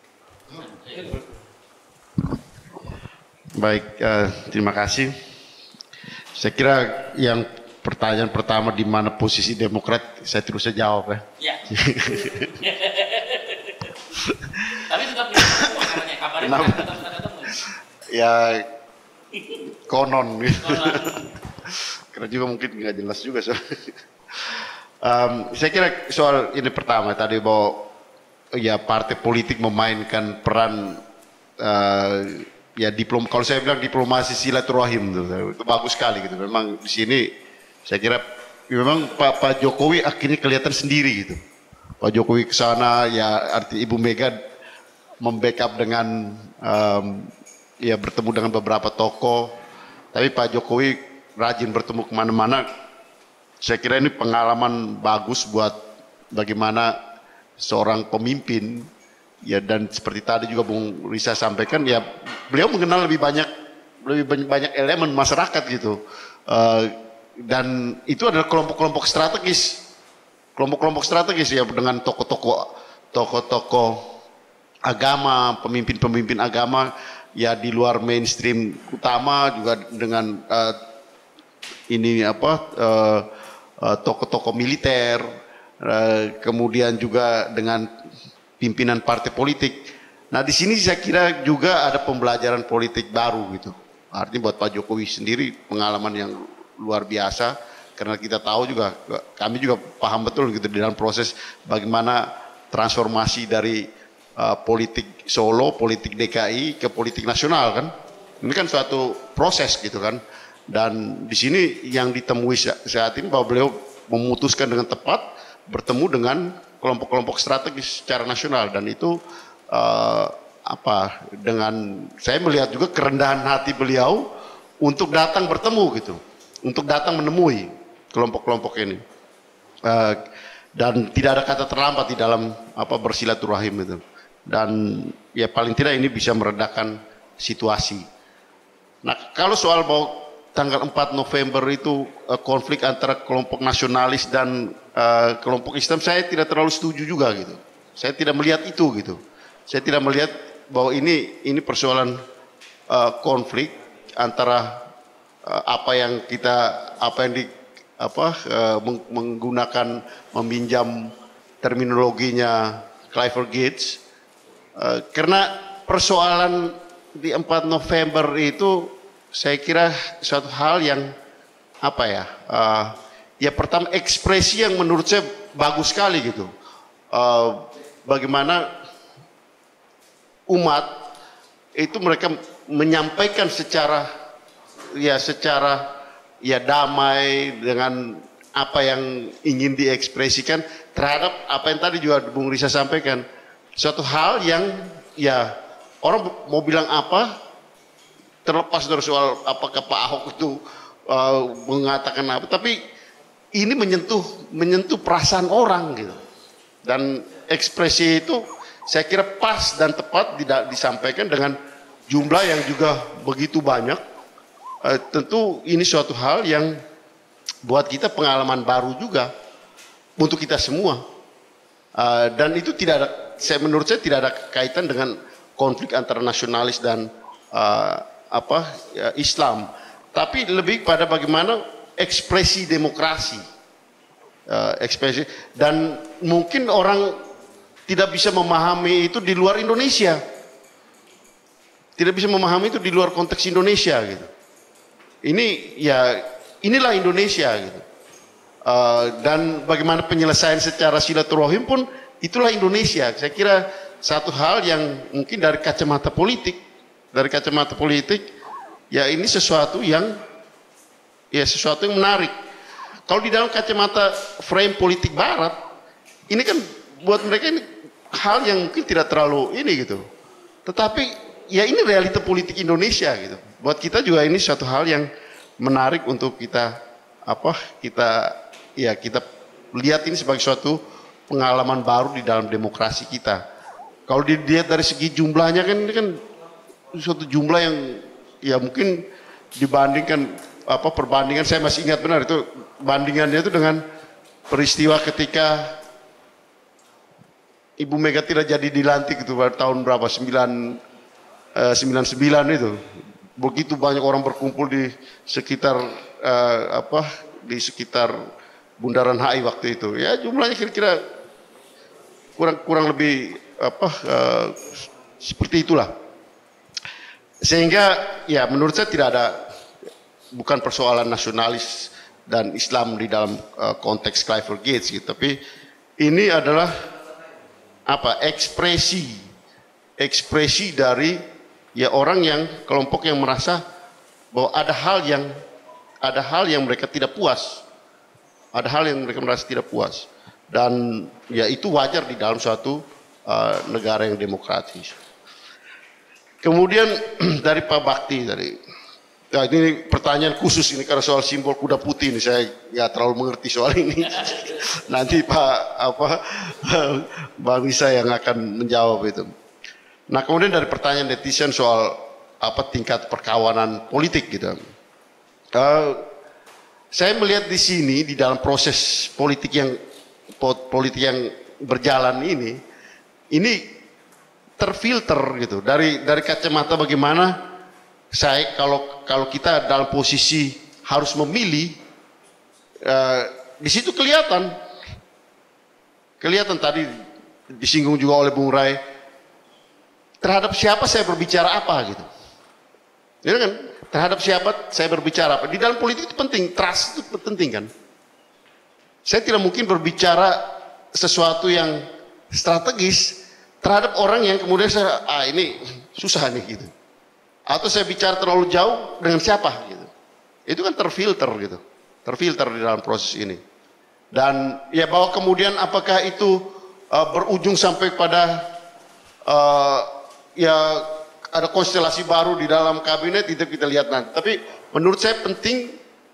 Baik, uh, terima kasih. Saya kira yang pertanyaan pertama di mana posisi Demokrat, saya terus saja jawab ya. Ya. Tapi tetap kabarnya kabarnya tetap ketemu. Ya konon. Karena juga mungkin nggak jelas juga soal. um, saya kira soal ini pertama tadi bahwa ya partai politik memainkan peran uh, ya diplom. Kalau saya bilang diplomasi silaturahim itu, itu bagus sekali gitu. Memang di sini saya kira ya memang Pak, Pak Jokowi akhirnya kelihatan sendiri gitu. Pak Jokowi ke sana ya arti Ibu Mega membackup dengan um, ya bertemu dengan beberapa tokoh. Tapi Pak Jokowi rajin bertemu kemana-mana. Saya kira ini pengalaman bagus buat bagaimana seorang pemimpin ya, dan seperti tadi juga Bung Risa sampaikan ya beliau mengenal lebih banyak lebih banyak, banyak elemen masyarakat gitu, uh, dan itu adalah kelompok-kelompok strategis kelompok-kelompok strategis ya dengan tokoh-tokoh tokoh-tokoh agama, pemimpin-pemimpin agama ya di luar mainstream utama juga dengan uh, ini apa uh, uh, tokoh-tokoh militer, uh, kemudian juga dengan pimpinan partai politik. Nah di sini saya kira juga ada pembelajaran politik baru gitu. Artinya buat Pak Jokowi sendiri pengalaman yang luar biasa, karena kita tahu juga, kami juga paham betul gitu di dalam proses bagaimana transformasi dari uh, politik Solo, politik D K I ke politik nasional kan. Ini kan suatu proses gitu kan. Dan di sini yang ditemui saat ini bahwa beliau memutuskan dengan tepat bertemu dengan kelompok-kelompok strategis secara nasional, dan itu uh, apa dengan saya melihat juga kerendahan hati beliau untuk datang bertemu gitu, untuk datang menemui kelompok-kelompok ini, uh, dan tidak ada kata terlambat di dalam apa bersilaturahim itu, dan ya paling tidak ini bisa meredakan situasi. Nah kalau soal bahwa tanggal empat November itu uh, konflik antara kelompok nasionalis dan uh, kelompok Islam, saya tidak terlalu setuju juga gitu. Saya tidak melihat itu gitu. Saya tidak melihat bahwa ini ini persoalan uh, konflik antara uh, apa yang kita apa yang di apa uh, meng menggunakan meminjam terminologinya Clifford Gates, uh, karena persoalan di empat November itu saya kira suatu hal yang apa ya uh, ya pertama ekspresi yang menurut saya bagus sekali gitu, uh, bagaimana umat itu mereka menyampaikan secara ya secara ya damai dengan apa yang ingin diekspresikan terhadap apa yang tadi juga Bung Risa sampaikan, suatu hal yang ya orang mau bilang apa, terlepas dari soal apakah Pak Ahok itu uh, mengatakan apa, tapi ini menyentuh menyentuh perasaan orang gitu, dan ekspresi itu saya kira pas dan tepat tidak disampaikan dengan jumlah yang juga begitu banyak. Uh, tentu ini suatu hal yang buat kita pengalaman baru juga untuk kita semua, uh, dan itu tidak ada, saya menurut saya tidak ada kaitan dengan konflik antara nasionalis dan uh, apa ya, Islam, tapi lebih pada bagaimana ekspresi demokrasi, uh, ekspresi, dan mungkin orang tidak bisa memahami itu di luar Indonesia, tidak bisa memahami itu di luar konteks Indonesia gitu. Ini ya inilah Indonesia gitu, uh, dan bagaimana penyelesaian secara silaturahim pun itulah Indonesia. Saya kira satu hal yang mungkin dari kacamata politik, dari kacamata politik ya ini sesuatu yang ya sesuatu yang menarik. Kalau di dalam kacamata frame politik Barat, ini kan buat mereka ini hal yang mungkin tidak terlalu ini gitu, tetapi ya ini realita politik Indonesia gitu. Buat kita juga ini suatu hal yang menarik untuk kita apa kita ya kita lihat ini sebagai suatu pengalaman baru di dalam demokrasi kita. Kalau dilihat dari segi jumlahnya kan ini kan suatu jumlah yang ya mungkin dibandingkan apa perbandingan, saya masih ingat benar itu bandingannya itu dengan peristiwa ketika Ibu Mega tidak jadi dilantik itu pada tahun berapa sembilan sembilan sembilan itu, begitu banyak orang berkumpul di sekitar uh, apa di sekitar Bundaran H I waktu itu, ya jumlahnya kira-kira kurang kurang lebih apa uh, seperti itulah. Sehingga ya menurut saya tidak ada, bukan persoalan nasionalis dan Islam di dalam uh, konteks Clifford Gates gitu, tapi ini adalah apa ekspresi ekspresi dari ya orang yang kelompok yang merasa bahwa ada hal yang ada hal yang mereka tidak puas, ada hal yang mereka merasa tidak puas, dan ya itu wajar di dalam suatu uh, negara yang demokratis. Kemudian dari Pak Bakti tadi, ya ini pertanyaan khusus ini karena soal simbol kuda putih ini saya nggak terlalu mengerti soal ini. Nanti Pak apa Bang Risa yang akan menjawab itu. Nah kemudian dari pertanyaan netizen soal apa tingkat perkawanan politik gitu. Uh, saya melihat di sini di dalam proses politik yang politik yang berjalan ini, ini terfilter gitu dari dari kacamata bagaimana saya kalau kalau kita dalam posisi harus memilih, uh, di situ kelihatan, kelihatan tadi disinggung juga oleh Bung Rai, terhadap siapa saya berbicara apa gitu. Ya kan? Terhadap siapa saya berbicara apa. Di dalam politik itu penting, trust itu penting kan. Saya tidak mungkin berbicara sesuatu yang strategis terhadap orang yang kemudian saya, ah ini susah nih gitu. Atau saya bicara terlalu jauh dengan siapa gitu. Itu kan terfilter gitu. Terfilter di dalam proses ini. Dan ya bahwa kemudian apakah itu uh, berujung sampai pada uh, ya ada konstelasi baru di dalam kabinet, itu kita lihat nanti. Tapi menurut saya penting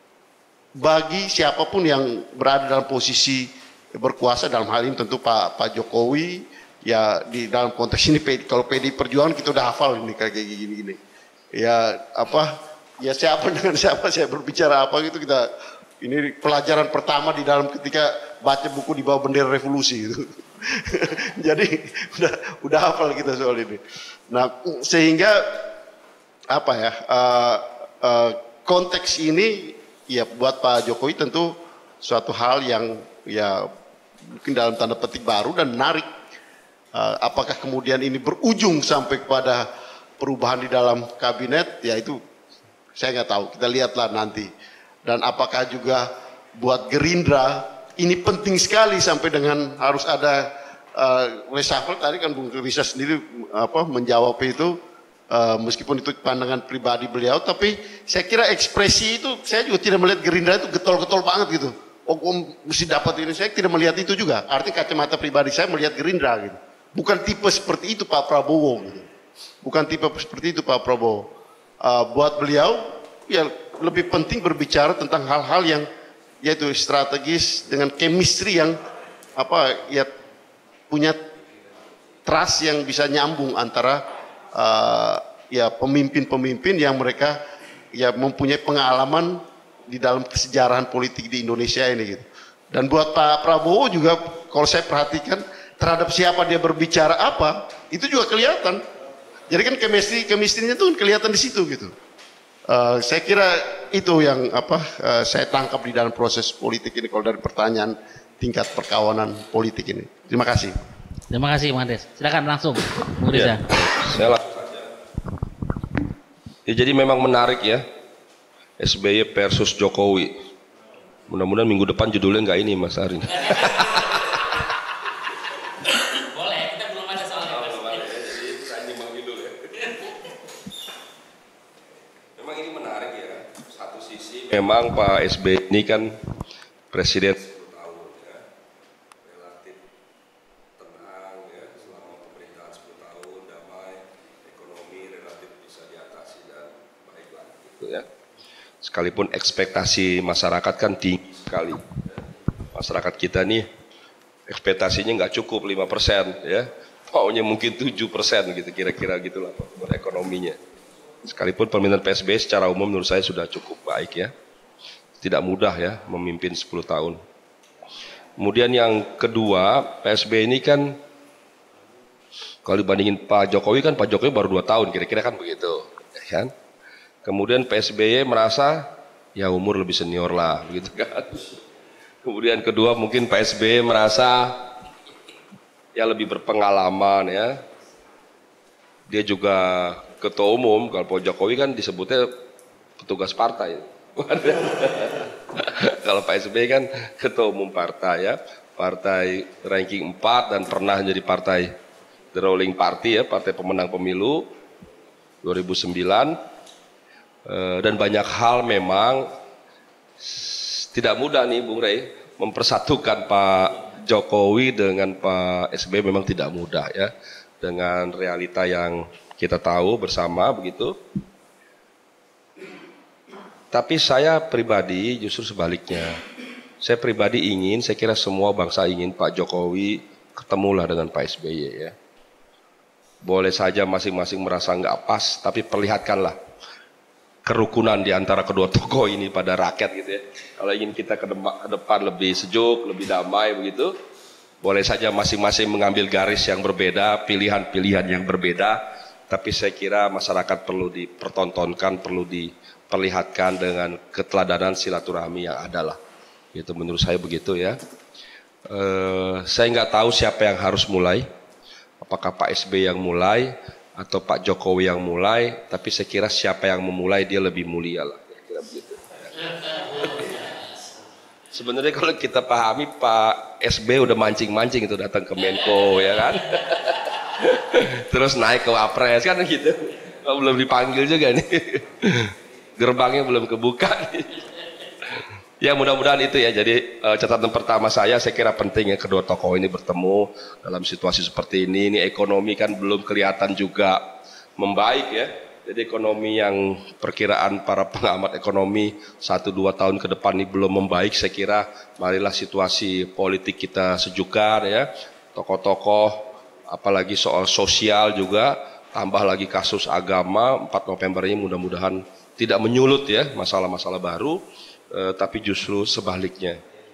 bagi siapapun yang berada dalam posisi berkuasa, dalam hal ini tentu Pak Pak Jokowi, ya di dalam konteks ini kalau P D I Perjuangan kita udah hafal ini kayak gini-gini. Ya apa, ya siapa dengan siapa saya berbicara apa gitu, kita ini pelajaran pertama di dalam ketika baca buku di bawah bendera revolusi gitu. Jadi udah udah hafal kita soal ini. Nah sehingga apa ya uh, uh, konteks ini ya buat Pak Jokowi tentu suatu hal yang ya mungkin dalam tanda petik baru dan menarik. Uh, apakah kemudian ini berujung sampai kepada perubahan di dalam kabinet? Ya itu saya nggak tahu. Kita lihatlah nanti. Dan apakah juga buat Gerindra ini penting sekali sampai dengan harus ada uh, reshuffle. Tadi kan Bung Risa sendiri apa menjawab itu, uh, meskipun itu pandangan pribadi beliau, tapi saya kira ekspresi itu saya juga tidak melihat Gerindra itu getol-getol banget gitu. Oh, oh mesti dapat ini, saya tidak melihat itu juga. Artinya kacamata pribadi saya melihat Gerindra gitu. Bukan tipe seperti itu Pak Prabowo gitu. Bukan tipe seperti itu Pak Prabowo. Uh, buat beliau ya lebih penting berbicara tentang hal-hal yang yaitu strategis dengan chemistry yang apa ya punya trust yang bisa nyambung antara uh, ya pemimpin-pemimpin yang mereka ya mempunyai pengalaman di dalam kesejarahan politik di Indonesia ini gitu. Dan buat Pak Prabowo juga kalau saya perhatikan terhadap siapa dia berbicara apa itu juga kelihatan. Jadi kan chemistry chemistry-nya tuh kelihatan di situ gitu. Uh, saya kira itu yang apa uh, saya tangkap di dalam proses politik ini kalau dari pertanyaan tingkat perkawanan politik ini. Terima kasih. Terima kasih Bang Andreas. Silakan langsung Bung Riza. Ya, saya langsung saja. Ya, jadi memang menarik ya S B Y versus Jokowi. Mudah-mudahan minggu depan judulnya nggak ini Mas Arin. Boleh, kita belum ada soalnya. Oh, belum ada ya, jadi saya nyimbangin dulu ya. Memang ini menarik ya. Satu sisi memang Pak S B Y ini kan presiden sepuluh tahun ya. Relatif tenang ya selama pemerintahan sepuluh tahun, damai, ekonomi relatif bisa diatasi dan baiklah gitu ya. Sekalipun ekspektasi masyarakat kan tinggi sekali. Masyarakat kita nih ekspektasinya nggak cukup lima persen ya. Maunya mungkin tujuh persen gitu kira-kira gitulah pertumbuhan ekonominya. Sekalipun pemerintahan P S B Y secara umum menurut saya sudah cukup baik ya. Tidak mudah ya memimpin sepuluh tahun. Kemudian yang kedua, P S B Y ini kan kalau dibandingin Pak Jokowi kan Pak Jokowi baru dua tahun kira-kira kan begitu. Ya kan? Kemudian P S B Y merasa ya umur lebih senior lah begitu kan. Kemudian kedua mungkin P S B Y merasa ya lebih berpengalaman ya. Dia juga ketua umum, kalau Pak Jokowi kan disebutnya petugas partai. Kalau Pak S B Y kan ketua umum partai ya. Partai ranking empat dan pernah jadi partai The Ruling Party ya, partai pemenang pemilu dua ribu sembilan. Dan banyak hal memang tidak mudah nih Bung Rey mempersatukan Pak Jokowi dengan Pak S B Y memang tidak mudah ya, dengan realita yang kita tahu bersama begitu. Tapi saya pribadi justru sebaliknya, saya pribadi ingin, saya kira semua bangsa ingin Pak Jokowi ketemulah dengan Pak S B Y ya. Boleh saja masing-masing merasa nggak pas, tapi perlihatkanlah kerukunan di antara kedua tokoh ini pada rakyat gitu ya. Kalau ingin kita ke depan lebih sejuk, lebih damai begitu, boleh saja masing-masing mengambil garis yang berbeda, pilihan-pilihan yang berbeda, tapi saya kira masyarakat perlu dipertontonkan, perlu perlihatkan dengan keteladanan silaturahmi yang ada lah. Itu menurut saya begitu ya. Uh, saya nggak tahu siapa yang harus mulai, apakah Pak S B yang mulai atau Pak Jokowi yang mulai, tapi saya kira siapa yang memulai dia lebih mulia lah, kira-kira begitu. Sebenarnya kalau kita pahami Pak S B udah mancing-mancing itu datang ke Menko ya kan, terus naik ke Wapres kan gitu, oh, belum dipanggil juga nih, gerbangnya belum kebuka. Ya mudah-mudahan itu ya, jadi uh, catatan pertama saya, saya kira penting ya kedua tokoh ini bertemu dalam situasi seperti ini. Ini ekonomi kan belum kelihatan juga membaik ya, jadi ekonomi yang perkiraan para pengamat ekonomi satu dua tahun ke depan ini belum membaik. Saya kira marilah situasi politik kita sejukkan ya, tokoh-tokoh apalagi soal sosial juga, tambah lagi kasus agama, empat November ini mudah-mudahan tidak menyulut ya masalah-masalah baru. Uh, tapi justru sebaliknya.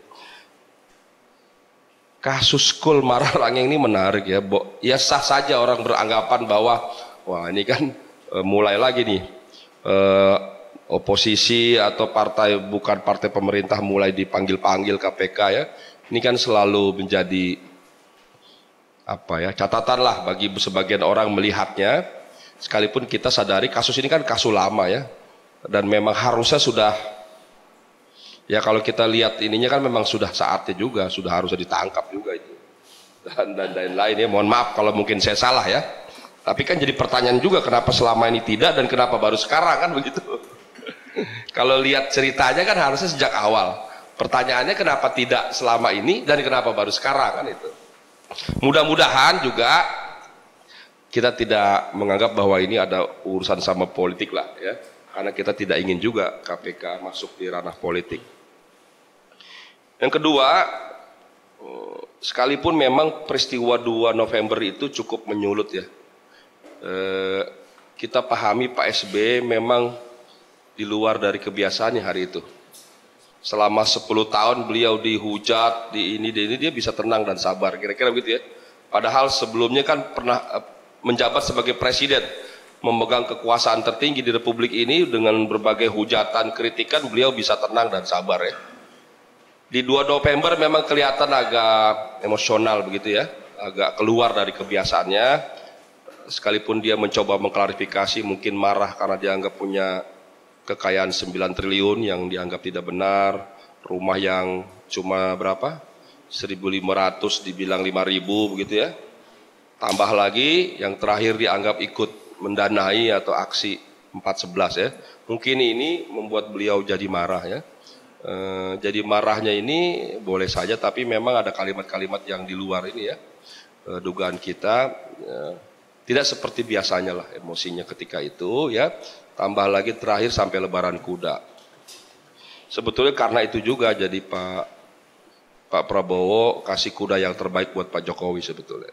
Kasus Kul Mararangeng ini menarik ya, Bo. Ya sah saja orang beranggapan bahwa wah ini kan uh, mulai lagi nih uh, oposisi atau partai bukan partai pemerintah mulai dipanggil-panggil K P K ya. Ini kan selalu menjadi apa ya, catatan lah bagi sebagian orang melihatnya. Sekalipun kita sadari kasus ini kan kasus lama ya, dan memang harusnya sudah. Ya kalau kita lihat ininya kan memang sudah saatnya juga, sudah harusnya ditangkap juga itu. Dan dan lain-lain ya, mohon maaf kalau mungkin saya salah ya. Tapi kan jadi pertanyaan juga kenapa selama ini tidak dan kenapa baru sekarang kan begitu. Kalau lihat ceritanya kan harusnya sejak awal. Pertanyaannya kenapa tidak selama ini dan kenapa baru sekarang kan itu. Mudah-mudahan juga kita tidak menganggap bahwa ini ada urusan sama politik lah ya. Karena kita tidak ingin juga K P K masuk di ranah politik. Yang kedua, sekalipun memang peristiwa dua November itu cukup menyulut ya, eh, kita pahami Pak S B memang di luar dari kebiasaannya hari itu. Selama sepuluh tahun beliau dihujat, di ini, di ini, dia bisa tenang dan sabar, kira-kira begitu ya. Padahal sebelumnya kan pernah menjabat sebagai presiden, memegang kekuasaan tertinggi di Republik ini, dengan berbagai hujatan, kritikan, beliau bisa tenang dan sabar ya. Di dua November memang kelihatan agak emosional begitu ya, agak keluar dari kebiasaannya. Sekalipun dia mencoba mengklarifikasi, mungkin marah karena dianggap punya kekayaan sembilan triliun yang dianggap tidak benar, rumah yang cuma berapa? seribu lima ratus dibilang lima ribu begitu ya. Tambah lagi yang terakhir dianggap ikut mendanai atau aksi empat sebelas ya. Mungkin ini membuat beliau jadi marah ya. E, jadi marahnya ini boleh saja, tapi memang ada kalimat-kalimat yang di luar ini ya. E, dugaan kita e, tidak seperti biasanya lah emosinya ketika itu ya. Tambah lagi terakhir sampai lebaran kuda. Sebetulnya karena itu juga jadi Pak Pak Prabowo kasih kuda yang terbaik buat Pak Jokowi sebetulnya.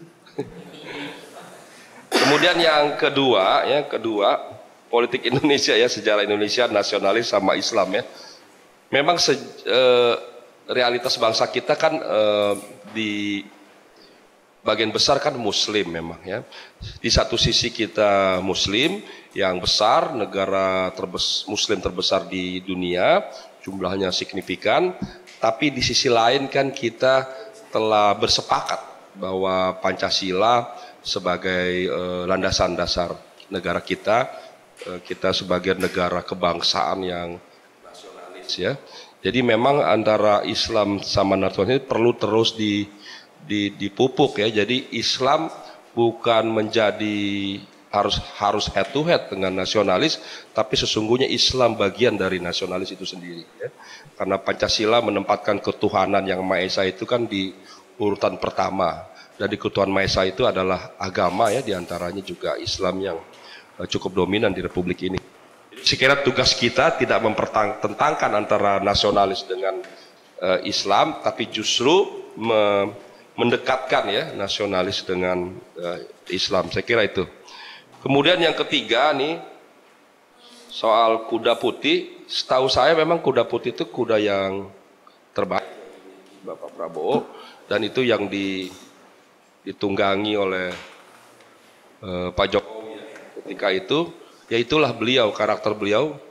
Kemudian yang kedua, ya kedua politik Indonesia ya, sejarah Indonesia nasionalis sama Islam ya. Memang se, eh, realitas bangsa kita kan eh, di bagian besar kan Muslim memang ya. Di satu sisi kita Muslim yang besar, negara terbes, Muslim terbesar di dunia, jumlahnya signifikan. Tapi di sisi lain kan kita telah bersepakat bahwa Pancasila sebagai eh, landasan dasar negara kita, eh, kita sebagai negara kebangsaan yang nasionalis ya. Jadi memang antara Islam sama nasionalis perlu terus di, di, dipupuk ya. Jadi Islam bukan menjadi harus harus head to head dengan nasionalis, tapi sesungguhnya Islam bagian dari nasionalis itu sendiri ya. Karena Pancasila menempatkan ketuhanan yang Maha Esa itu kan di urutan pertama. Dan di ketuhanan Maha Esa itu adalah agama ya, diantaranya juga Islam yang cukup dominan di Republik ini. Saya kira tugas kita tidak mempertentangkan antara nasionalis dengan uh, Islam, tapi justru me mendekatkan ya nasionalis dengan uh, Islam. Saya kira itu. Kemudian yang ketiga nih soal kuda putih. Setahu saya memang kuda putih itu kuda yang terbaik Bapak Prabowo, dan itu yang di ditunggangi oleh uh, Pak Jokowi ketika itu, ya itulah beliau, karakter beliau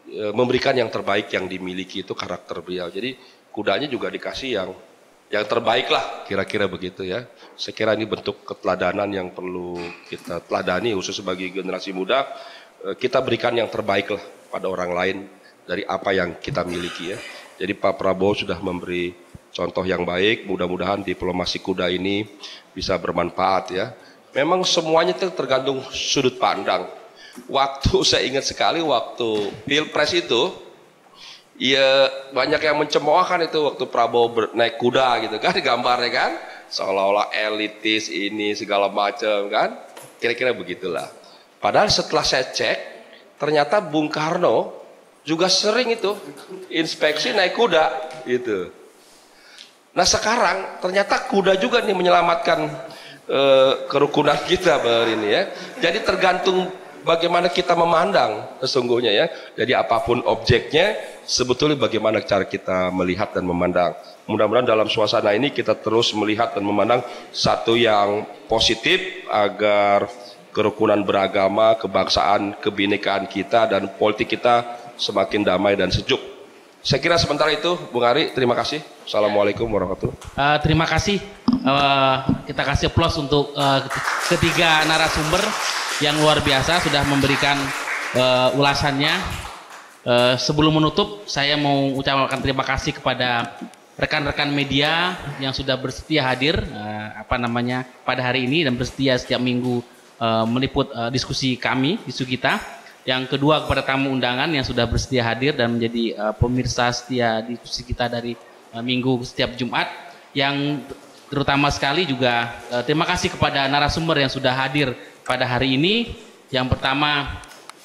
e, memberikan yang terbaik yang dimiliki, itu karakter beliau. Jadi kudanya juga dikasih yang yang terbaik lah, kira-kira begitu ya. Saya kira ini bentuk keteladanan yang perlu kita teladani, khusus sebagai generasi muda. E, kita berikan yang terbaik lah pada orang lain dari apa yang kita miliki ya. Jadi Pak Prabowo sudah memberi contoh yang baik, mudah-mudahan diplomasi kuda ini bisa bermanfaat ya. Memang semuanya itu tergantung sudut pandang. Waktu saya ingat sekali waktu Pilpres itu, ya banyak yang mencemoohkan itu waktu Prabowo naik kuda gitu kan, gambarnya kan, seolah-olah elitis ini segala macam kan, kira-kira begitulah. Padahal setelah saya cek, ternyata Bung Karno juga sering itu inspeksi naik kuda gitu. Nah sekarang ternyata kuda juga nih menyelamatkan uh, kerukunan kita ber ini ya. Jadi tergantung bagaimana kita memandang sesungguhnya ya. Jadi apapun objeknya, sebetulnya bagaimana cara kita melihat dan memandang. Mudah-mudahan dalam suasana ini kita terus melihat dan memandang satu yang positif agar kerukunan beragama, kebangsaan, kebinekaan kita dan politik kita semakin damai dan sejuk. Saya kira sementara itu, Bung Ari, terima kasih. Assalamualaikum warahmatullahi wabarakatuh. Uh, terima kasih. Uh, kita kasih aplaus untuk uh, ketiga narasumber yang luar biasa sudah memberikan uh, ulasannya. Uh, sebelum menutup, saya mau ucapkan terima kasih kepada rekan-rekan media yang sudah bersedia hadir uh, apa namanya pada hari ini dan bersedia setiap minggu uh, meliput uh, diskusi kami, diskusi kita. Yang kedua kepada tamu undangan yang sudah bersedia hadir dan menjadi uh, pemirsa setia diskusi kita dari uh, minggu setiap Jumat. Yang terutama sekali juga uh, terima kasih kepada narasumber yang sudah hadir pada hari ini. Yang pertama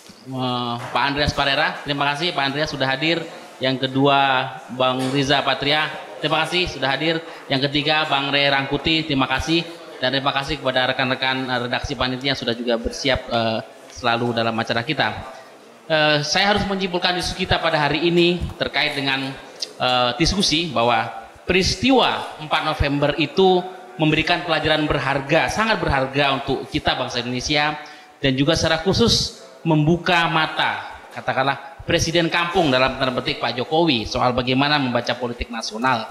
uh, Pak Andreas Parera, terima kasih Pak Andreas sudah hadir. Yang kedua Bang Riza Patria, terima kasih sudah hadir. Yang ketiga Bang Ray Rangkuti, terima kasih. Dan terima kasih kepada rekan-rekan uh, redaksi panitia yang sudah juga bersiap uh, selalu dalam acara kita. Uh, saya harus menyimpulkan diskusi kita pada hari ini terkait dengan uh, diskusi bahwa peristiwa empat November itu memberikan pelajaran berharga, sangat berharga untuk kita bangsa Indonesia, dan juga secara khusus membuka mata, katakanlah Presiden Kampung dalam tanda petik Pak Jokowi soal bagaimana membaca politik nasional.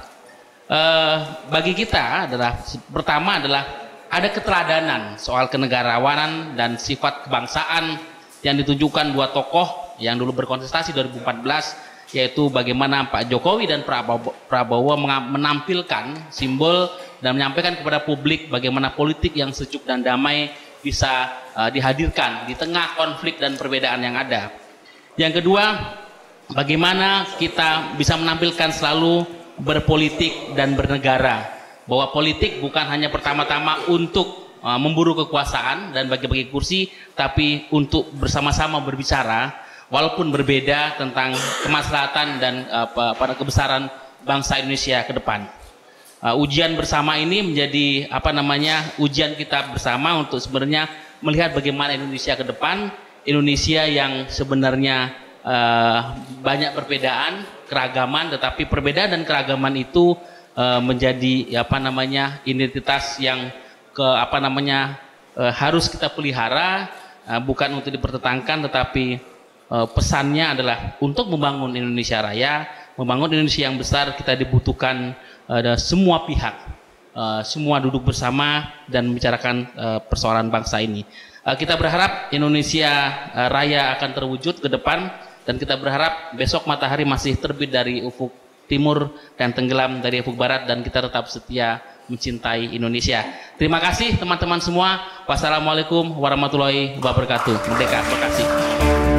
Uh, bagi kita adalah pertama adalah ada keteladanan soal kenegarawanan dan sifat kebangsaan yang ditunjukkan dua tokoh yang dulu berkontestasi dua ribu empat belas, yaitu bagaimana Pak Jokowi dan Prabowo, Prabowo menampilkan simbol dan menyampaikan kepada publik bagaimana politik yang sejuk dan damai bisa uh, dihadirkan di tengah konflik dan perbedaan yang ada. Yang kedua, bagaimana kita bisa menampilkan selalu berpolitik dan bernegara. Bahwa politik bukan hanya pertama-tama untuk uh, memburu kekuasaan dan bagi-bagi kursi, tapi untuk bersama-sama berbicara, walaupun berbeda tentang kemaslahatan dan uh, pada kebesaran bangsa Indonesia ke depan. Uh, ujian bersama ini menjadi apa namanya ujian kita bersama untuk sebenarnya melihat bagaimana Indonesia ke depan, Indonesia yang sebenarnya uh, banyak perbedaan, keragaman, tetapi perbedaan dan keragaman itu Uh, menjadi ya, apa namanya identitas yang ke apa namanya uh, harus kita pelihara, uh, bukan untuk dipertentangkan, tetapi uh, pesannya adalah untuk membangun Indonesia Raya, membangun Indonesia yang besar. Kita dibutuhkan uh, semua pihak, uh, semua duduk bersama dan membicarakan uh, persoalan bangsa ini. Uh, kita berharap Indonesia uh, Raya akan terwujud ke depan, dan kita berharap besok matahari masih terbit dari ufuk timur dan tenggelam dari ufuk barat, dan kita tetap setia mencintai Indonesia. Terima kasih teman-teman semua. Wassalamualaikum warahmatullahi wabarakatuh. Merdeka. Terima kasih.